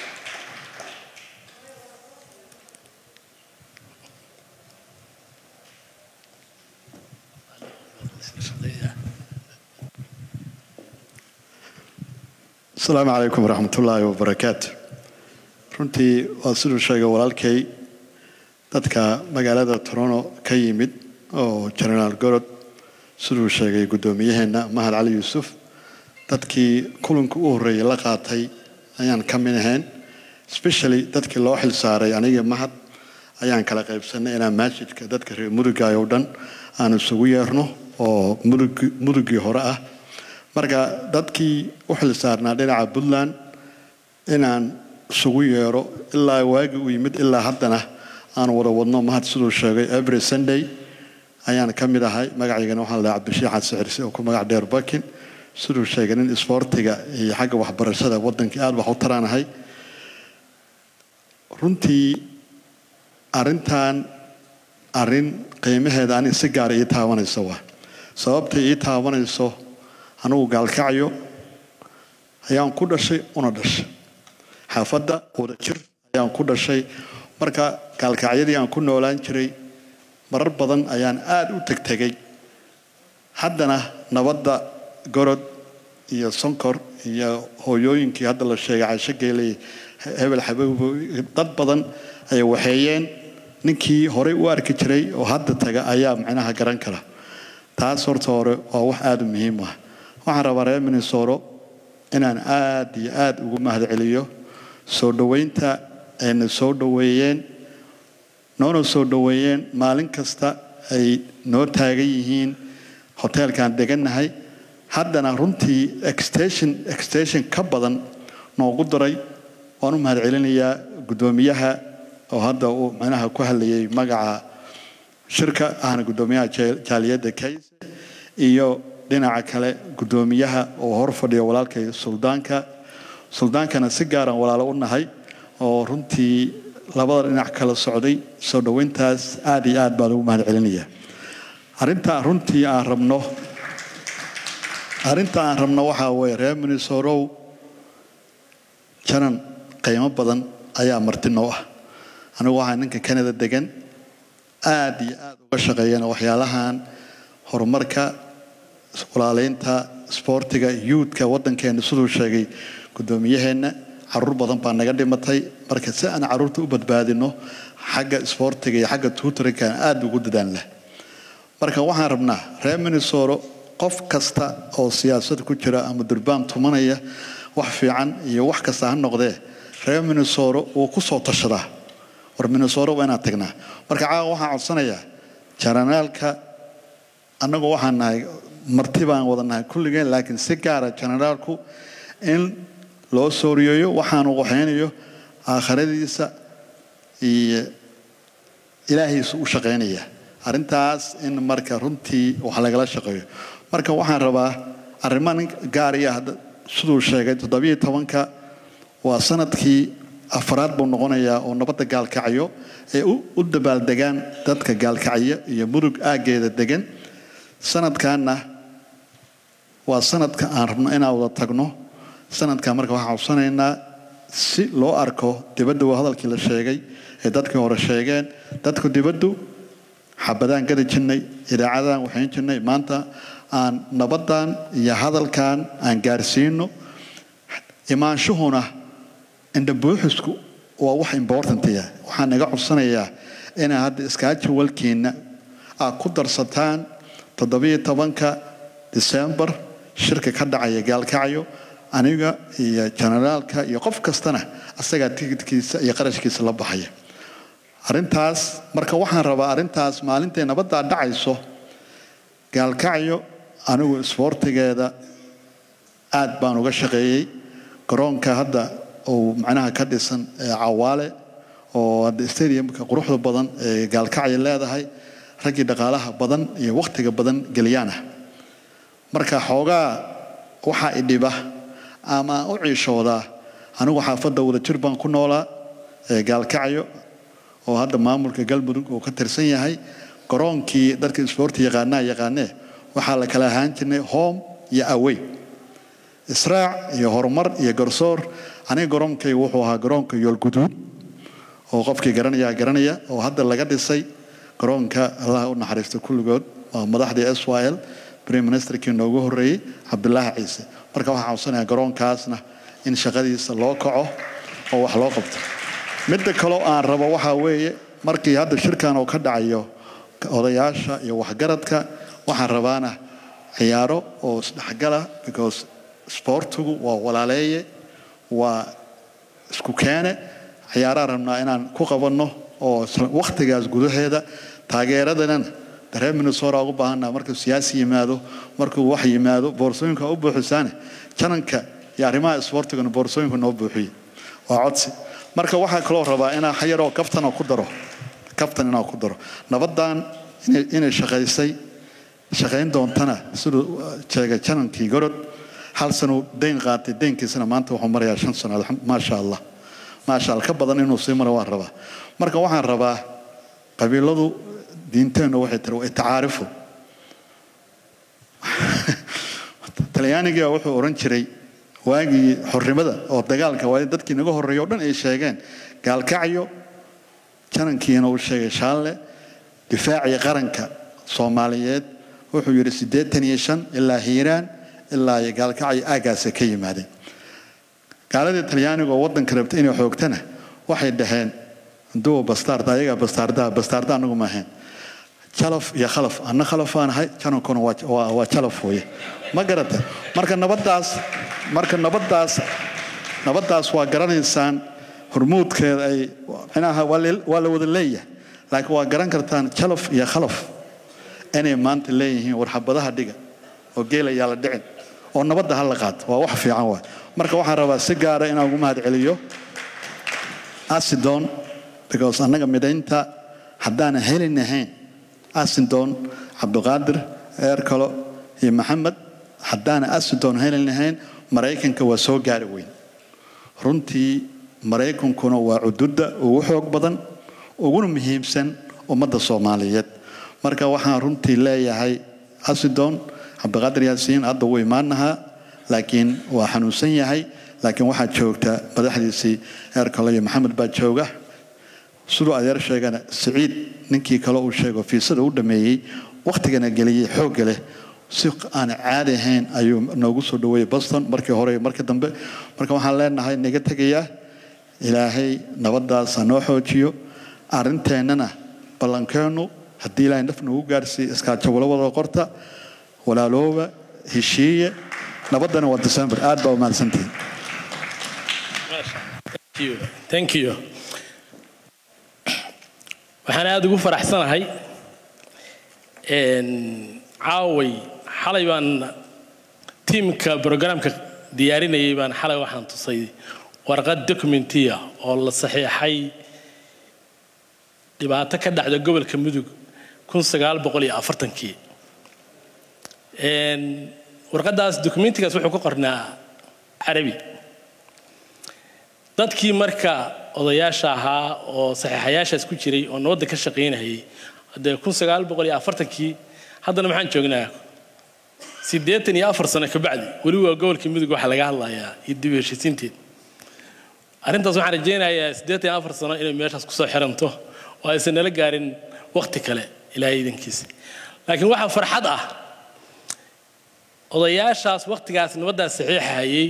السلام عليكم ورحمة الله وبركاته runtii waa siduu sheegay walaalkay dadka magaalada Toronto ka yimid oo General Gorod siduu sheegay gudoomiyaheena Mahad Cali Yuusuf dadkii kulanka u horeeyay la qaatay ayaan ka mid ahayn especially dadkii loo xil saaray aniga Mahad ayaan kala qaybsanay inaan masjidka dadka reer Muruga oo dhan aan isugu yeerno oo Murugii hore ah marka dadkii u xil saarnaa dhinaca Puntland inaan isugu yeero ilaa waagi u yimid ilaa haddana aan wada wadno Mahad sidoo sheegay every Sunday ayaan ka mid ahay magaceygana waxaan la Cabdirashiid Xasan Cirsi oo ku magac dheer Bakin sidoo sheegay in sportiga iyo xagga waxbarashada waddanka aad wax u taraanahay runtii arintan arin qiimaheeda aan si gaar ah taabanayso waa sababta ay taabanayso anigu gaalkacyo ayaan ku dhashay una dhashay xaafadda wada jir ayaan ku dhashay marka gaalkacyadii aan ku noolaan jiray marar badan ayaan aad u tagtagay haddana nabadda Gorod iyo Sonkor iyo hooyooyinkii hadda la sheegay Caasho Geelay hebel xabaab dad badan ay waxeeyeen ninkii hore u arki jiray oo hadda taga ayaa macnaha garan kara taas horta hore waa wax aad u muhiim ah waxaan rabaa reer Minnesota inaan aad iyo aad ugu mahadceliyo soo dhaweynta ay soo dhaweeyeen noona soo dhaweeyeen maalin kasta ay noo taagan yihiin hotelkan deganahay haddana runtii extension extension ka badan noogu daray waan u mahadcelinayaa gudoomiyaha oo hadda uu macnaha ku hadlayay magaca shirka ahna gudoomiyaha jaaliyadda Kayse iyo dhinaca kale gudoomiyaha oo hor fadhiyo walaalkay suldaanka suldaankana si gaar ah walaalo u nahay oo runtii labada dhinac kala socday soo dhaweyntaas aad iyo aad baan ugu mahadcelinayaa arinta runtii aan rabno arinta aan rabno waxa weeye reer Minnesota janan qiimo badan ayaa marti noo ah anigu waxaan ninka Canada degan aad iyo aad uga shaqeeyana waxyaalahan horumarka walaaleynta sportiga youthka waddankeena sidoo sheegay gudoomiyaheena caruur badan baa naga dhimatay marka si aan caruurta u badbaadino xagga sportiga iyo xagga tutorinka aad ugu dadaalna marka waxaan rabnaa reer Minnesota qof kasta oo siyaasad ku jira ama durbaan tumanaya wax fiican iyo wax kasta ha noqdee reer Minnesota oo ku soo tashada war Minnesota waa inaan tagnaa marka caawa waxaan codsanayaa generaalka annagu waxaan nahay marti baan wadanahay kulligeen laakiin si gaar ah generaalku in loo sooriyo waxaan ugu xeenayo aakhiradiisa iyo ilaahiisu u shaqeynaya arintaas in marka runtii wax laga shaqeeyo marka waxaan rabaa arrimahan gaar ah sidoo sheegay toddoba iyo tobanka waa sanadkii afraad buu noqonayaa oo nabadda gaalkacyo ay u dabaaldegaan dadka gaalkacyo iyo mudug aaggeeda degan sanadkaana waa sanadka aan rabno inaan wada tagno sanadka marka waxaan codsanaynaa si loo arko dibadda waa hadalkii la sheegay ee dadkii hore sheegeen dadku dibaddu xabadaan gadi jirnay idaacadaan waxayn jirnay maanta aan nabaddan iyo hadalkan aan gaarsiino imaanshuhuna inda buuxisku waa wax important ah waxaan naga codsanayaa inaa hadda iskaaji walkiina aad ku darsataan toddobiyo tobanka December shirka ka dhacaya gaalkacyo aniga iyo generaalka iyo qof kastana asaga tigidkiisa iyo qarashkiisa la baxaya arintaas marka waxaan rabaa arintaas maalintii nabadda dhacayso gaalkacyo anigu sportigeeda aad baan uga shaqeeyay garoonka hadda oo macnaha ka dhisan cawaale oo hadda stadiumka quruxda badan ee gaalkacyo leedahay ragii dhaqaalaha badan iyo waqtiga badan galiyana marka xoogaa waxa idhiba ama u ciishooda anigu xaafadda wada jir baan ku noolaa ee gaalkacyo oo hadda maamulka galmudug oo ka tirsan yahay garoonkii dadka sport yaqaana yaqaanee waxaa la kala ahaan jirnay home iyo away israac iyo horumar iyo garsoor aniga garoonkay wuxuu ahaa garoonka yoolguduud oo qofkii garanaya garanaya oo hadda laga dhisay garoonka Allah u naxariisto kulligood waa madaxdii S Y L prime minister kii noogu horeeyay Cabdullaahi Ciise marka waxaan codsanayaa garoonkaasna in shaqadiisa loo kaco oo wax loo qabto midda kale aan rabo waxa weeye markii hadda shirkan oo ka dhacayo odayaasha iyo waxgaradka waxaan rabaana ciyaaro oo isdhaxgala because sportigu waa walaaleeye waa isku keene ciyaaraha rabnaa inaan ku qabanno oo waqtigaas gudaheeda taageeradan dareen Minnesota ugu baahanaa markuu siyaasi yimaado markuu wax yimaado boorsooyinka u buuxisaan jananka iyo arrimaha sportiga boorsooyinka noo buuxiyo waa codsi marka waxa kale oo rabaa inaan xayaro kaftan ku daro kaftan inaan ku daro nabadan inay shaqaysay shaqayn doontana sidoo jeega janankii gorod hal sano deyn qaatay deynkiisana maanta wuxuu marayaa shan sano ma sha Allah ma sha Allah ka badan inuu sii maro waan rabaa marka waxaan rabaa qabiiladu diinteena waxay tiri waa taarifu talyaaniga wuxuu oran jiray waagii xornimada oo dagaalka waa dadkii naga horeeyay oo dhan ay sheegeen gaalkacyo janankiina uu sheegay shaalle difaaci qaranka Soomaaliyeed wuxuu yiri siddeetan iyo shan ilaa Hiiraan ilaa gaalkacyo aagaas ka yimaadeen gaalada talyaaniga oo wadanka rabtay inay xoogtana waxay dhaheen doo bastarda ayaga bastarda bastarda anagu ma ahayn jalaf iyo khalaf anna khalafaan hay janankuna waa waa jalaf weeye ma garata marka nabadaas marka nabadaas nabadaas waa garanaysaan hormuudkeeda ay inaha waa la wada leeyahay laakiin waa garan kartaan jalaf iyo khalaf inay maanta leeyihiin warxabadaha dhiga oo geelaya la dhicin oo nabadda hal la qaad waa wax fiican waa marka waxaan rabaa si gaar ah inaan ugu mahad celiyo Asidon because annaga midaynta haddaan helinahayn Asidon Abdulqaadir Eerkalo iyo Maxamed haddaan Asidon helinahayn Mareykanka waa soo gaari weyn runtii Mareykankuna waa cududda ugu xoog badan ugu muhiimsan ummadda Soomaaliyeed marka waxaan runtii leeyahay Asidon Abdulqaadir Yaasiin hadda way maanaha laakiin waa xanuunsan yahay laakiin waxa joogta madaxdiisii Eerkalo iyo Maxamed baa jooga sidoo adeer sheegana Saciid ninkii kale uu sheego fiisada u dhameeyay waqtigana galiyay xoog leh si aan caadi ahayn ayuu noogu soo dhaweeyay Boston markii hore markii dambe marka waxaan leenahay naga tagaya ilaahay nabadaas noo xoojiyo arinteenana balankeenu haddii ilaahay nafna uu gaarsiiyo iska jawlo wada qorta walaalooba heshiiye nabadana waa December aad baa u mahadsantihiin Thank you. Thank you. waxaan aad ugu faraxsanahay een caaway xalay baan teamka programka diyaarinayay baan xalay waxaan tusay warqad documentiya oo la saxiixay dhibaato ka dhacda gobolka Mudug kun sagaal boqol iyo afartan-kii een warqadaas documentigaas wuxuu ku qornaa Carabi dadkii marka odayaasha ahaa oo saxiixayaashaas ku jiray oo nabadda ka shaqaynayay hadee kun sagaal boqol iyo afartankii haddana maxaan joognaa siddeetan iyo afar sano ka bacdi weli waa gobolka Mudug waxa laga hadlayaa iyo dib u heshiisiinteed arrintaas waxaan rajaynayaa siddeetan iyo afar sano inay meeshaas ku soo xiranto oo aysan nala gaarin waqti kale ilaahay idinkiisa laakiin waxa farxad ah odayaashaas waqtigaas nabadda saxiixayay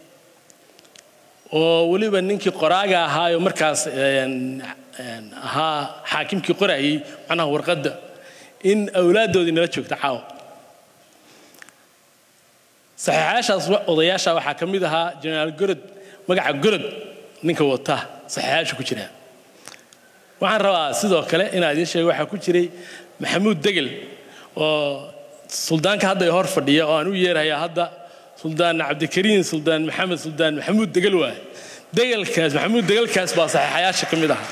oo waliba ninkii qoraaga ahaa oo markaas ahaa xaakimkii qorayay macnaha warqadda in awlaadoodii nala joogta caaw saxiixayaashaas odayaasha waxaa ka mid ahaa jeneraal gorod magaca gorod ninka wata saxiixayaasha ku jira waxaan rabaa sidoo kale inaan idin sheego waxaa ku jiray maxamuud degel oo suldaanka hadda hor fadhiya oo aan u yeerayaa hadda suldaan cabdikariin suldaan maxamed suldaan maxamuud degel waay degelkaas maxamuud degelkaas baa saxiixayaasha ka mid ahaa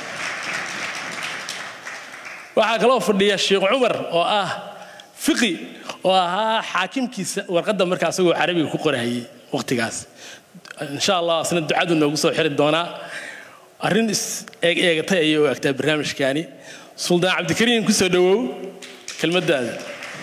waxaa kaloo fadhiya sheekh cumar oo ah fiqi oo ahaa xaakimkiisa warqadda markaa asagoo carabiga ku qorayay waqtigaas insha allah asna ducadu noogu soo xiri doonaa arrin is eeg eegatay ayay u egtaa barnaamijkaani suldaan cabdikariin ku soo dhawow kelmaddaada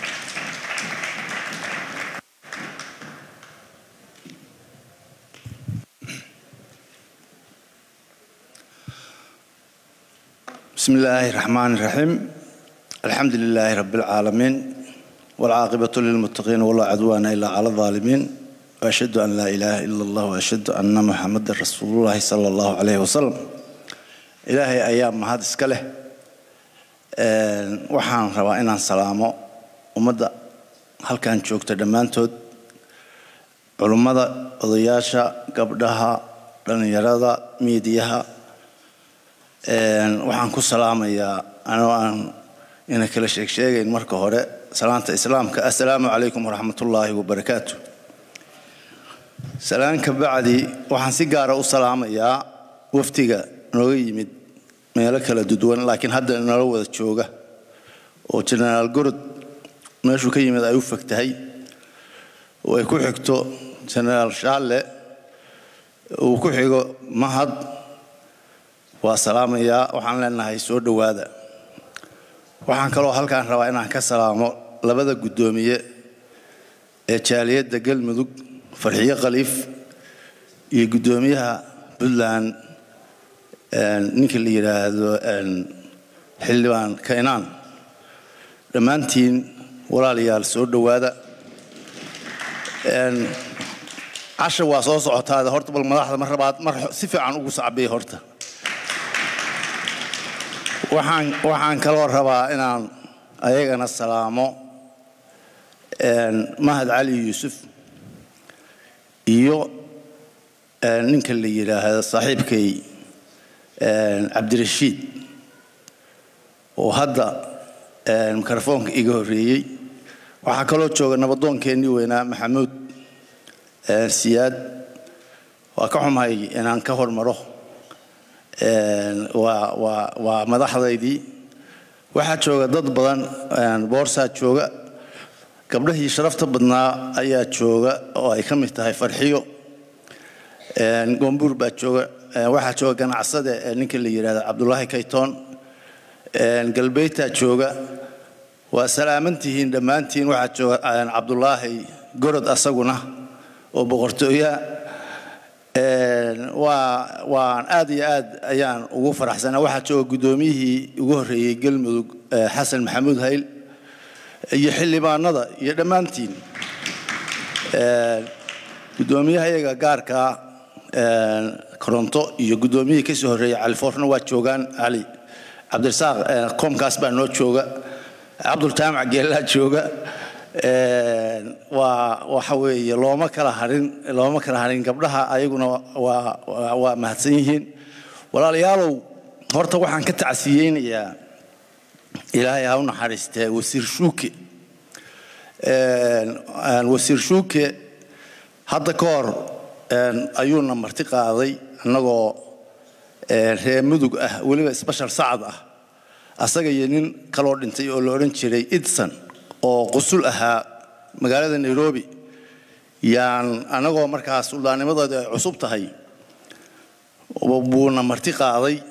بسم الله الرحمن الرحيم الحمد لله رب العالمين والعاقبة للمتقين ولا عدوان إلا على الظالمين وأشهد أن لا إله إلا الله وأشهد أن محمد رسول الله صلى الله عليه وسلم إلهي أيام ما هذا سكله وحان روائنا سلامه ومدى هل كان شوك تدمان تود علماء ضياشة قبلها لن يرى ميديها waxaan ku salaamayaa anoo aan ina kala sheeg sheegayn marka hore salaanta islaamka assalaamu calaykum waraxmatullaahi wabarakaatu salaanka bacdi waxaan si gaar ah u salaamayaa waftiga nooga yimid meelo kala duwan laakiin hadda nala wada jooga oo jeneraal gorod meeshuu ka yimid ay u fagtahay oo ay ku xigto jeneraal shaalle uu ku xigo mahad وسلام يا وحنا لنا هاي سود وهذا وحنا كلو هل كان رواينا عن كسلامه لبذا قدومية تشالية دقل مذوق فرحية خليف يقدوميها بلان نكلي هذا حلوان كينان رمانتين ولا ليال سود وهذا عشر واصوص عط هذا هرت بالملاحظة مرة بعد مرة سفع عن أبو صعبي هرته waxaan waxaan kaloo rabaa inaan ayagana salaamo een mahad cali yuusuf iyo ninka la yiraahdo saaxiibkay een cabdirashiid oo hadda een mikrofoonka iga horeeyay waxa kaloo jooga nabadoonkeenii weynaa maxamuud een siyaad waa ka xumahay inaan ka hormaro waa waa waa madaxdaydii waxa jooga dad badan boorsa jooga gabdhihii sharafta badnaa ayaa jooga oo ay ka mid tahay farxiyo een gombuur baa jooga waxa jooga ganacsade ninka la yiraahdo Cabdullaahi Kaytoon een galbeedta jooga waa salaamantihiin dhamaantiin waxa jooga Cabdullaahi Gorod asaguna oo boqortooya waa waan aad iyo aad ayaan ugu faraxsanaa waxa jooga gudoomiyihii ugu horeeyay galmudug xasan maxamuud hayl iyo xildhibaanada iyo dhamaantiin gudoomiyaha iyaga gaarka koronto iyo gudoomiyihii ka soo horeeyay cali foorna waa joogaan cali cabdirasaaq komkaas baa noo jooga cabdul jaamac geelaa jooga waa waxa weeye looma kala harin looma kala harin gabdhaha ayaguna waa waa mahadsan yihiin walaalayaalow horta waxaan ka tacsiyeynayaa ilaahay ha u naxariistee wasiir shuuke een wasiir shuuke hadda ka hor ayuuna marti qaaday annagoo reer mudug ah weliba special sacad ah asaga iyo nin kaloo dhintay oo la oran jiray idsan oo qusul ahaa magaalada Nairobi yaan anagoo markaas suldaanimadooda ay cusub tahay وبونا مرتي قاضي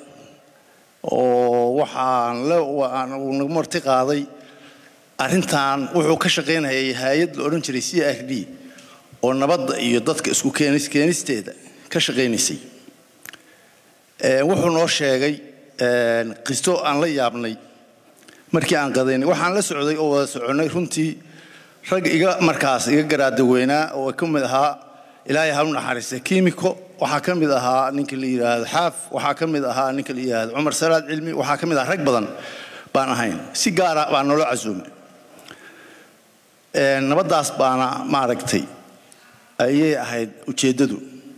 ووحان لا وأنا مرتي قاضي أرنتان وحو كشقين هي هايد الأورنجري سي آر دي ونبض يضدك اسكو كينيس كينيس تيدا كشقين سي وحو نور شيغي قيستو aan la yaabnay markii aan qadaynay waxaan la socday oo wada soconay runtii rag iga markaas iga garaad weynaa oo ka mid ahaa ilaahay ha u naxariisto kiimiko waxa ka mid ahaa ninka la yiraahdo xaaf waxa ka mid ahaa ninka la yiraahdo Umar Salaad Cilmi waxa ka mid ah rag badan baan ahayn si gaar ah baan nolo casuumay ee nabadaas baana maaragtay ayay ahayd ujeedadu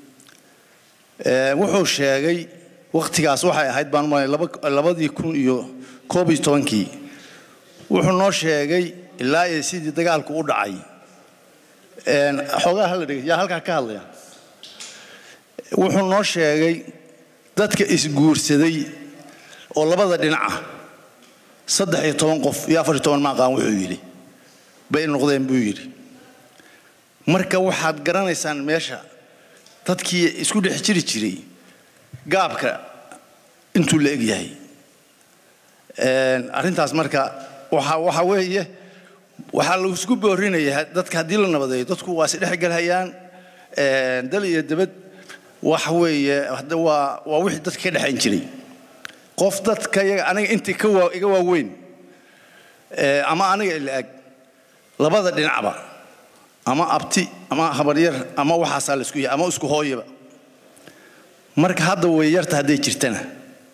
ee wuxuu sheegay waqtigaas waxay ahayd baan maray labadii kun iyo koob iyo tobankii wuxuu noo sheegay ilaa ay sidii dagaalku u dhacay een xogaha la dhigay yaa halka ka hadlaya wuxuu noo sheegay dadka isguursaday oo labada dhinac ah saddex iyo toban qof iyo afar iyo toban ma qaan wuxuu yiri bay noqdeen buu yiri marka waxaad garanaysaan meesha dadkii isku dhex jiri jiray gaabka intuu la eg yahay een arintaas marka waxa waxa weeye waxa la isku boorinayaa dadka hadii la nabadeeyo dadku waa si dhex galhayaan een dal iyo dibad waxa weeye hada waa waa wixii dadka ka dhaxayn jiray qof dadka aniga intii ka waa iga waaweyn ee ama aniga ila ag labada dhinacba ama abti ama habaryar ama waxa la isku yahay ama isku hooyaba marka hadda way yarta haday jirtana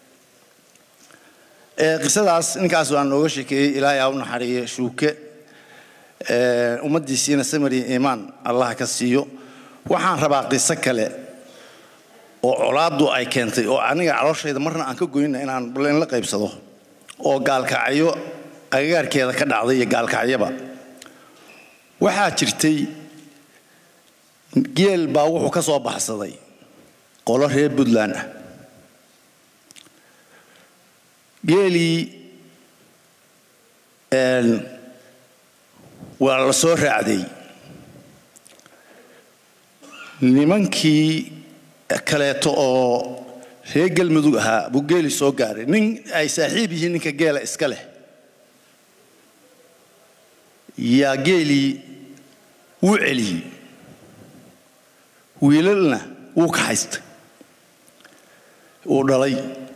ee qisadaas ninkaas waan nooga sheekeeyay ilaahay ha u naxariyo shuuke ee umadiisina samari iimaan Allah ka siiyo waxaan rabaa qiso kale oo colaadu ay keentay oo aniga calooshayda marna aan ka goynaa inaan in la qaybsado oo gaalkacyo agagaarkeeda ka dhacday iyo gaalkacyaba waxaa jirtay geel baa wuxuu ka soo baxsaday qolo reer Puntland ah geeli een waa la soo raacday nimankii kaleeto oo reer Galmudug ahaa buu geeli soo gaaray nin ay saaxiib yihiin ninka geela iska leh yaa geeli wuu celiyey wiilalna wuu ka haystay oo dhalay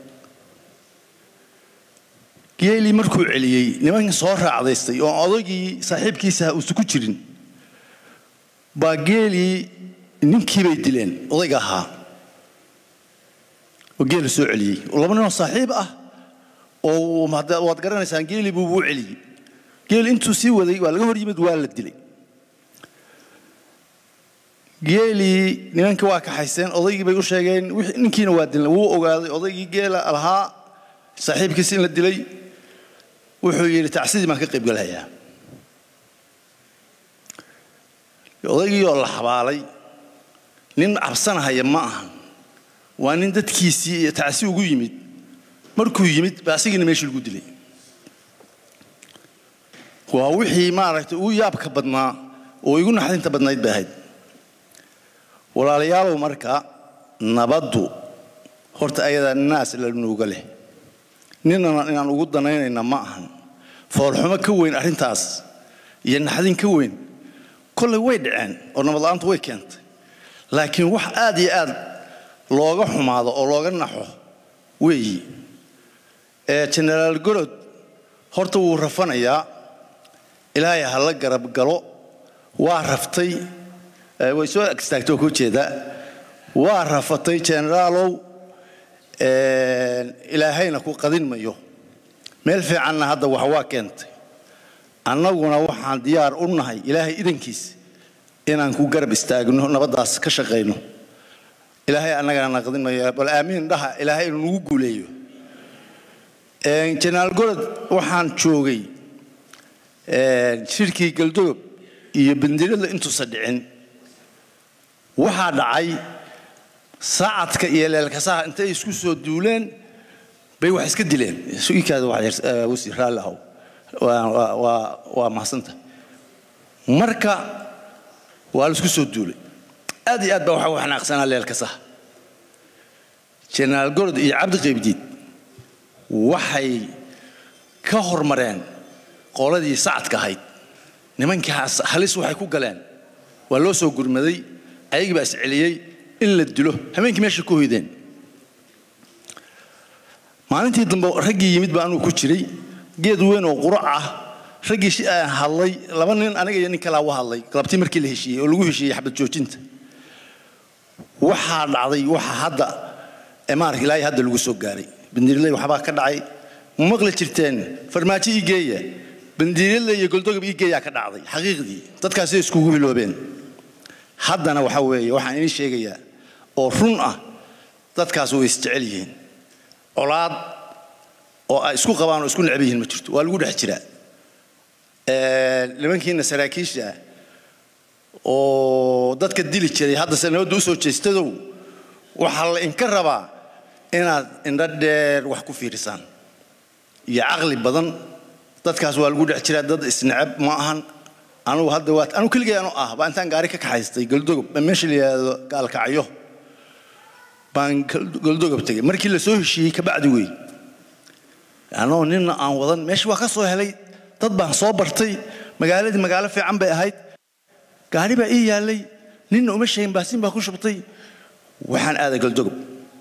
geeli markuu celiyay nimanka soo raacdaystay oo odagii saaxiibkiisa uu isku jirin baa geeli ninkii bay dileen odayga ahaa oo geeli soo celiyay laba nin oo saaxiib ah oo waad garanaysaan geeli buu wuu celiyay geeli intuu sii waday waa laga hor yimid waa la dilay geeli nimanka waa ka haysteen odaygii bay u sheegeen ninkiina waa dilay wuu ogaaday odaygii geela lahaa saaxiibkiisa in la dilay wuxuu yiri tacsiid ma ka qayb galayaa odaygii oo la xabaalay nin cabsanaya ma aha waa nin dadkiisii tacsiid ugu yimid markuu yimid baasigina meeshii lagu dilay waa wixii maaragtay uu yaabka badnaa oo igu naxdinta badnayd baahayd walaalayaal marka nabadu horta ayada naas la nuuga leh ninna inaan ugu danaynayna ma ahan foolxumo ka weyn arintaas iyo naxdin ka weyn kulli way dhaceen oo nabad la'aantu way keentay laakiin wax aad iyo aad looga xumaado oo looga naxo weeyi ee General Gorod horta wuu rafanayaa ilaahay ha la garab galo waa raftay way soo agstaagtay ku jeeda waa rafatay generaalow ee ilaahayna ku qadin mayo meel fiicanna hadda wax waa keentay annaguna waxaan diyaar u nahay ilaahay idankiis inaan ku garab istaagno nabadaas ka shaqeyno ilaahay annagana qadin mayo bal aamin dhaha ilaahay inuu nagu guuleeyo ee General Gorod waxaan joogay ee shirkii Galdogob iyo bandirada intuu sadicin waxa dhacay saacadka iyo leelkasaha intay isku soo duuleen bay wax iska dileen su'ikaada wax wasiir raalahow waa waa waa mahsanta marka waa la isku soo duulay aad iyo aad baa waxa wax naaqsanaa leelkasaha jenaraal gorod iyo cabdi qaybdiid waxay ka hormareen qoladii sacadka ahayd nimankaas halis waxay ku galeen waa loo soo gurmaday ayagii baa isceliyey in la dilo habeenkii meesha ku hoydeen maalintii dambe raggii yimid baa anuu ku jiray geed weyn oo qurac ah raggii si aan hadlay laba nin aniga iyo nin kale waa hadlay galabtii markii la heshiiyey oo lagu heshiiyey xabad joojinta waxaa dhacday waxa hadda emaarka ilaahay hadda lagu soo gaaray bandiirley waxbaa ka dhacay maqli jirteen farmaajo ii geeya bandiirley iyo goldogob ii geeyaa ka dhacday xaqiiqdii dadkaasay iskugu hiloobeen haddana waxa weeye waxaan idin sheegayaa oo run ah dadkaas way isjecel yihiin colaad oo ay isku qabaan oo isku necab yihiin ma jirto waa lagu dhex jiraa nimankiina saraakiisha ah oo dadka dili jiray hadda sanadooda u soo jeestadow waxaa la inka rabaa inaad indho dheer wax ku fiirisaan iyo caqli badan dadkaas waa lagu dhex jiraa dad isnecab ma ahan anugu hadda waa anu keligay anu ah baa intaan gaari ka kaxaystay galdogob meesha la yiraahdo gaalkacyo baan galdogob tagay markii la soo heshiiyey ka bacdi weey anoo nin aan wadan meesha waa ka soo helay dad baan soo bartay magaaladii magaalo fiican bay ahayd gaari baa ii yaalay ninna uma sheegin baasin baa ku shubtay waxaan aaday galdogob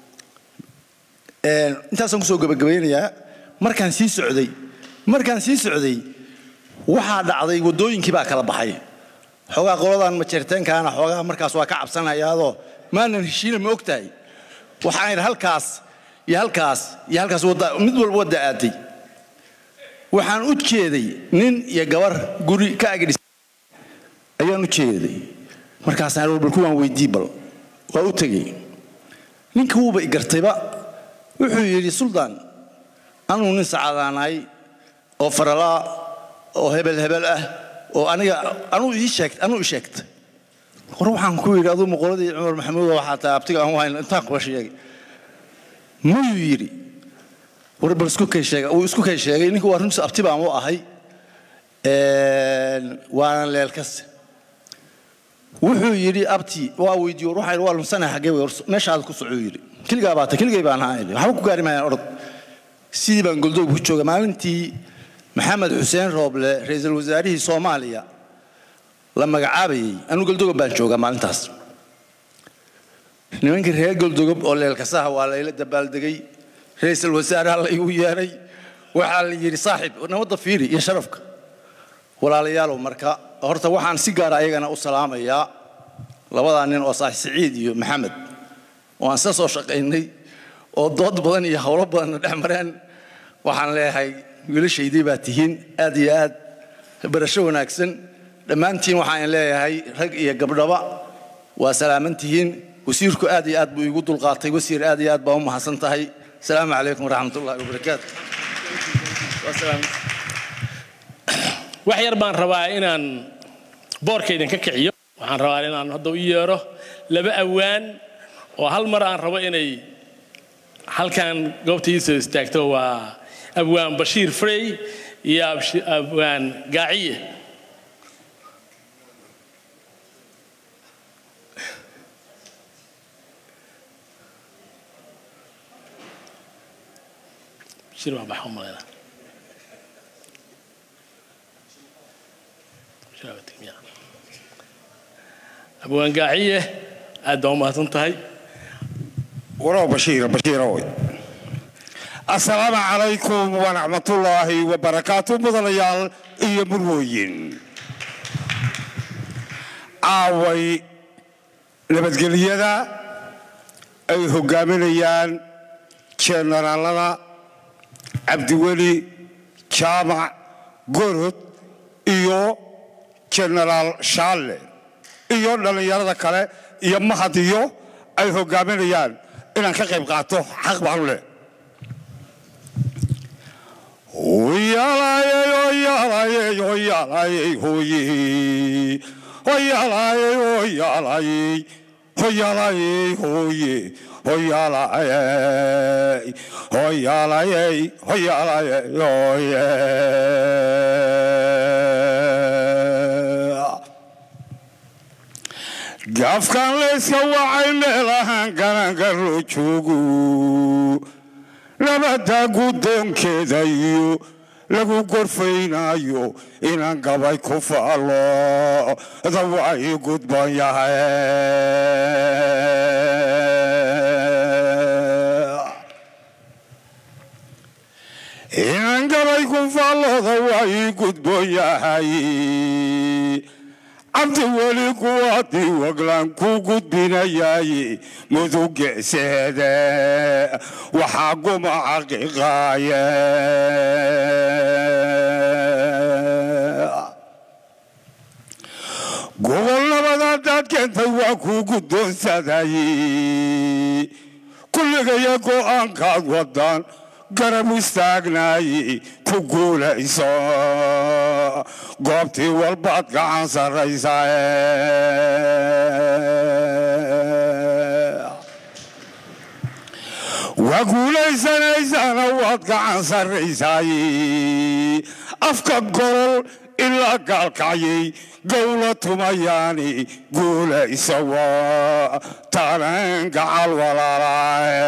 intaasaan kusoo gabagabeynayaa markaan sii socday markaan sii socday waxaa dhacday waddooyinkii baa kala baxay xoogaa qoladan majeerteenkaana xoogaa markaas waa ka cabsanayaadoo maanan heshiina ma og tahay waxaan idhi halkaas iyo halkaas iyo halkaas wadda mid walba wadda aaday waxaan u jeeday nin iyo gabar guri ka agdhis ayaan u jeeday markaasaan walbal kuwaan weydii bal waa u tegey ninka wuuba igartayba wuxuu yidhi suldaan anuu nin sacaadaanahay oo faralaa oo hebel hebel ah oo aniga anuu ii sheegtay anuu ii sheegtay hor waxaan ku yidhi aduu muqoladii cumar maxamuud waxaa tahay abtiga aan wahayn intaan kuba sheegay muyuu yidhi war bal isku kay sheegay uu isku kay sheegay ninku waa runtii abti baan u ahay waana leelkas wuxuu yidhi abti waa weydiiyo waxaan waa lumsanahay xagee meeshaad ku socdo yidhi kiligaa baata kiligay baan ahay waxba ku gaari maayaan orod sidii baan goldoog ku jooga maalintii maxamed xuseen rooble ra'iisul wasaarihii Soomaaliya la magacaabayay anu goldoog baan jooga maalintaas nimankii reer goldoog oo leelkasaha waa la ila dabaaldegay ra'iisul wasaaraha la igu yeeray waxa la yiri saaxiib nabada fiiri iyo sharafka walaalayaal marka horta waxaan si gaar ah ayagana u salaamayaa labada nin oo saaxiib Saciid iyo Maxamed oo aan soo shaqeynay oo dood badan iyo hawlo badan dhex mareen waxaan leeyahay wiilashaydii baa tihiin aad iyo aad barasho wanaagsan dhammaantiin waxaan leeyahay rag iyo gabdhaba waa salaamantihiin wasiirku aad iyo aad buu igu dulqaatay wasiir aad iyo aad baa u mahadsan tahay السلام عليكم ورحمة الله وبركاته. والسلام. وحير بان ربا إنان بوركيدن ككعيو وحان ربا إنان هدو إيارو لبا أوان وهالمرة أن ربا إني هل كان قوتي يسو استاكتو أبوان بشير فري يا أبوان قاعية شير ما بحوم ولا شربت يا أبو أنقاعية أدوم ما تنتهي ورا بشير بشير أوي السلام عليكم ورحمة الله وبركاته مضليال إيه مرويين عاوي نبتقليدا أي هقامينيان جنرالنا عبد الولي جامع قرد إيو جنرال شالي إيو دلنيارada kale iyo mahadiyo ay hogaaminayaan inaan ka qayb qaato xaq baan u leeyahay ويالاي ويالاي ويالاي هوي ويالاي ويالاي ويالاي هوي ويالاي ويالاي ويالاي gaafkan layska wacay meelahan garangarro joogu nabadda guddoonkeeda iyo lagu gorfaynayo inaan gabay ku faalo dawa ii gudban yahay inaan gabay ku faalo dawa ii gudban yahay cabdi weli kuwaadii waglaan ku gudbinayaay mudugeeseede waxaa guma xaqiiqaaye gobol nabada daad keentay waa ku guddoonsaday kulligaya go'aankaad wadaan garab istaagnaay ku guulayso goobtii walbaad gacan sarraysaa waa guulaysanaysana waad gacan sarraysaay afka golol ilaa gaalkacyay gowla tumayaani guulaysa waa taaneen gacal walaalaaye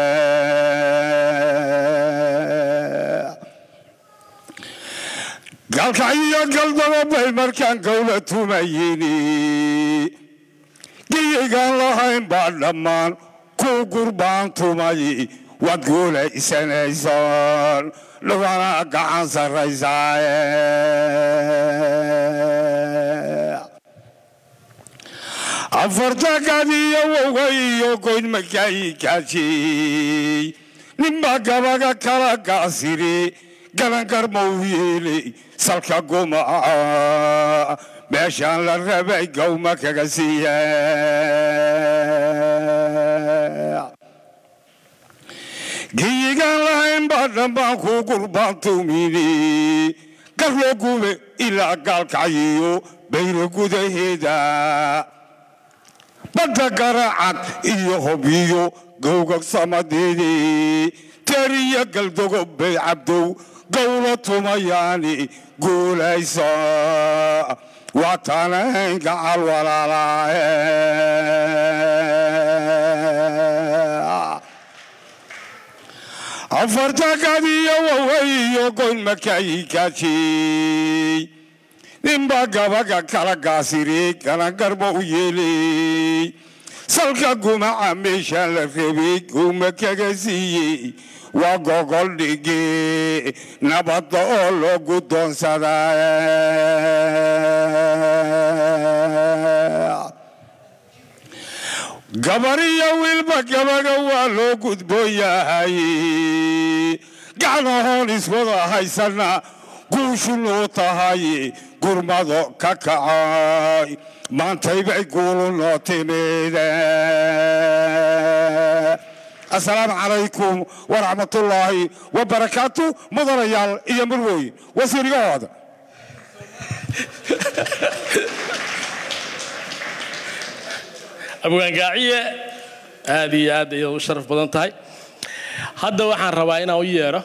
gaalkacyiyo galdaba bay markaan gowla tumayini giyaygaan lahayn baa dhammaan ku gurbaan tumay waad guulaysanaysaan dhugana gacan sarraysaaye afartagadiyo wowga iyo goyn makaayi kaajiyey ninbaa gabaga kala gaasiri galangar mau yeelay salka gumaca meeshaan la rabay gawma kaga siiya giyigaan lahayn baa dhanbaan ku gurbaan tumini garloo gube ilaa gaalkacyiyo bayra gudaheeda badda garacad iyo hobiyo gowgag samadeedii tariya galdogo bay cabdow gowla tumayaani guulayso waa taanayn gacal walaalaaye afartagadiyo wawaiyo goyn makaayi kaajiyey ninbaa gabaga kala gaasiri galangarba u yeelay salka gumaca meeshaan la rabay guma kaga siiyey waa gogol dhige nabadda oo loo guddoonsadaa gabariyo wiilba gabaga waa loo gudboon yahay gacnahoon iswada haysana guushu loo tahay gurmado ka kacay maantay bay guulu noo timid assalaamu calaykum waraxmatullaahi wabarakaatu mudanayaal iyo murwooyin wasiirigahooda abwaangaaciye aad iyo aad ayay u sharaf badan tahay hadda waxaan rabaa inaan u yeedho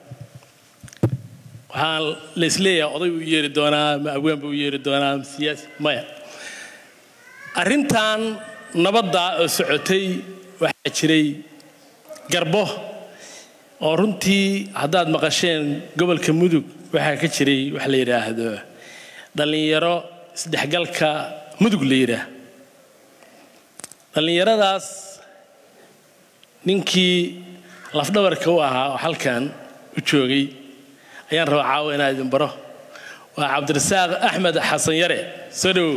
waxaan la isleeyahay oday u yeeri doonaa ma abwaanba u yeeri doonaa ma siyaasi maya arrintan nabadda oo socotay waxaa jiray garbo oo runtii haddaad maqasheen gobolka mudug waxaa ka jiray wax la yidhaahdo dhallinyaro isdhexgalka mudug la yidhaah dhallinyaradaas ninkii lafdhabarka u ahaa oo halkan u joogay ayaan rabaa caawa inaan idin baro waa cabdirasaaq axmed xasan yare soo dhowow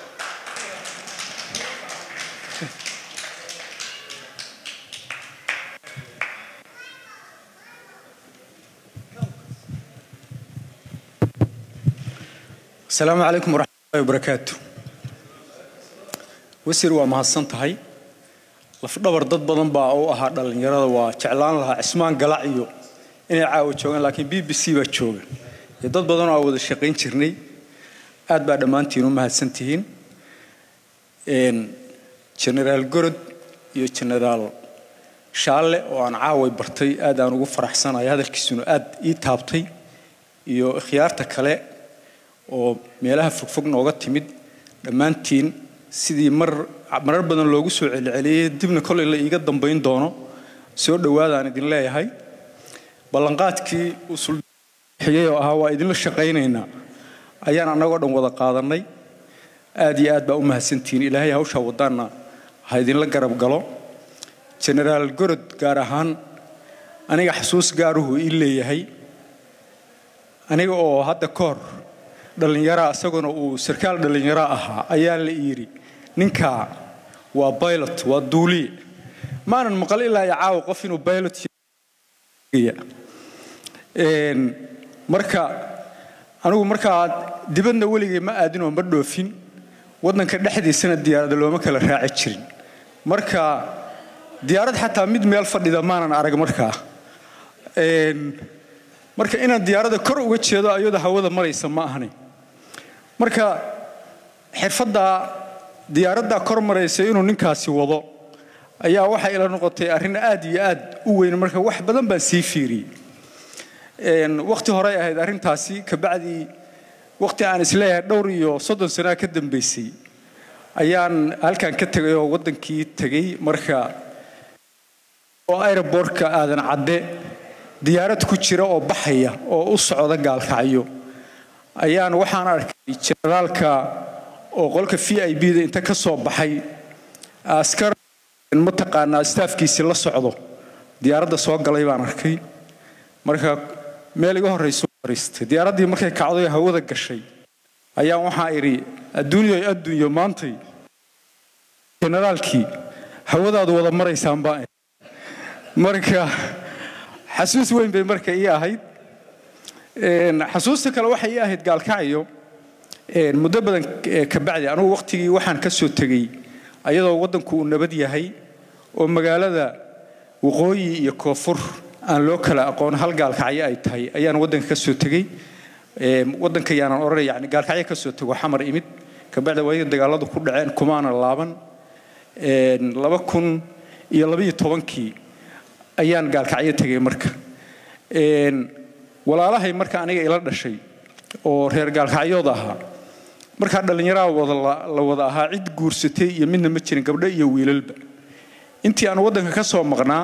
السلام عليكم ورحمة الله وبركاته وسير ومحسن تهي لفدبر ضد بدن با او اها dhalinyarada waa jeclaan lahaa Cismaan Galacyo inay caawo joogan laakiin B B C ba joogan iyo dad badan oo wada shaqeyn jirnay aad baa dhamaantiin u mahadsantihiin een General Gorod iyo General Shaale oo aan caawo bartay aad aan ugu faraxsanahay hadalkiisuna aad ii taabtay iyo khiyaarta kale oo meelaha fogfog nooga timid dhamaantiin sidii mar marar badan loogu soo celceliyay dibna kolay la iiga dambayn doono soo dhawaadaan idin leeyahay ballanqaadkii uu sulxiyay oo ahaa waa idinla shaqaynaynaa ayaan annagoo dhan wada qaadanay aad iyo aad baa u mahadsantihiin ilaahay hawsha wadaana ha idinla garab galo generaal gorod gaar ahaan aniga xasuus gaaruhu ii leeyahay aniga oo hadda koor dhalinyaro asaguna uu sarkaal dhalinyaro ahaa ayaa la yiri ninka waa pilot waa duuli maanan maqal ilaa ya caaw qof inuu pilot een marka anigu marka dibadna weligay ma aadin oo ma dhoofin wadanka dhexdiisana diyaarada looma kala raaci jirin marka diyaarad xataa mid meel fadhida maanan arag marka een marka inaan diyaarada kor uga jeedo ayada hawada maraysa ma ahani marka xirfada diyaaradda kor maraysa inuu ninkaasi wado ayaa waxa ila noqotay arrin aad iyo aad u weyn marka wax badan baan sii fiiriyay een waqti hore ahayd arrintaasi ka bacdi waqti aan isleeyahay dhowr iyo soddon sano ka dambeysay ayaan halkan ka tagay oo wadankii tagay marka oo airportka aadan cadde diyaarad ku jira oo baxaya oo u socda gaalkacyo ayaan waxaan arkay generaalka oo qolka V I P da inta ka soo baxay askar mataqaanaa staafkiisa la socdo diyaaradda soo galay baan arkay marka meel iga horeyso fariistay diyaaradii markay kacday hawada gashay ayaan waxaa iri adduunyo adduunyo maantay generaalkii hawadaadu wada maraysaan baa marka xasuus weyn bay marka ii ahayd een xasuusta kale waxa ii ahayd gaalkacyo een muddo badan ka bacdi anigu waqtigii waxaan ka soo tagay ayadoo wadanku uu nabad yahay oo magaalada waqooyi iyo koonfur aan loo kala aqoon hal gaalkacyo ay tahay ayaan wadanka ka soo tagay een wadanka yaanan oranay yani gaalkacyo ka soo tago xamar imid ka bacdi way dagaaladu ku dhaceen kumaana laaban een laba kun iyo laba iyo tobankii ayaan gaalkacyo tagay marka een walaalahay marka aniga ila dhashay oo reer gaalkacyooda ahaa marka dhalinyarada wada la wada ahaa cid guursatay iyo midna ma jirin gabdho iyo wiilalba intii aan wadanka ka soo maqnaa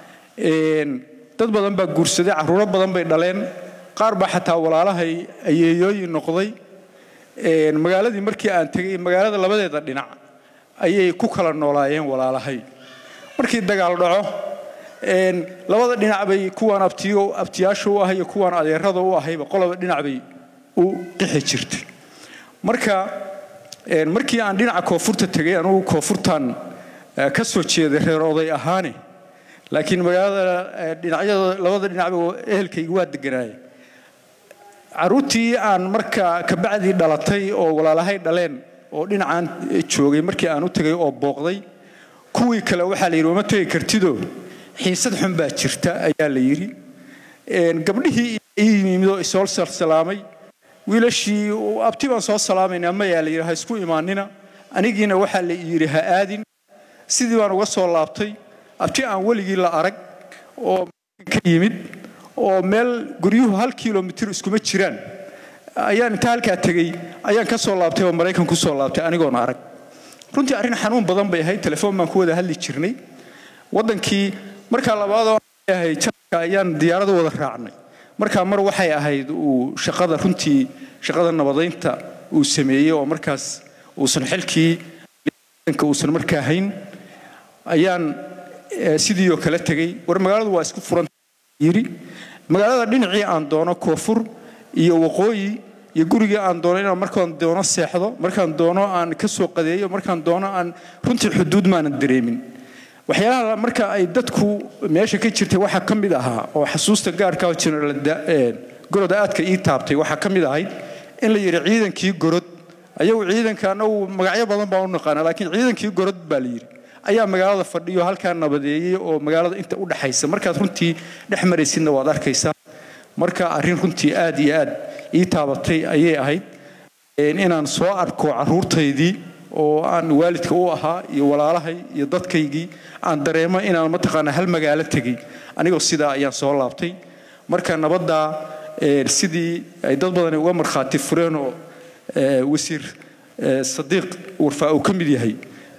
een dad badan baa guursaday caruuro badan bay dhaleen qaar baa xataa walaalahay ayeeyooyin noqday een magaaladii markii aan tagay magaalada labadeeda dhinac ayay ku kala noolaayeen walaalahay markii dagaal dhaco een labada dhinac bay kuwan abtiyo abtiyaashu u ahay kuwan adeerada u ahayba qolaba dhinac bay u qixi jirtay marka een markii aan dhinaca koonfurta tagay anigu koonfurtan ka soo jeeday reer oday ahaane laakiin magaalada dhinacyada labada dhinac ehelkaygu waa deganaayeen caruurtii aan marka ka bacdi dhalatay oo walaalahay dhaleen oo dhinacaan joogay markii aan u tagay oo booqday kuwii kale waxa la yiri ma tagi kartido xiisad xun baa jirta ayaa la yiri een gabdhihii yimid oo isoo salaamay wiilashii abti baan soo salaamayna ma yaa la yiri ha isku imaanina anigiina waxa la yiri ha aadin sidii baan uga soo laabtay abti aan waligii la arag oo ka yimid oo meel guryuhu hal kiiloomitir iskuma jiraan ayaan inta halkaa tagay ayaan ka soo laabtay oo Mareykan ku soo laabtay anigoona arag runtii arrin xanuun badan bay ahayd telefoon baan ku wada hadli jirnay wadankii marka labaad oo ahay jadka ayaan diyaarada wada raacnay marka mar waxay ahayd uu shaqada runtii shaqada nabadeynta uu sameeyay oo markaas uusan xilkii ka uusan markaa hayn ayaan sidii oo kala tagay war magaaladu waa isku furan yiri magaalada dhinacii aan doono koonfur iyo waqooyi iyo guriga aan doono inaan markaan doono seexdo markaan doono aan ka soo qadeeyo markaan doono aan runtii xuduud maanan dareemin waxyaalaha marka ay dadku meesha ka jirtay waxa kamid ahaa oo xasuusta gaarka ah general gorod aadka ii taabtay waxa kamid ahayd in la yiri ciidankii gorod ayagu ciidankaana uu magacyo badan baa u naqaan laakiin ciidankii gorod baa la yiri ayaa magaalada fadhiyo halka nabadeeyay oo magaalada inta u dhaxaysa markaad runtii dhexmaraysidna waad arkaysaa marka arrin runtii aad iyo aad ii taabatay ayay ahayd inaan soo arko caruurtaydii oo aan waalidka u ahaa iyo walaalahay iyo dadkaygii aan dareemo inaan mataqaana hal magaalo tagay anigoo sidaa ayaan soo laabtay marka nabadda sidii ay dad badan uga marxaati fureen oo wasiir sadiiq warfaa uu kamid yahay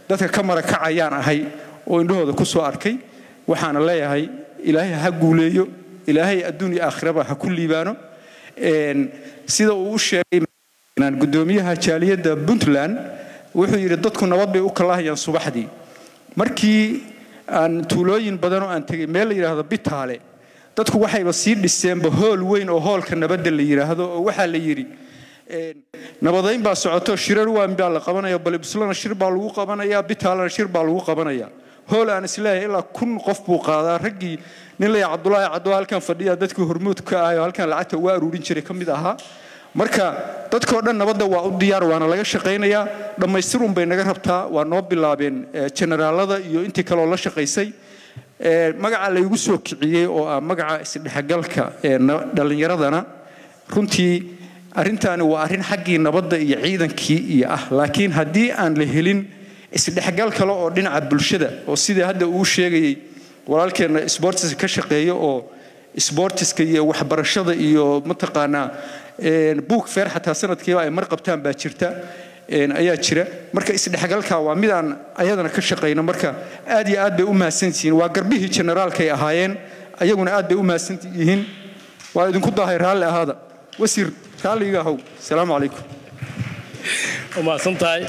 dadka ka marakacayaan ahay oo indhahooda ku soo arkay waxaana leeyahay ilaahay ha guuleeyo ilaahay adduun iyo aakhiraba ha ku liibaano sida uu u sheegay gudoomiyaha jaaliyadda Puntland wuxuu yiri dadku nabad bay u kala hayaan subaxdii markii aan tuulooyin badan oo aan tagay meel la yiraahdo Bitaale dadku waxayba sii dhiseenba hool weyn oo hoolka nabadda la yiraahdo oo waxa la yiri nabadeyn baa socoto shirar waan baa la qabanaya bal bislana shir baa lagu qabanaya Bitaalana shir baa lagu qabanaya hool aan islaahay ilaa kun qof buu qaadaa ragii nin la Cabdullaahi Caddo halkan fadhiya dadkii hormuud ka ah halkan lacagta waa aruurin jiray kamid ahaa marka dadkoo dhan nabadda waa u diyaar waana laga shaqeynayaa dhameystirun bay naga rabtaa waa noo bilaabeen generaalada iyo intii kale oo la shaqeysay magaca la igu soo kiciyay oo ah magaca isdhexgalka dhalinyaradana runtii arrintaani waa arrin xaggii nabadda iyo ciidankii iyo ah laakiin haddii aan la helin isdhexgal kale oo dhinaca bulshada oo sidii hadda uu sheegayay walaalkeena sports ka shaqeeyo oo sportska iyo waxbarashada iyo mataqaanaa book fair xataa sanadkiiba ay mar qabtaan baa jirta ayaa jira marka isdhexgalka waa mid aan ayadana ka shaqeyno marka aad iyo aad bay u mahadsantihiin waa garbihii generaalka ay ahaayeen ayaguna aad bay u mahadsantihiin waa idinku daahay raalli ahaada wasiir raalliga haw salaamu calaykum وما سنتاي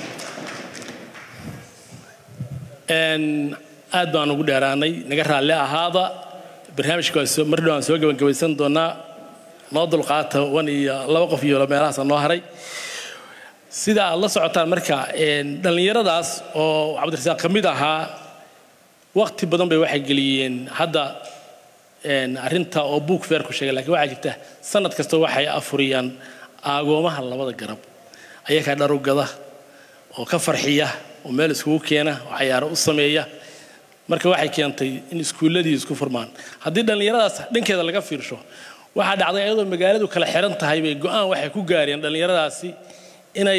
ان aad baan ugu dheeraanay naga raalli ahaada barnaamijkaas mar dhawaan soo gabagabeysan doonaa noo dulqaata wan iyo laba qof iyo meelahaas noo haray sida la socotaan marka een dhalinyaradaas oo Cabdirasaaq kamid ahaa waqti badan bay waxay galiyeen hadda een arinta oo book fair ku sheegay laakiin waxa jirta sanad kasta waxay afuriyaan aagoomaha labada garab ayaga dharugada oo ka farxiya oo meel isku keena waxyaaro u sameeya marka waxay keentay in iskuuladii isku furmaan hadii dhalinyaradaas dhankeeda laga fiirsho waxa dhacday ayadoo magaaladu kala xiran tahay bay go'aan waxay ku gaareen dhalinyaradaasi inay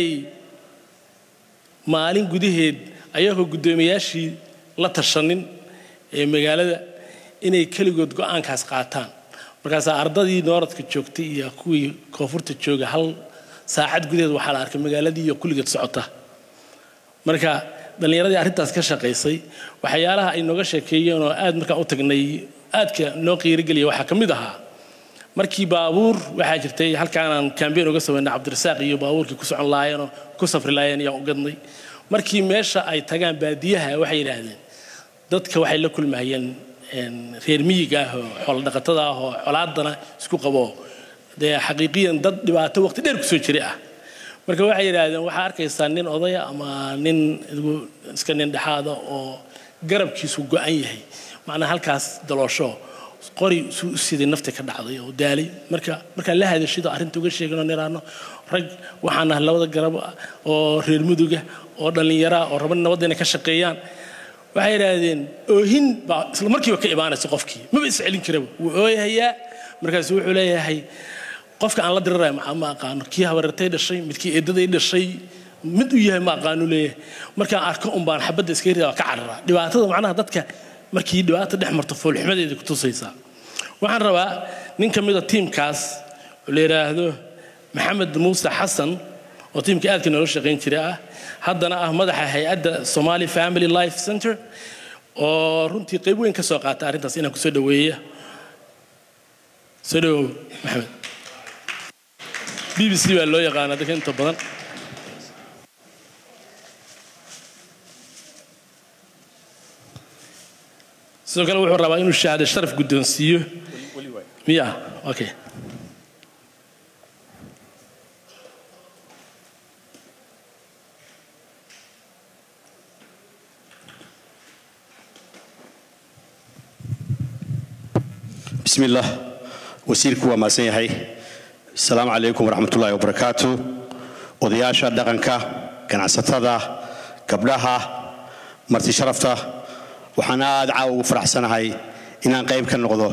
maalin gudaheed ayagoo gudoomiyaashii la tashanin ee magaalada inay kaligood go'aankaas qaataan markaas ardadii nooradka joogtay iyo kuwii koonfurta jooga hal saacad gudaheed waxa la arkay magaaladii iyo kulligeed socota marka dhalinyarada arintaas ka shaqeysay waxyaalaha ay nooga sheekeeyeen oo aad markaa u tagnay aadka noo qiirigeliyay waxa kamid ahaa markii baabuur waxa jirtay halkaan aan campaign uga sameynay Cabdirasaaq iyo baabuurkii ku socon laayeen oo ku safri laayeen iyo u gadnay markii meesha ay tagaan baadiyaha waxay yiraahdeen dadka waxay la kulmayeen een reer miyiga ah oo xoolo dhaqatada ah oo colaadana isku qabo de xaqiiqiyan dad dhibaato waqti dheer ku soo jiray ah marka waxay yiraahdeen waxa arkaysaa nin odaya ama nin iska nin dhaxaada oo garabkiisu go'an yahay macna halkaas daloosho qori sidii nafta ka dhacday oo daalay marka marka la hadashido arinta uga sheegano niraano rag waxaana labada garab oo reer muduga oo dhalinyaro oo raba nabadina ka shaqeeyaan waxay yiraahdeen oohin ba isla markiiba ka ibaanayso qofkii ma is celin karaba wuu ooyahay markaas wuxuu leeyahay qofka aan la diraray ma aqaan kii habartay dhashay midkii eedaday dhashay mid u yahay ma aqaan leeyahay marka arko um baan xabada iska ridaa ka carara dhibaatada macnaha dadka markii dhibaato dhex marto foolxumadeeda ku tusaysa waxaan rabaa nin kamid ah teamkaas oo la yiraahdo Maxamed Muuse Xasan oo teamka aadka noo shaqeyn jiray ah haddana ah madaxa hay'adda Somali Family Life Center oo runtii qayb weyn ka soo qaata arintaas inaan ku soo dhaweeyo soo dhawo Maxamed B B C baa loo yaqaan dadka inta badan sidoo kale wuxuu rabaa inuu shahaado sharaf guddoonsiiyo miya okay بسم الله وسيرك وما سيحي السلام عليكم ورحمة الله وبركاته odayaasha dhaqanka ganacsatada gabdhaha marti sharafta waxaan aad caaw ugu faraxsanahay inaan qayb ka noqdo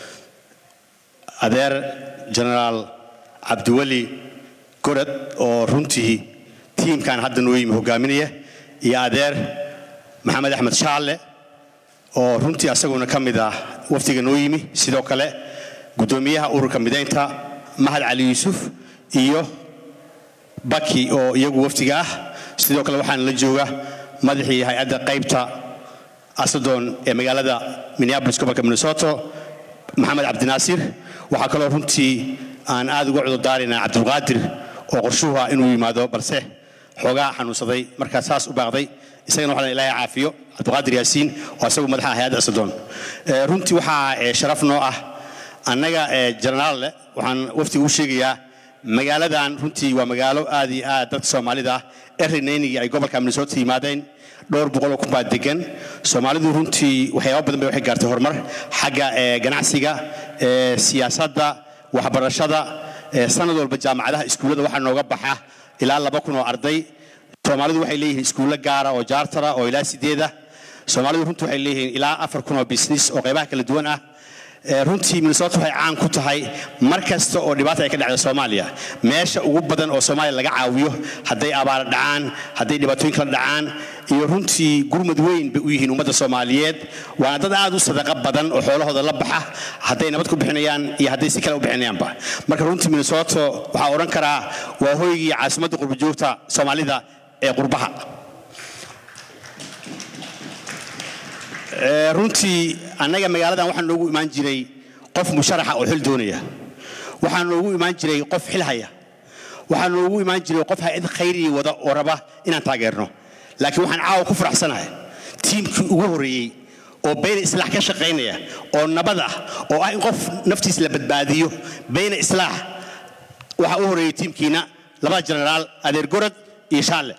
adeer generaal Cabdiwali Gorod oo runtii teamkan hadda noo yimi hogaaminaya iyo adeer Maxamed Axmed Shaale oo runtii asaguna kamid ah waftiga noo yimi sidoo kale gudoomiyaha ururka mideynta Mahad Cali Yuusuf iyo Baki oo iyagu waftiga ah sidoo kale waxaan la joogaa madaxii hay'adda qaybta asadoon ee magaalada Minneapolis gobolka Minnesota maxamed cabdinaasir waxa kale runtii aan aad uga cudur daarayna cabdulqaadir oo qorshuhu inuu yimaado balse xogaa xanuunsaday marka saas u baaqday isagana waxaan ilaahay caafiyo cabdulqaadir yaasiin oo asagu madaxa hay'adda asadoon runtii waxa sharaf noo ah annaga jenaraal waxaan wafti u sheegayaa magaaladan runtii waa magaalo aad iyo aad dad Soomaalida erinaynigi ay gobolka Minnesota yimaadeen dhowr boqol oo kun baa degan Soomaalidu runtii waxyaabo badan bay waxay gaartay horumar xagga ganacsiga siyaasadda waxbarashada sanad walba jaamacadaha iskuulada waxa nooga baxa ilaa laba kun oo arday Soomaalidu waxay leeyihiin iskuulo gaar ah oo jaartara oo ilaa sideeda Soomaalidu runtii waxay leeyihiin ilaa afar kun oo business oo qaybaha kala duwan ah runtii Minnesota waxay caan ku tahay markasta oo dhibaato ay ka dhacdo Soomaaliya meesha ugu badan oo Soomaaliya laga caawiyo haday abaar dhacaan haday dhibaatooyin kala dhacaan iyo runtii gurmad weyn bay u yihiin ummadda Soomaaliyeed waa dad aad u sadaqa badan oo xoolahooda la baxa haday nabad ku bixinayaan iyo haday si kale u bixinayaanba marka runtii Minnesota waxa oran karaa waa hoygii caasimadda qurbo joogta Soomaalida ee qurbaha runtii annaga magaaladan waxaan noogu imaan jiray qof musharaxa oo xil doonaya waxaan noogu imaan jiray qof xil haya waxaan noogu imaan jiray qof hay'ad khayri wada oo raba inaan taageerno laakiin waxaan caawa ku faraxsanahay tiimkii ugu horeeyay oo bayna islaax ka shaqeynaya oo nabad ah oo ah in qof naftiisa la badbaadiyo bayna islaax waxa uu horeeyay tiimkiina laba jenaraal adeer gorod iyo shaale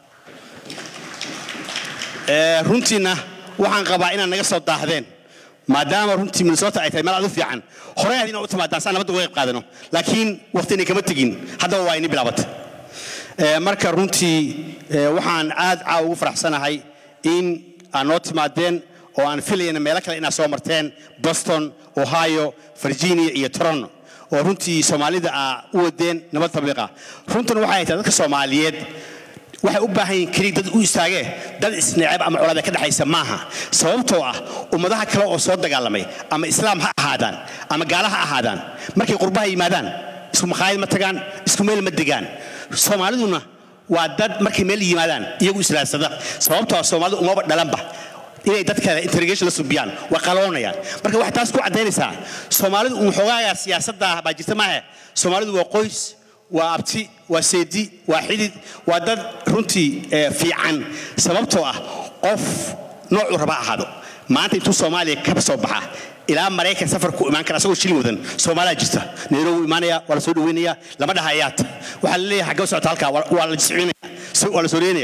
ee runtiina waxaan qabaa inaan naga soo daahdeen maadaama runtii Minnesota ay tahay meel aad u fiican hore aad inuu timaadaan san nabad uga qayb qaadano laakiin waqtiina kama tagin hadda waa inay bilaabatay ee marka runtii waxaan aad caaw ugu faraxsanahay in aan noo timaadeen oo aan filayna meel kale inaa soo marteen Boston Ohio Virginia iyo Toronto oo runtii Soomaalida u wadeen nabad tabliiqa runtan waxay tahay dadka Soomaaliyeed waxay u baahan yihiin kaliya dad u istaagay dad isneecab ama colaad ka dhaxaysa maaha sababtoo ah ummadaha kale oo soo dagaalamay ama islaam ha ahaadaan ama gaala ha ahaadaan markay qurbaha yimaadaan isku maqaayad ma tagaan isku meel ma degaan Soomaaliduna waa dad markay meel yimaadaan iyagu islaasada sababtoo ah Soomaalidu uma dhalanba inay dadka interrogation la subiyaan waa qaloonayaan marka waxa taas ku cadeynaysaa Soomaalidu uu xogaaga siyaasadda baa jirta maaha Soomaalidu waa qoys waa abti waa seedi waa xidid waa dad runtii fiican sababtoo ah qof nooc raba ahaado maanta intuu Soomaaliya ka soo baxa ilaa Mareykan safar ku imaan kara asagoo shil wadan Soomaaliya jirta Nairobi imaanaya wala soo dhaweynaya lama dhahayaat waxa la leeyahay xagga socota halka waa la jiscinaya wala soo reenaya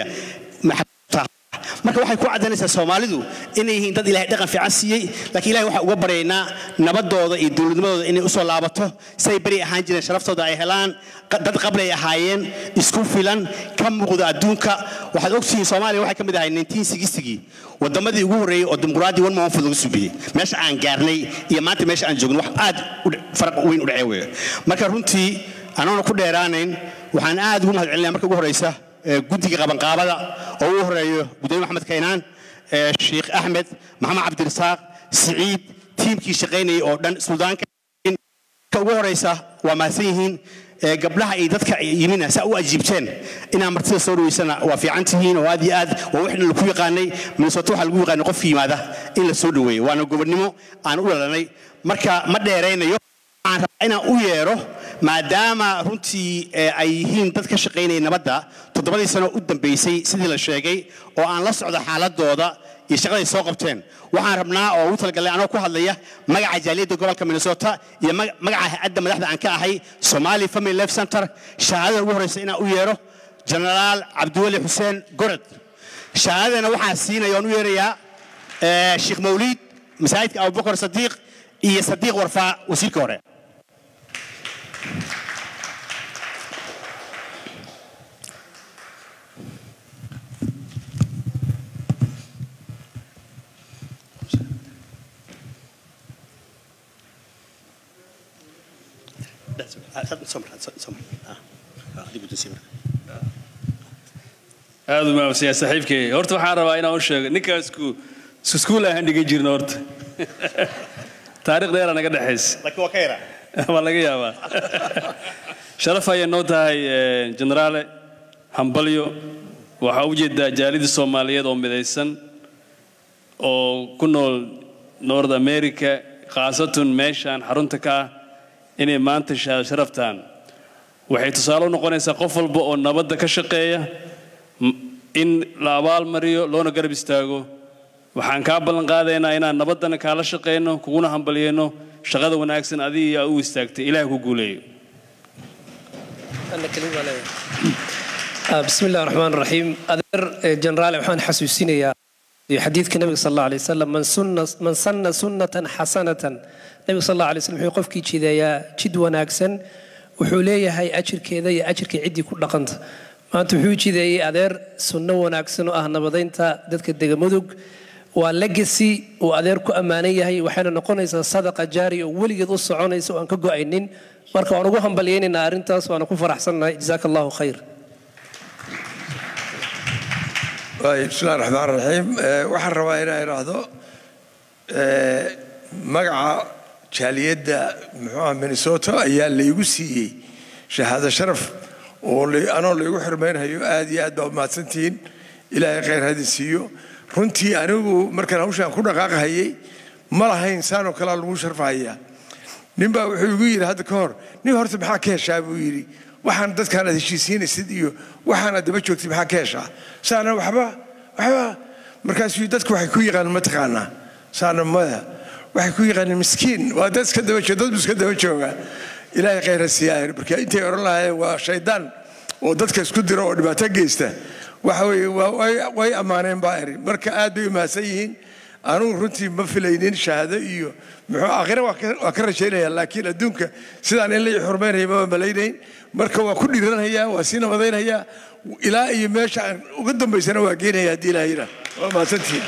marka waxay ku cadeynaysaa Soomaalidu inay yihiin dad Ilaahay dhaqan fiican siiyay laakiin Ilaahay waxa uga bareynaa nabadooda iyo dawladnimadooda inay u soo laabato say bari ahaan jireen sharaftooda ay helaan dad qabl ay ahaayeen isku filan ka muuqda adduunka waxaad ogtihiin Soomaaliya waxay kamid ahayd nineteen sixty wadamadii ugu horeeyay oo dimuqraadi wan ma lagu subiyay meesha aan gaarnay iyo maanta meesha aan joogno wax aad farq weyn u dhaxeeyo marka runtii anoona ku dheeraanayn waxaan aad ugu mahadcelinayaa marka ugu horeysa guddiga qaban qaabada oo uu horeeyo gudoomiye Maxamed Kaynaan Sheikh Ahmed Maxamed Cabdirasaaq Saciid tiimkii shaqeynay oo dhan Suudaanka ka ugu horeysa waa maasan yihiin gabdhaha ay dadka yimina sa u ajiibteen inaan martida soo dhaweysana waa fiican tihiin oo aad iyo aad waa wixna lagu yaqaanay Minnesota waxa lagu yaqaanay qof yimaada in la soo dhaweeyo waana gobonimo aan u dhalanay marka ma dheereynayo aan rabaa inaan u yeero maadaama runtii ay yihiin dad ka shaqeynay nabadda toddobadii sano u dambeysay sidii la sheegay oo aan la socdo xaaladooda iyo shaqada ay soo qabteen waxaan rabnaa oo u talgalay anoo ku hadlaya magaca jaaliyadda gobolka Minnesota iyo magaca hay'adda madaxda aan ka ahay Somali Family Life Center shahaadada ugu horeysa inaan u yeero General Cabdiwali Xuseen Gorod shahaadana waxaan siinayaa u yeerayaa Sheikh Mawlid masaajidka Abu Bakar Sadiq iyo Sadiq Warfa wasiirka hore aad uma wasiya saaxiibkay horta waxaan rabaa inaan u sheego ninkaas isku iskuul ahaan dhigan jirno horta taariikh dheer naga dhaxaysay laakiin waa ka yara waa laga yaabaa sharaf ayay noo tahay jeneraale hambalyo waxaa u jeedaa jaalida Soomaaliyeed oo midaysan oo ku nool North America khaasatan meeshaan xarunta ka ah inay maanta sharaftaan waxay tusaale u noqonaysaa qof walba oo nabadda ka shaqeeya in la abaal mariyo loona garab istaago waxaan ka ballan qaadaynaa inaan nabaddana kala shaqeyno kuguna hambalyeeno shaqada wanaagsan adiga u istaagtay ilaahay ku guuleeyo أنا كلمة عليه. بسم الله الرحمن الرحيم. أذكر جنرال وحان حسوسين يا حديث النبي صلى الله عليه وسلم من سنة من سن سنة حسنة النبي صلى الله عليه وسلم يقف كي كذا يا كد وناكسن وحوليه هاي أجر كذا يا أجر كعدي كل قنت ما أنت حوي كذا يا أذر سنة وناكسن وأهنا بدين تا ذاتك الدجمدوج ولجسي وأذر كأمانية هي وحنا نقول إذا صدقة جاري وولي يدوس عنا سواء كجوا عينين marka aan ugu hambalyeynaa arintaas waan ku faraxsanahay jazakallahu khayr bismillahir rahmaanir rahiim waxaan rabaa inaan iraahdo magaca jaaliyadda muxuu Minnesota ayaa la igu siiyay shahaado sharaf oo anoo la igu xirmeynayo aad iyo aad baa mahadsantiin ilaahay khayr hadii siiyo runtii anigu markaan hawshan ku dhaqaaqayay ma lahayn saano kala lagu sharfaaya ninba wuxuu igu yiri hadda ka hor nin horta maxaa ka heshaa buu yiri waxaan dadkaan aad heshiisiinaysid iyo waxaan daba joogtay maxaa ka heshaa saana waxba waxba markaas uu dadku waxay ku yaqaan ma taqaana saana ma waxay ku yaqaan miskiin waa dad iska daba jooga dad iska daba jooga ilaahay khayr ha siiyo marka intay oran lahaayeen waa shaydaan oo dadka isku diro oo dhibaato geysta waxa way way amaaneen baa eri marka aad bay maasan yihiin أنا runtii ma filaynin shahaado iyo muxuu aakhira waa ka rajaynayaa laakiin adduunka sidaan in la xurmeynay ma malaynayn marka waa ku dhiiranayaa waa si nabadaynayaa ilaa iyo meesha ugu dambeysana waa geenayaa hadii ilaahay ira waa maasantiin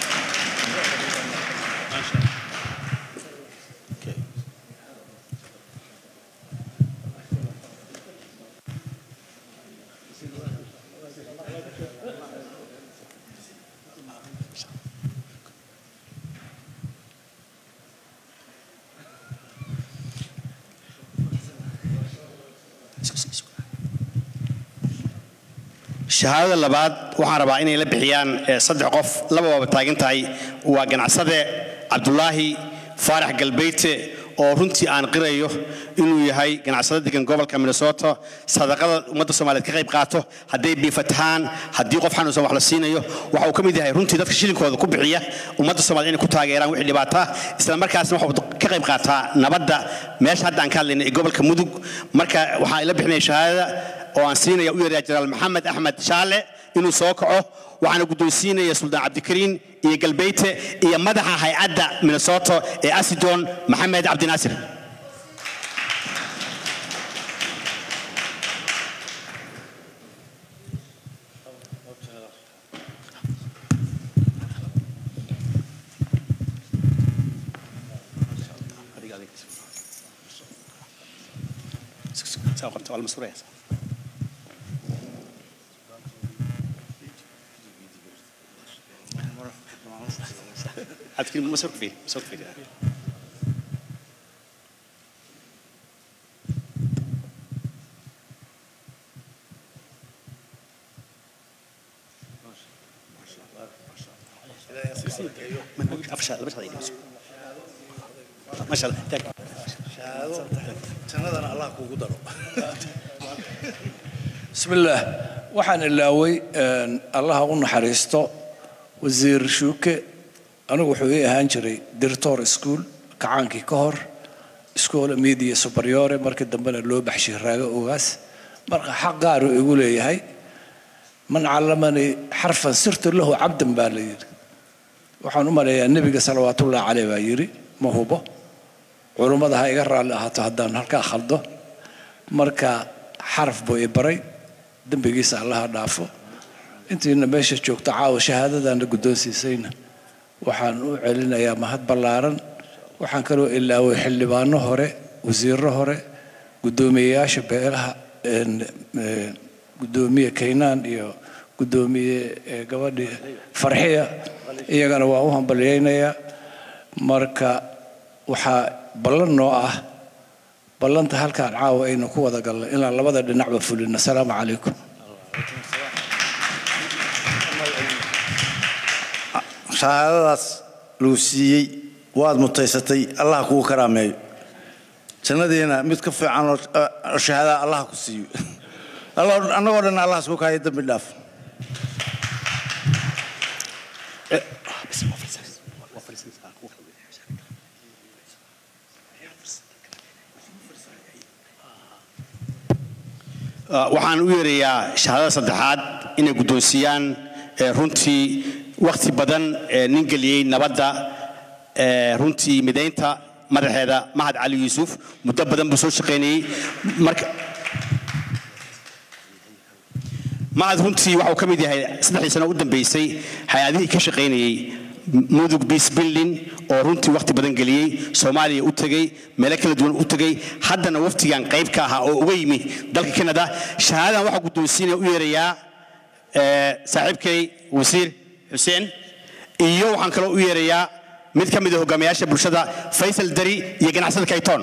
shahaadada labaad waxaan rabaa inay la bixiyaan saddex qof laba waaba taagan tahay waa ganacsade Cabdullaahi Faarax Galbeete oo runtii aan qirayo inuu yahay ganacsade degan gobolka Minnesota sadaqada ummadda Soomaaliyeed ka qayb qaato haday biifatahan hadii qof xanuunsan wax la siinayo waxa uu kamid yahay runtii dadka shilinkooda ku bixiya ummadda Soomaaliyeed inay ku taageeraan wixii dhibaato isla markaasna waxa uu ka qayb qaataa nabadda meesha hadda aan ka hadlaynay gobolka Mudug marka waxa la bixinay shahaadada oo aan siinaya u yeeray Jeneraal Maxamed Axmed Shaale inuu soo kaco waxaan guddoonsiinaya Suldaan Cabdikariin iyo Galbeete iyo madaxa hay'adda Minnesota ee Asidon Maxamed Cabdi Naasir سأقرأ المسؤولية أذكر مسوق فيه مسوق فيه ما شاء الله سندنا الله كوجدره بسم الله وحن اللاوي الله قلنا حريستو وزير شوكة أنا وحوي هانجري ديرتور سكول كعانكي كهر سكول ميديا سوبريوري مركز دمبنا لو بحشي راجع وغاس مركز حق قارو يقول لي هاي من علمني حرفا صرت له عبد بالي وحن أمر النبي صلوات الله عليه ويري ما هو به علماء هاي قرر الله تهدان هالكا خلده مركا حرف بو إبري دم بيجيس الله دافو أنت إن ماشي تشوك تعاو شهادة أنا قدوس سينا وحن علينا يا مهد بلارن وحن كانوا إلا ويحل بانه هره وزير هره قدومية شبهها قدومية كينان يو قدومية قوادي فرحية إيه كانوا وهم بلينا يا مركا وحا بلن نوعه بلنت هالكان عاو أي نكوة قال إلا لبذا نعبة فلنا السلام عليكم shahaadadaas lagu siiyey waad mutaysatay allah kugu karaameeyo jannadiina mid ka fiican oo shahaada allah ku siiyo allah annagoo dhan allah isku kaayay dambi dhaaf waxaan u yeerayaa shahaadada saddexaad inay guddoonsiyaan runtii waqti badan nin geliyey nabadda runtii midaynta madaxeeda mahad cali yuusuf muddo badan buu soo shaqaynayey marka mahad runtii waxa uu ka mid yahay saddexdii sano u dambeysay hay-adihii ka shaqaynayey mudug peace building oo runtii waqti badan geliyey soomaaliya u tegey meelo kala duwan u tegey haddana waftigan qayb ka ahaa oo uga yimi dalka canada shahaadadan waxaa guddoonsiinaya u yeerayaa saaxiibkay wasiir xuseen iyo waxaan kaloo u yeerayaa mid ka mid ah hogaamiyaasha bulshada faysal dari iyo ganacsada kaytoon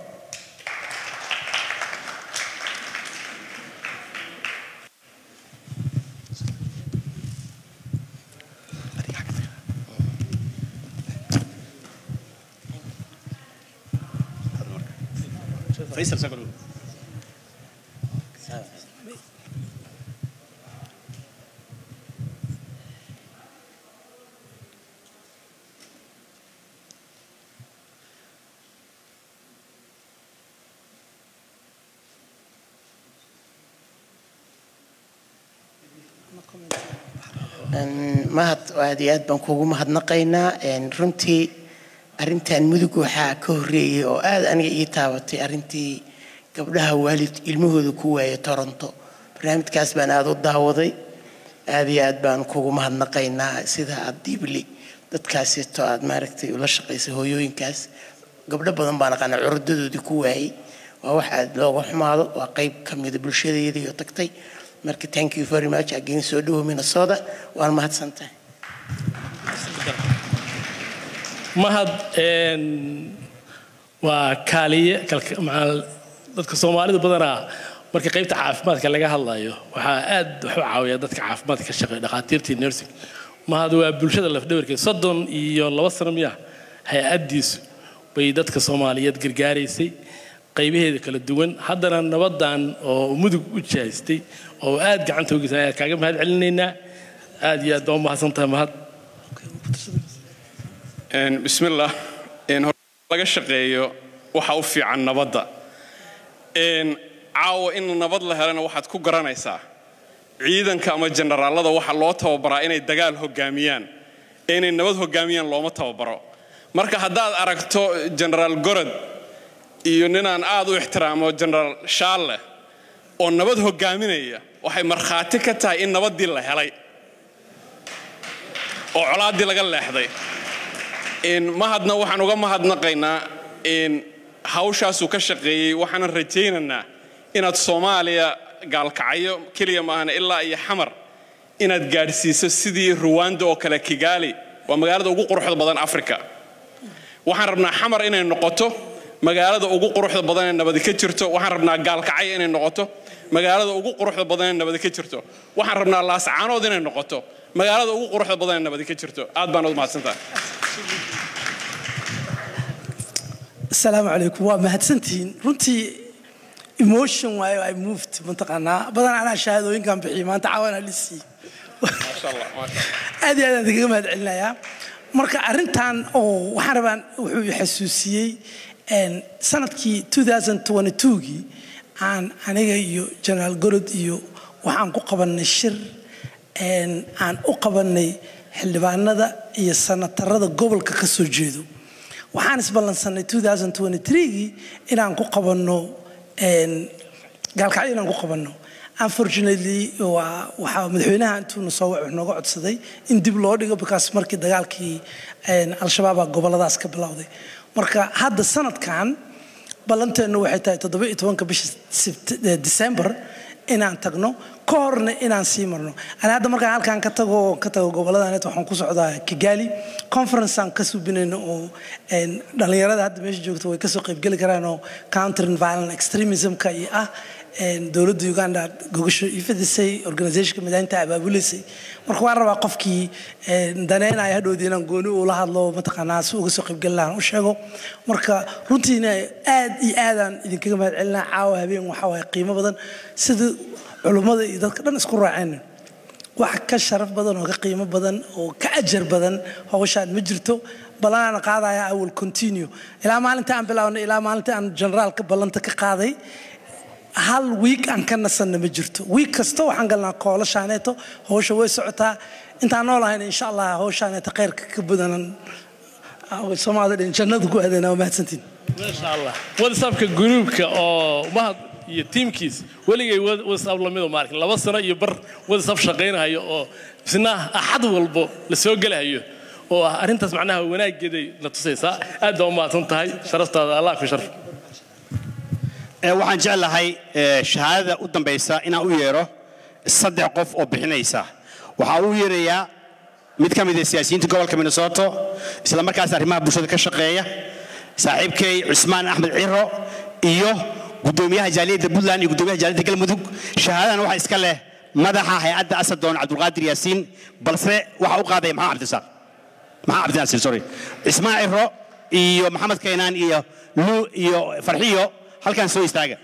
faysal sagaro mahad aad iyo aad baan kuugu mahadnaqaynaa runtii arrintan mudug waxaa ka horreeyay oo aad aniga ii taabatay arrintii gabdhaha waalid ilmahooda ku waayay toronto barnaamijkaas baan aad u daawaday aad iyo aad baan kuugu mahadnaqaynaa sida aad diibli dadkaasito aad maaragtay ula shaqaysay hooyooyinkaas gabdho badan baan aqaana curdadoodii ku waayay waa wax aad looga xumaado waa qayb ka mida bulshadeedii oo tagtay marka thank you very much again soo dhawo Minnesota waan mahadsantahay mahad een waa kaaliye macal dadka Soomaalida badanaa marka qaybta caafimaadka laga hadlayo waxa aad wax u caawiya dadka caafimaadka ka shaqeeya dhaqaatiirtii nursing mahad waa bulshada lafdhabarkeeda soddon iyo laba sano miya hay-adiisu bay dadka Soomaaliyeed gargaaraysay qaybaheeda kala duwan haddana nabadan oo mudug u jeestay oo aad gacanta ugu saayay kaaga mahad celinaynaa aad iyo aad u mahadsantahay mahad een bismillah een laga shaqeeyo waxa u fiican nabadda een caawa in nabad la helana waxaad ku garanaysaa ciidanka ama generaalada waxa loo tababaraa inay dagaal hogaamiyaan inay nabad hogaamiyaan looma tababaro marka haddaad aragto generaal gorod iyo ninaan aad u ixtiraamo generaal Shaale oo nabad hogaaminaya waxay marxaati ka tahay in nabadii la helay oo colaadii laga leexday in mahadna waxaan uga mahadnaqaynaa in hawshaas uu ka shaqeeyay waxaan rajaynaynaa inaad Soomaaliya gaalkacyo kaliya ma ahna ilaa iyo xamar inaad gaarsiiso sidii Rwanda oo kale Kigali waa magaalada ugu quruxda badan Afrika waxaan rabnaa xamar inay noqoto magaalada ugu quruxda badan ee nabad ka jirto waxaan rabnaa gaalkacyo inay noqoto magaalada ugu quruxda badan ee nabad ka jirto waxaan rabnaa laascaanood inay noqoto magaalada ugu quruxda badan ee nabad ka jirto aad baan u mahadsantahay السلام عليكم ومهدسنتين runtii emotion waayo I moved mantaqana badan ana shahaadooyin kan bixiyay maanta caawana lisi ma sha Allah ma sha Allah aad iyo aad kaga mahad celinaya marka arintan oo waxaan rabaan wuxuu xasuusiyay een sanadkii twenty twenty-two-gii aan aniga iyo General Gorod iyo waxaan ku qabanay shir een aan u qabanay xildhibaanada iyo senatarada gobolka ka soo jeedo waxaan isballansanay twenty twenty-three-gii inaan ku qabanno een gaalkacyo inaan ku qabanno unfortunately waa waxa madaxweynaha intuu soo wax nooga codsaday in dib loo dhigo because markii dagaalkii een al-shabaab goboladaas ka bilowday marka hadda sanadkan ballanteenu waxay tahay toddoba iyo tobanka bisha December inaan tagno كورنا إن سيمرنا أنا هذا مرة هالكان كتجو كتجو قبل هذا نتوحنا كسر كيجالي conference عن كسب بيننا إن دليل هذا هذا مش جوكت ويكسر قبل كل كرانو counter violent extremism كأي آه إن دولة يوغندا جوجش يفيدسي organization كمدان تعب بوليسي مرخوار ربع قفكي إن دنينا يهدو دينا نقولوا ولا هذا لو متقناس وكسر قبل كلنا وشجو مركا روتينا آد إيادان إذا كم علنا عاوه بين وحواه قيمة بدن سد علماء إذا كنا نذكر عنه واحد كشرف بدن وقيمة بدن وكأجر بدن هو شان مجرته بلا أنا قاعد يا أول كونتينيو إلى ما أنت عم بلا إلى ما أنت عن جنرال قبل أنت كقاضي هل ويك أن كنا سنة مجرته ويك كستو حنقلنا قول شانته هو شو سعته أنت نولا هنا إن شاء الله هو شانته غير كبدنا أو سمع هذا إن شاء الله نذكر هذا نوع سنتين ما شاء الله واتسابك جروبك أو ما iyo teamkiis waligay WhatsApp la mid oo markay laba sano iyo bar WhatsApp shaqeynayo oo isna axad walbo la soo galayo oo arintaas macnaha wanaageeday la tusaysa aad u maadan tahay sharaftaada Allah ku sharf ee waxaan jeclahay shahaadada u dambaysa inaan u yeero saddex qof oo bixinaysa waxa uu yeerayaa mid ka mid ah siyaasiyiinta gobolka Minnesota isla markaas arrimaha bulshada ka shaqeeya saaxiibkay Usmaan Axmed Ciro iyo gudoomiyaha jaaliyada Puntland iyo gudoomiyaha jaaliyada Galmudug shahaadana waxa iska leh madaxa hay'adda Asadoon Cabdulqaadir Yaasiin balse waxa uu qaaday Maxamed Cabdisaaq Maxamed Cabdisaaq sorry Ismaaciil Ro iyo Maxamed Kaynaan iyo Lu iyo Farxiyo halkan soo istaaga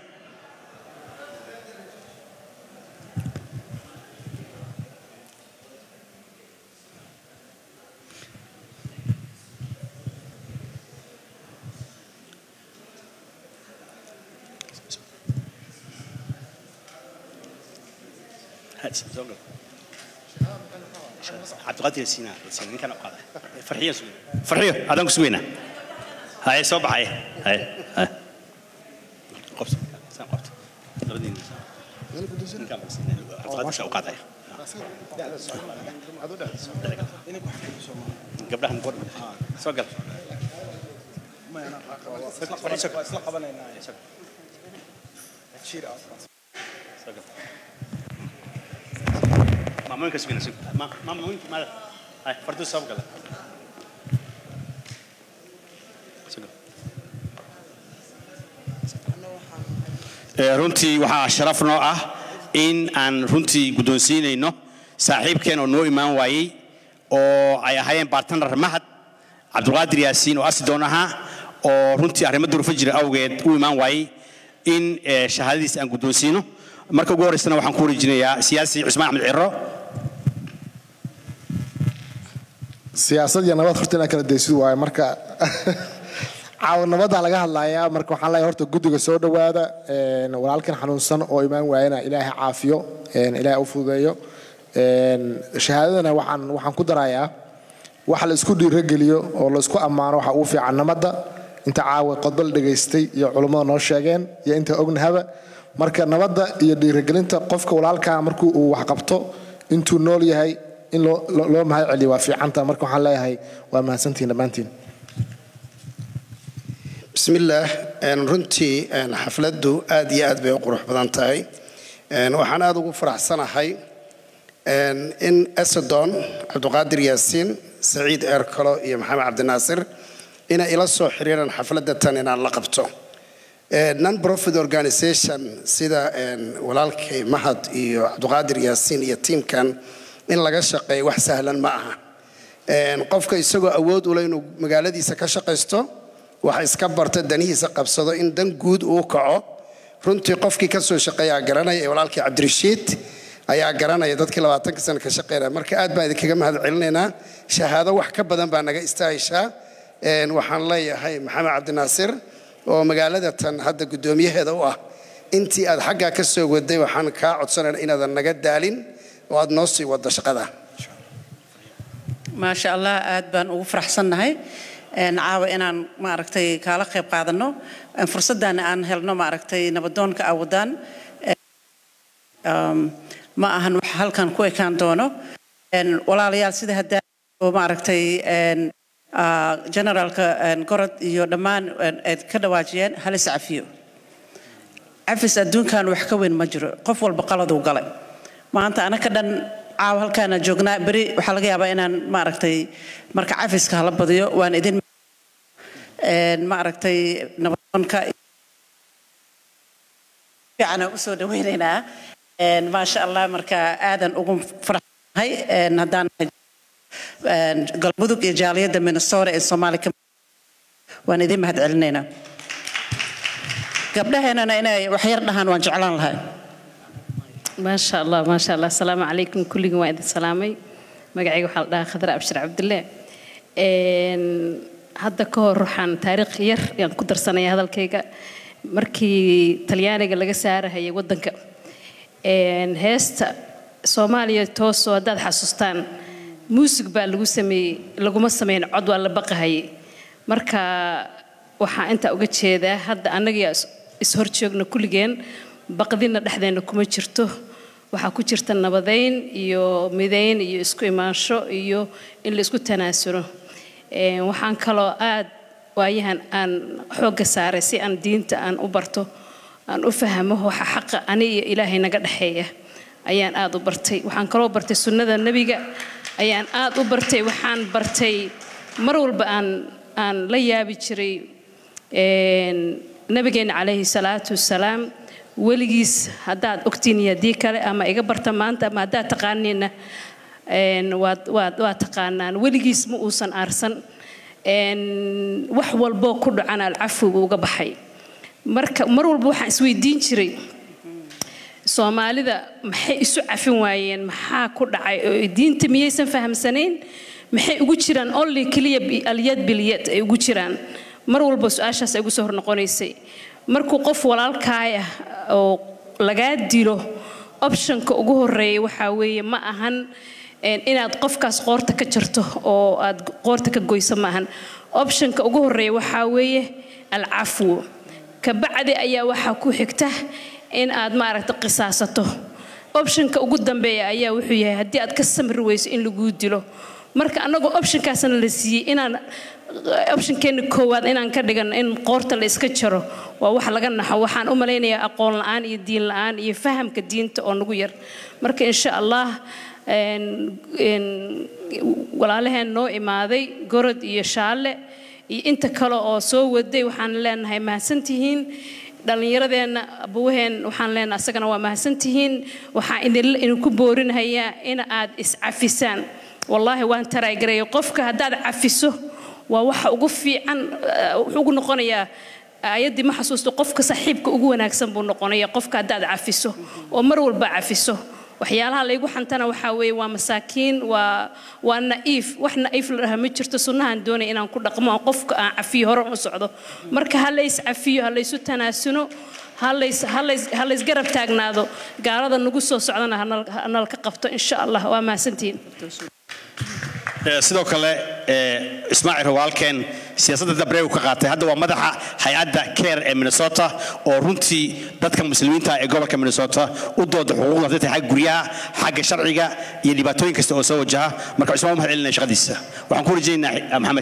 عبد القادر السينا السينا كان قاعد فرحيه فرحيه هذا كسوينا هاي صبح هاي هاي هاي قبس سام قبس ردين انا كنت سن كان عبد القادر شو قاعد قبلها نقول سوق ما انا اطلق قبل ان تشير ما ممكن سوينا سوق ما ما ممكن ما هاي فردوس سوق له runtii waxa sharaf noo ah in aan runtii guddoonsiinayno saaxiibkeen oo noo imaan waayay oo ay ahaayeen partner Mahad Cabdulqaadir Yaasiin oo Asadoon ahaa oo runtii arrimo duruufo jira awgeed u imaan waayay in shahaadadiisa aan guddoonsiino marka ugu horeysana waxaan ku wareejinayaa siyaasi Usmaan Axmed Ciro siyaasad iyo nabad horta kala deesid waay marka caaw nabada laga hadlayaa marka waxaan leeyahay horta guddiga soo dhawaada een walaalkan xanuunsan oo imaan waayana Ilaahay caafiyo een Ilaahay u fududeeyo een shahaadadana waxaan waxaan ku darayaa waxa la isku dhiirigeliyo oo la isku amaano waxa uu fiican nabada inta caaw qodbal dhageystay iyo culimada noo sheegeen iyo inta ognahaba marka nabada iyo dhiirigelinta qofka walaalka markuu uu wax qabto intuu nool yahay in loo loo mahad celiyo waa fiicanta marka waxaan leeyahay waa mahadsantiin dhamaantiin بسم الله أن رنتي أن حفلته آدي آد بيقرح بدنتاي أن وحنا أدو فرح سنة هاي أن إن أسدون عبد القادر ياسين سعيد إركلو يا محمد عبد الناصر إن إلى الصحرير حفلة تانينا لقبته نون بروفيت أورجانيزيشن سيدا أن ولالك مهد يا عبد القادر ياسين يا تيم كان إن لقى شقي وحسهلا معها أن قفك يسوق أود ولا إنه مقالدي سكشقيستو waxa iska barta danihiisa qabsado in dan guud uu kaco runtii qofkii ka soo shaqeeya garanay walaalkii Cabdirashiid ayaa garanay dadkii labaatan sano ka shaqeynaa marka aad baan idinkaga mahad celinaynaa shahaado wax ka badan baa naga istaahisha een waxaan leeyahay Maxamed Cabdi Naasir oo magaalada tan hadda gudoomiyaheeda u ah intii aad xagga ka soo waday waxaan ka codsanaynaa inaad naga daalin oo aad noo sii wada shaqada ما شاء الله aad baan ugu faraxsanahay een caawa inaan ma aragtay kala qayb qaadano fursadan aan helno ma aragtay nabadoonka awadaan um ma ahan wax halkan ku ekaan doono een walaalayaal sida hadda ma aragtay een generalka een gorod iyo dhamaan aad ka dhawaajiyeen hal iscafiyo afis adduunkan wax ka weyn ma jiro qof walba qalad uu galay maanta anaka dhan caaw halkaana joognaa beri waxaa laga yaabaa inaan maaragtay marka cafiska hala badiyo waan idin maaragtay nabadonka fiicana usoo dhaweynaynaa maasha allah marka aadan ugu faraxsanahay haddaan galmudug iyo jaaliyadda minnesota ee soomaaliya waan idin mahad celinaynaa gabdhaheennana inay waxyar dhahaan waan jeclaan lahay ما شاء الله ما شاء الله السلام عليكم كلكم وايد السلامي مقعي وحال دا خضراء أبشر عبد الله هذا كور روحان تاريخ ير يعني كدر سنة هذا الكيكة مركي تلياني قال لك سعر هي ودنك هست سوماليا توس وداد حسستان موسيقى بقى لقو سمي لقو مسمين عضو اللي بقى هي مركا وحا انت اوجد شيء ذا هذا انا اسهرت شغل كل جين baqdina dhaxdeena kuma jirto waxa ku jirta nabadeyn iyo mideyn iyo isku imaansho iyo in la isku tanaasulo ee waxaan kale aad waayahan aan xoog saaray si aan diinta aan u barto aan u fahmo waxa xaq ani iyo ilaahay naga dhaxeeya ayaan aad u bartay waxaan kale bartay sunnada nabiga ayaan aad u bartay waxaan bartay mar walba aan aan la yaabi jiray ee nabigeena calayhi salaatu wassalaam weligiis haddaad ogtiin yadii kale ama iga barta maanta ama haddaad taqaaniina waad waad waa taqaanaan weligiis ma uusan aarsan wax walboo ku dhacana alcafigu uga baxay marka mar walba waxaan isweydiin jiray soomaalida maxay isu cafin waayeen maxaa ku dhacay diinta miyaysan fahamsanayn maxay ugu jiraan only kaliya aliyad biliyad ay ugu jiraan mar walba su'aashaas ay ugu soo hor noqonaysay markuu qof walaalkaaya oo laga dilo optionka ugu horeeya waxa weeye ma ahan inaad qofkaas qoorta ka jarto oo aad qoorta ka goyso ma ahan optionka ugu horeeya waxa weeye alcafwu ka bacdi ayaa waxa ku xigta in aad maaragtay qisaasato optionka ugu dambeeya ayaa wuxuu yahay haddii aad ka samri weyso in lagu dilo marka anagoo optionkaasna la siiyay inaan optionkeena koowaad inaan ka dhigan in qoorta la iska jaro waa wax laga naxo waxaan u maleynayaa aqoon la'aan iyo diin la'aan iyo fahamka diinta oo nagu yar marka insha Allah een walaalaheen noo imaaday gorod iyo shaale iyo inta kale oo soo waday waxaan leenahay mahadsantihiin dhalinyaradeenna abuwaheen waxaan leenahay asagana waa mahadsantihiin waxaan idin ku boorinayaa in aad is cafisaan wallahi waan taraagaray qofka haddaad cafiso waa waxa ugu fiican ugu noqonaya ayadii ma xasuusto qofka saaxiibka ugu wanaagsan buu noqonaya qofka haddaad cafiso oo mar walba cafiso waxyaalaha la igu xantana waxa weeye waa masaakiin waa waa naif wax naif la ma jirto sunnahan doonay inaan ku dhaqmo qofka aan cafiyo hore u socdo marka hal is cafiyo hal isu tanaasuno hal is hal is hal is garab taagnaado gaalada nagu soo socdana hanal ka qabto insha Allah waa maasantiin sidoo kale Ismaaciil Rawalkeen siyaasadda dabreey ka qaatay hadda waa madaxa hay'adda Care ee Minnesota oo runtii dadka muslimiinta ee gobolka Minnesota u dooda xuquuqda dadka xaq guryaha xagga sharciga iyo dhibaatooyin kasta oo soo wajaha marka Ismaaciil ma helina shaqadiisa waxaan ku rajaynayaa Maxamed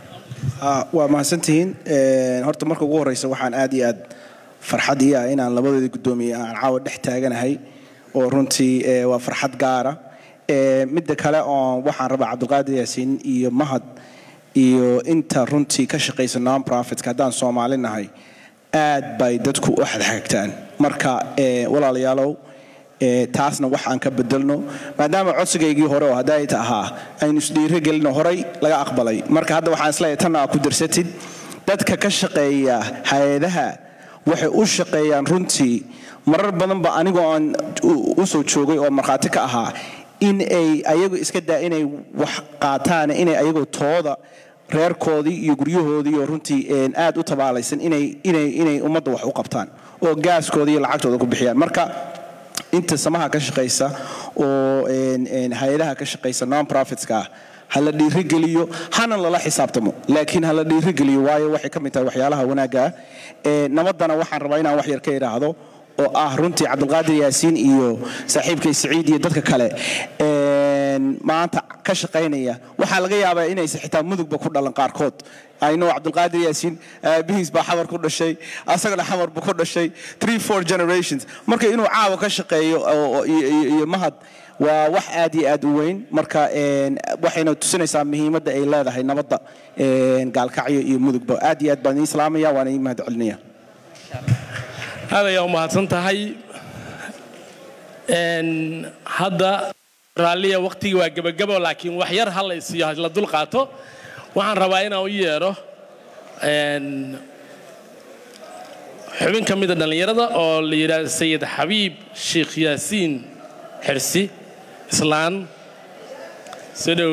waa mahadsantihiin horta marka ugu horeysa waxaan aad iyo aad farxad iyo inaan labadoodii gudoomiye aan caawa dhex taaganahay oo runtii waa farxad gaara midda kale oo waxaan rabaa Cabdulqaadir Yaasiin iyo Mahad iyo inta runtii ka shaqeysa non profit ka hadaan Soomaalinahay aad bay dadku u xadxagtaan marka walaalayaalow taasna waxaan ka bedelno maadaama codsigaygii hore oo haday tahay aynu isdhiiri gelino horay laga aqbalay marka hadda waxaan isleeyahay tan ku dirsatid dadka ka shaqeeya hay'adaha waxay u shaqeeyaan runtii marar badan ba anigoo aan u soo joogay oo marxaati ka ahaa in ay ayagu iska daa inay wax qaataan inay ayagu tooda reerkoodii iyo guryahoodii oo runtii aad u tabaalaysan inay inay inay ummadda wax u qabtaan oo gaaskoodii iyo lacagtooda ku bixiyaan marka inta samaha ka shaqeysa oo een hay'adaha ka shaqeysa non profitska hala dhiiri geliyo hana lala xisaabtamo laakiin hala dhiiri geliyo waayo waxay ka mid tahay waxyaalaha wanaaga ee nabadana waxaan rabaa inaan wax yar ka iraahdo oo ah runtii Cabdulqaadir Yaasiin iyo saaxiibkay Saciid iyo dadka kale ee maanta ka shaqaynaya waxaa laga yaabaa inaysan xitaa mudugba ku dhalan qaarkood ayno cabdulqaadir yaasiin aabihiis baa xamar ku dhashay asagana xamar buu ku dhashay three four generations marka inuu caawa ka shaqeeyo iyo mahad waa wax aad iyo aad u weyn marka waxayna tusinaysaa muhiimadda ay leedahay nabadda gaalkacyo iyo mudugba aad iyo aad baan idin islaamaya waana idin mahad celinaya aad ayaa u mahadsan tahay hadda raalliya waqtigii waa gebagabo laakiin wax yar ha la isiyo la dul qaato waxaan rabaa inaan u yeero xubin ka mid a dhallinyarada oo la yidhaahdo sayid xabiib sheekh yaasiin xirsi islaan soo dhow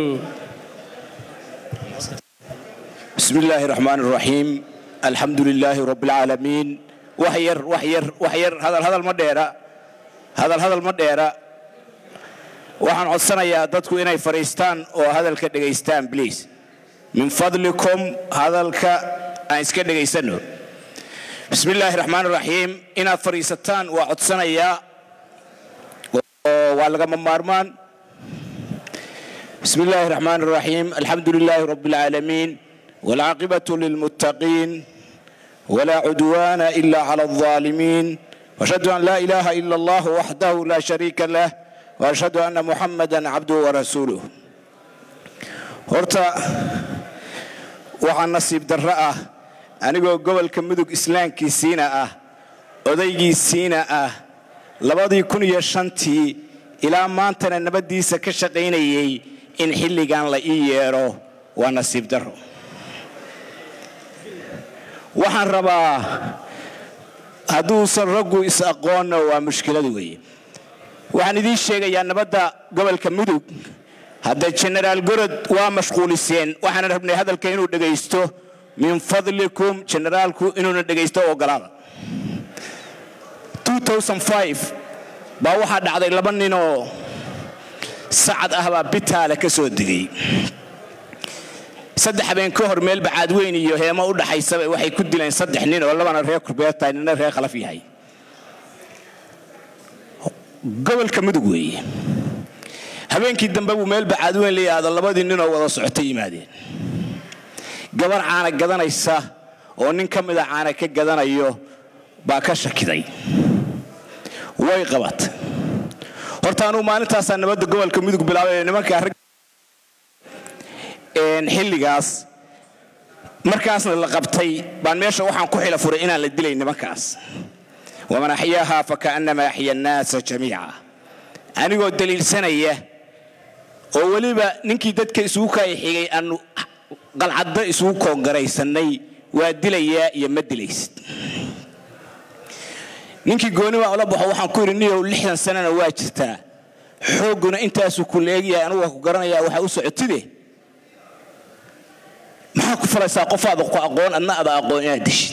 بسم الله الرحمن الرحيم الحمد لله رب العالمين وحير وحير وحير هذا هذا المديرة هذا هذا المديرة وحن عصنا يا دتكو إني فريستان وهذا الكدجيستان بليز من فضلكم هذا الك أنسكدجيستانو بسم الله الرحمن الرحيم إن فريستان وعصنا يا والغم مارمان بسم الله الرحمن الرحيم الحمد لله رب العالمين والعاقبة للمتقين ولا عدوان إلا على الظالمين وأشهد أن لا إله إلا الله وحده لا شريك له وأشهد أن محمدا عبده ورسوله هرتا وعن نصيب درأة أنا قبل كمدوك إسلام كي سينا أه أضيجي سينا أه لبادي يكون يشنتي إلى ما أنت نبدي سكشتيني إن حلي كان لا إيرو ونصيب درو waxaan rabaa hadduusan raggu is aqoonna waa mushkilad weeye waxaan idiin sheegayaa nabadda gobolka mudug hadda generaal gorod waa mashquuliseen waxaan rabnay hadalka inuu dhagaysto min fadlikum generaalku inuuna dhagaysto ogolaada two thousand five baa waxaa dhacday laba nin oo sacad ah baa bitaale ka soo degay saddex habeen ka hor meel bacaad weyn iyo heemo u dhaxaysa waxay ku dileen saddex nin oo labana reer kurbeerta nina reer khalaf yahay gobolka mudug weeye habeenkii dambe uu meel bacaad weyn leeyahay labadii nin oo wada socotay yimaadeen gabar caana gadanaysa oo nin ka mid ah caana ka gadanayo baa ka shakiday way qabat horta anu maalintaas nabadda gobolka mudug bilaabay nimanka een xilligaas markaasna la qabtay baan meesha waxaan ku xila furay inaan la dilay nimankaas waman axyaaha fakaannama axya annaasa jamiica anigoo daliilsanaya oo weliba ninkii dadka isugu kay xigay aanu qalcadda isugu koongaraysanay waa dilayaa iyo ma dilaysid ninkii gooni waa la baxo waxaan ku yiri niyow lixdan sanana waa jirtaa xooguna intaasu ku leeyahay anigu ku garanayaa waxa u socotide maxaa ku falaysaa qofaada ku aqoon adna ada aqoon inaad dishid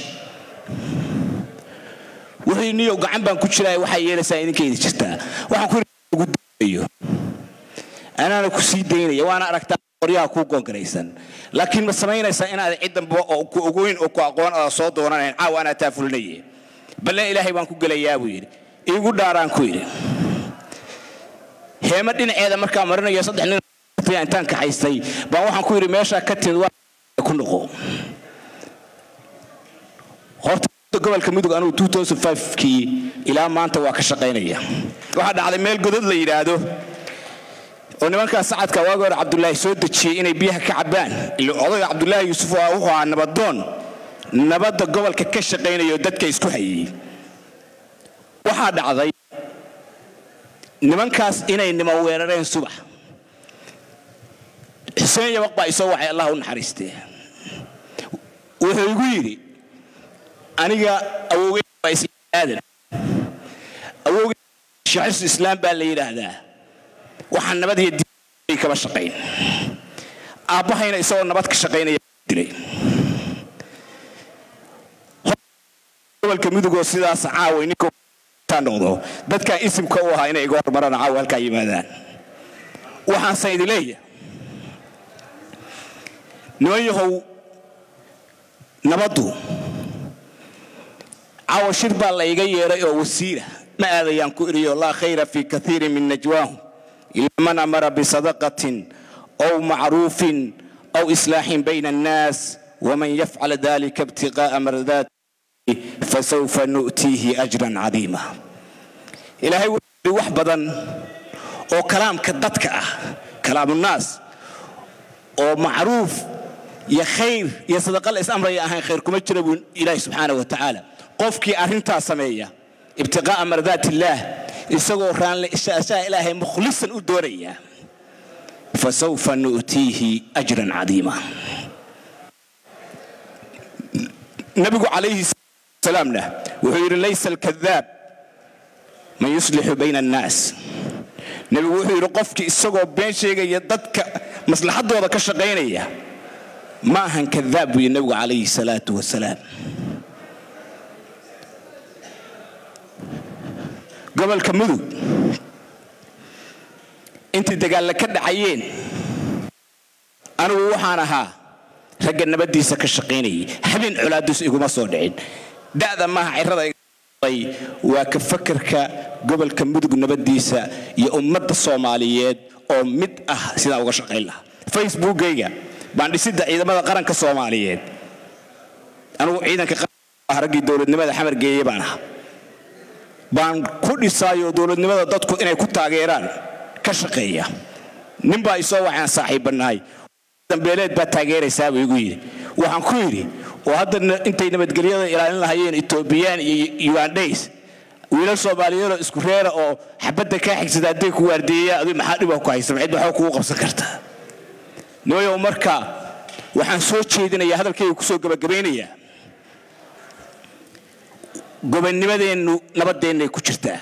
wixii niyo gacan baan ku jiray waxa yeelaysaa idinkeeda jirtaa waxaan ku ugu dayo anana ku sii deynaya waana aragtaa qoryaha ku goongaraysan laakiin ma samaynaysaa inaad ciidanba oo ku ogoyn oo ku aqoon ada soo doonanayn caawa ana taafulnay balan ilaahay baan ku galayaa buu yiri iigu dhaaraan ku yiri heema dhinaceeda markaa marinayo saddex nin intaan ka haystay baan waxaan ku yiri meesha ka timid ku noqo horta gobolka mudug anu two thousand five kii ilaa maanta waa ka shaqaynaya waxa dhacday meel godad la yiraahdo oo nimanka sacadka waagoor Cabdullaahi soo dajiyay inay biyaha ka cabaan ilo odayga Cabdullaahi Yuusuf waa wuxuu ahaa nabadoon nabadda gobolka ka shaqaynayo dadka isku hayay waxa dhacday nimankaas inay nima weerareen subax xuseen yabaq baa isoo waxay Allah u naxariistay wuxuu igu yiri aniga awowgay baa isaadan awowgay shakhs islaam baa la yiraahdaa waxaan nabad iyo diin kaba shaqayn aabahayna isoo nabad ka shaqaynaya dilay gobolka mudug oo sidaas caaway ninka taanoqdo dadka isimka u ahaa inay iga hormaraan caawa halka yimaadaan waxaan sayid leeyahay nooyahow nabadu caawa shir baa la iga yeeray oo wasiira ma aadayaan ku iriyo la khayra fi kathiir min najwaahum إلا من أمر بصدقة أو معروف أو إصلاح بين الناس ومن يفعل ذلك ابتغاء مرضات فسوف نؤتيه أجرا عظيما. إلهي وحبدا أو كلام كدتك كلام الناس أو معروف يا خير يا صدق الله أمر يا أهل خيركم اجربوا إلهي سبحانه وتعالى قفك أرنتا سمية ابتغاء مرضات الله يسوع ران لإشاء إلهي مخلصا الدورية فسوف نؤتيه أجرا عظيما. نبي عليه السلام له وهير ليس الكذاب من يصلح بين الناس. نبي وهير قفك السوق بين شيء يدك مصلحة دوضة كشقينية ما هن كذاب النبي عليه الصلاة والسلام. قبل كمدو انت دقال لك دعيين انا وحانها رجل نبديسا كشقيني حبين علادوس ايغو ما سو دحين دادا ما عيردا اي waa ka fakarka gobolka mudug nabadiisa iyo ummadda Soomaaliyeed oo mid ah sida uga shaqeyn lahaa Facebook-gayga baan dhisida ciidamada qaranka Soomaaliyeed anigu ciidanka qaranka dawladnimada xamar geeyay baan ahaa baan ku dhisaayo dawladnimada dadku inay ku taageeraan ka shaqeeya nin baa isoo waxaan saaxiibanahay dambeeleed baa taageeraysaa buu igu yiri waxaan ku yiri oo hadda intay nabadgelyada ilaalin lahaayeen Ethiopian iyo Ugandese wiilal Soomaaliyeed isku reera oo xabada ka xigsada haday ku waardiyeeya adii maxaa dhib ku haysan cid waxa ku qabsan karta nooyo marka waxaan soo jeedinayaa hadalkayga ku soo gabagabeynaya gobonnimadeenu nabadeena ku jirtaa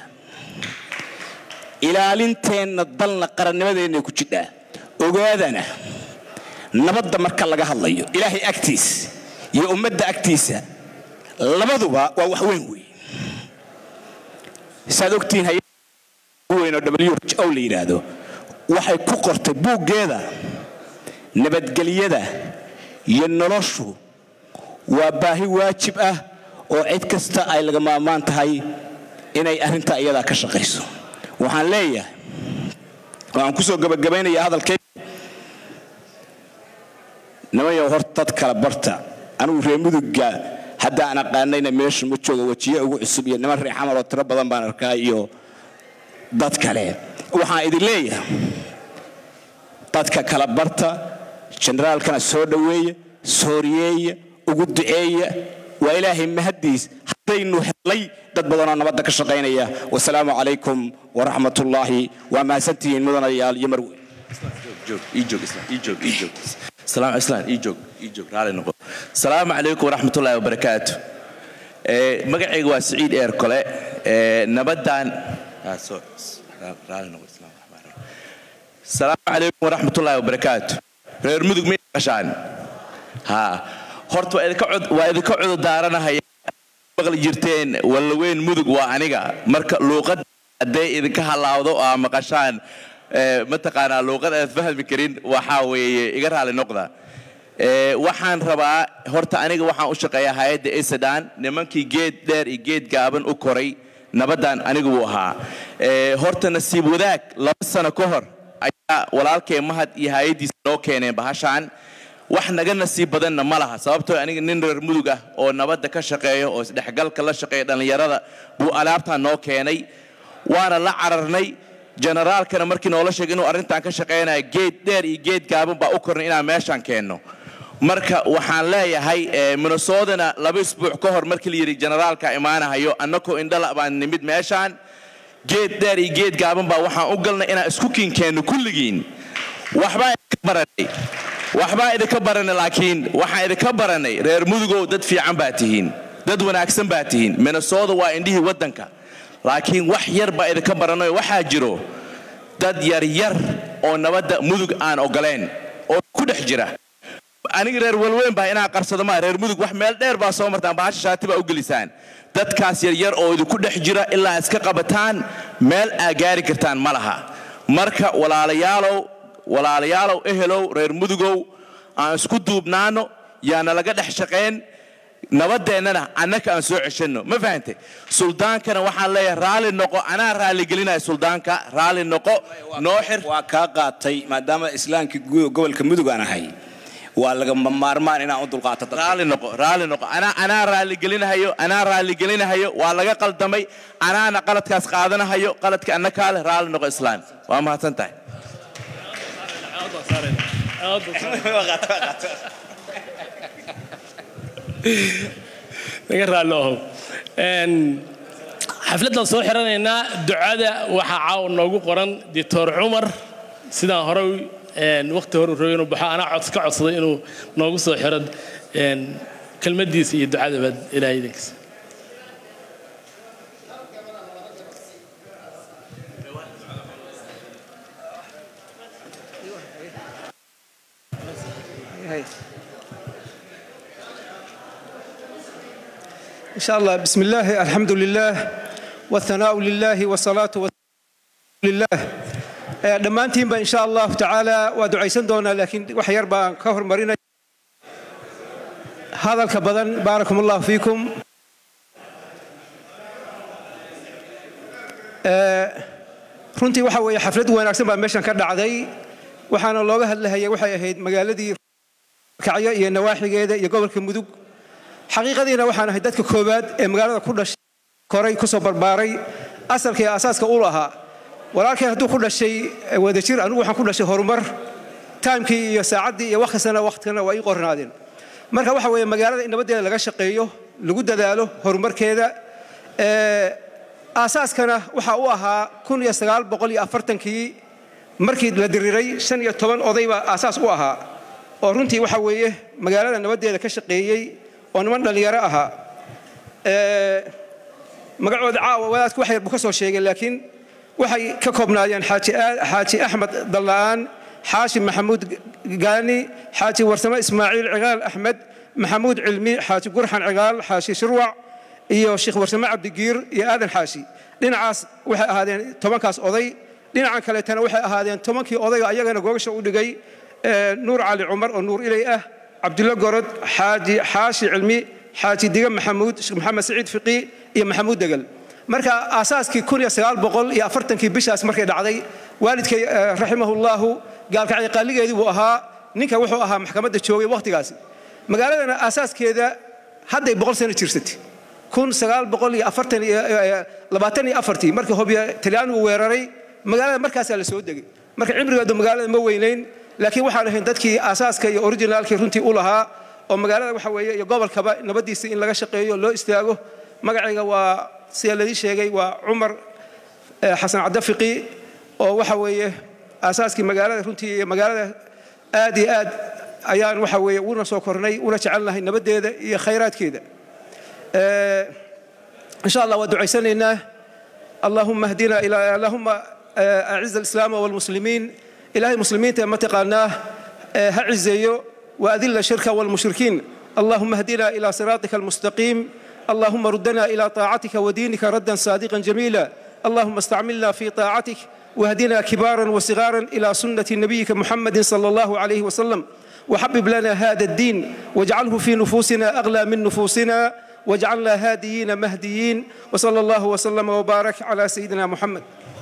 ilaalinteena dalna qarannimadeena ku jirtaa ogaadana nabadda marka laga hadlayo ilaahay agtiis iyo ummadda agtiisa labaduba waa wax weyn weey saadogtiin hay weyn oo W H O la yiraahdo waxay ku qortay buuggeeda nabadgelyada iyo noloshu waa baahi waajib ah oo cid kasta ay laga maamaan tahay inay arinta iyada ka shaqeyso waxaan leeyahay waxaan ku soo gabagabeynaya hadalkay nabayo horta kala barta anigu reemuduga hadda ana qaanayna meesha ma joogo wajiye ugu cusub iyo niman reer xamal oo tiro badan baan arkaa iyo dad kale waxaan idin leeyahay dadka kala barta generaalkana soo dhaweeya sooriyeeya ugu duceeya waa ilaahay mahadiis hadaynu helay dad badan oo nabadda ka shaqeynaya wassalaamu calaykum waraxmatullaahi wa maasantiin mudanayaal iyo marwe joog ii joog islaan ii joog ii joog salaam islaan ii joog ii joog raali noqo salaamu calaykum waraxmatullaahi wabarakaatu ee magacayga waa Saciid Eer Kole ee nabadan soo raali noqo islaan salaamu calaykum waraxmatullaahi wabarakaatu reer mudug ma qashaan ha horta waa idinka cod waa idinka cod daaranahay baqal jirteen wala weyn mudug waa aniga marka luuqad haday idinka halaawdo oo maqashaan ee ma taqaana luuqad aad fahmi karin waxa weeye iga raali noqda ee waxaan rabaa horta aniga waxaan u shaqeeyaa hay'adda Esadan nimankii geed dheer iyo geed gaaban u koray nabadan anigu wuu ahaa ee horta nasiib wadaag laba sano ka hor ayaa walaalkay mahad iyo hay'adiisa loo keenay bahashaan wax naga nasiib badanna ma laha sababtoo aniga nin reer mudug ah oo nabadda ka shaqeeyo oo isdhexgalka la shaqeeya dhalinyarada buu alaabta noo keenay waana la cararnay generaalkana markii noola sheegay inuu arintan ka shaqeynaayo geed dheer iyo geed gaaban baa u kornay inaan meeshan keenno marka waxaan leeyahay Minnesota laba isbuuc ka hor markii la yiri generaalka imaanayo annako indhala baan nimid meeshan geed dheer iyo geed gaaban baa waxaan u galnay inaan isku kiinkeeno kulligiin waxba ka baranay waxba idinka baranay laakiin waxaan idinka baranay reer mudugow dad fiican baa tihiin dad wanaagsan baa tihiin Minnesota waa indhihii wadanka laakiin wax yar baa idinka baranay waxaa jiro dad yar yar oo nabadda mudug aan ogoleen oo ku dhex jira aniga reer walweyn baa inaa qarsado ma reer mudug wax meel dheer baa soo martaan baasha shaati baa u gelisaan dadkaas yar yar oo idinku dhex jira ilaa iska qabataan meel aa gaari kartaan ma laha marka walaalayaalow walaalayaalow ehelow reer mudugow aan isku duubnaano yaana laga dhex shaqeyn nabadeennana annaka aan soo ceshanno ma fahantay suldaankana waxaan leeyahay raalli noqo anaa raalli gelinaya suldaanka raalli noqo noo xir waa kaa qaatay maadaama islaamka gobolka mudug aan ahay waa laga maarmaan inaan u dulqaato raalli noqo raalli noqo anaa anaa raalli gelinahayo anaa raalli gelinahayo waa laga qaldamay anaana qaladkaas qaadanahayo qaladka annaka leh raalli noqo islaam waa mahadsan tahay naga raallo ahow xafladdan soo xiranaynaa ducada waxaa caawa noogu qoran doctor cumar sidaan hore waqti hore rabay inuu baxo anaa cod ka codsaday inuu noogu soo xiro kelmaddiisa iyo ducadaba ilaahay idinkiisa إن شاء الله بسم الله الحمد لله والثناء لله والصلاة والسلام لله دمانتين إن شاء الله تعالى ودعيسن دونا لكن وحير بان كهر مرينا هذا الكبدن باركم الله فيكم runtii waxa weeye xaflad wanaagsan baa meeshan ka dhacday waxaana looga hadlahay waxay ahayd magaaladii kacyo iyo nawaaxigeeda iyo gobolka mudug xaqiiqadiina waxaan ahay dadka koobaad ee magaalada ku dhashay koray ku soo barbaaray asalkii asaaska u lahaa walaalkay hadduu ku dhashay wadajir anigu waxaan ku dhashay horumar taamkii iyo saacaddii iyo waqtisana waqtigana waa ii qornaadeen marka waxa weeye magaalada in nabadeeda laga shaqeeyo lagu dadaalo horumarkeeda asaaskana waxa uu ahaa kun iyo sagaal boqol iyo afartankii markii la diriiray shan iyo toban oday baa asaas u ahaa oo runtii waxa weeye magaalada nabadeeda ka shaqeeyey oo niman dhalinyaro ahaa magacooda caawa wadaadku wax yar buu ka soo sheegay laakiin waxay ka koobnaayeen xaaji xaaji axmed dallaan xaashi maxamuud gaani xaaji warsame ismaaciil cigaal axmed maxamuud cilmi xaaji gurxan cigaal xaashi shirwac iyo sheekh warsame cabdigiir iyo aadan xaashi dhinacaas waxay ahaadeen tobankaas oday dhinacan kaleetana waxay ahaadeen tobankii odayga ayagana googasha u dhigay nuur cali cumar oo nuur ilay ah cabdulla gorod xaaji xaashi cilmi xaaji diga maxamuud sheekh maxamed saciid fiqi iyo maxamuud degal marka aasaaskii kun iyo sagaal boqol iyo afartankii bishaas markay dhacday waalidkay raximahullahu gaalkacay qaaligeedii buu ahaa ninka wuxuu ahaa maxkamadda joogay waqtigaasi magaaladana aasaaskeeda hadday boqol sano jirsatay kun sagaal boqol iyo afartan iyo labaatan iyo afartii markii hobyo talyaanigu weeraray magaalada markaasaa la soo degay marka cimrigeedu magaalada ma weynayn laakiin waxaan ahayn dadkii aasaaska iyo originaalkii runtii u lahaa oo magaalada waxa weeye iyo gobolkaba nabadiisa in laga shaqeeyo loo istaago magacayga waa sida ladii sheegay waa cumar xasan cadafiqi oo waxa weeye aasaaskii magaalada runtii iyo magaalada aad iyo aad ayaan waxa weeye una soo kornay una jecelnahay nabadeeda iyo khayraadkeeda إن شاء الله ودعيسنا اللهم اهدنا إلى اللهم أعز الإسلام والمسلمين إلهي المسلمين تمتقناه هعزيو وأذل الشرك والمشركين اللهم اهدنا إلى صراطك المستقيم اللهم ردنا إلى طاعتك ودينك ردا صادقا جميلا اللهم استعملنا في طاعتك واهدنا كبارا وصغارا إلى سنة نبيك محمد صلى الله عليه وسلم وحبب لنا هذا الدين واجعله في نفوسنا أغلى من نفوسنا واجعلنا هاديين مهديين وصلى الله وسلم وبارك على سيدنا محمد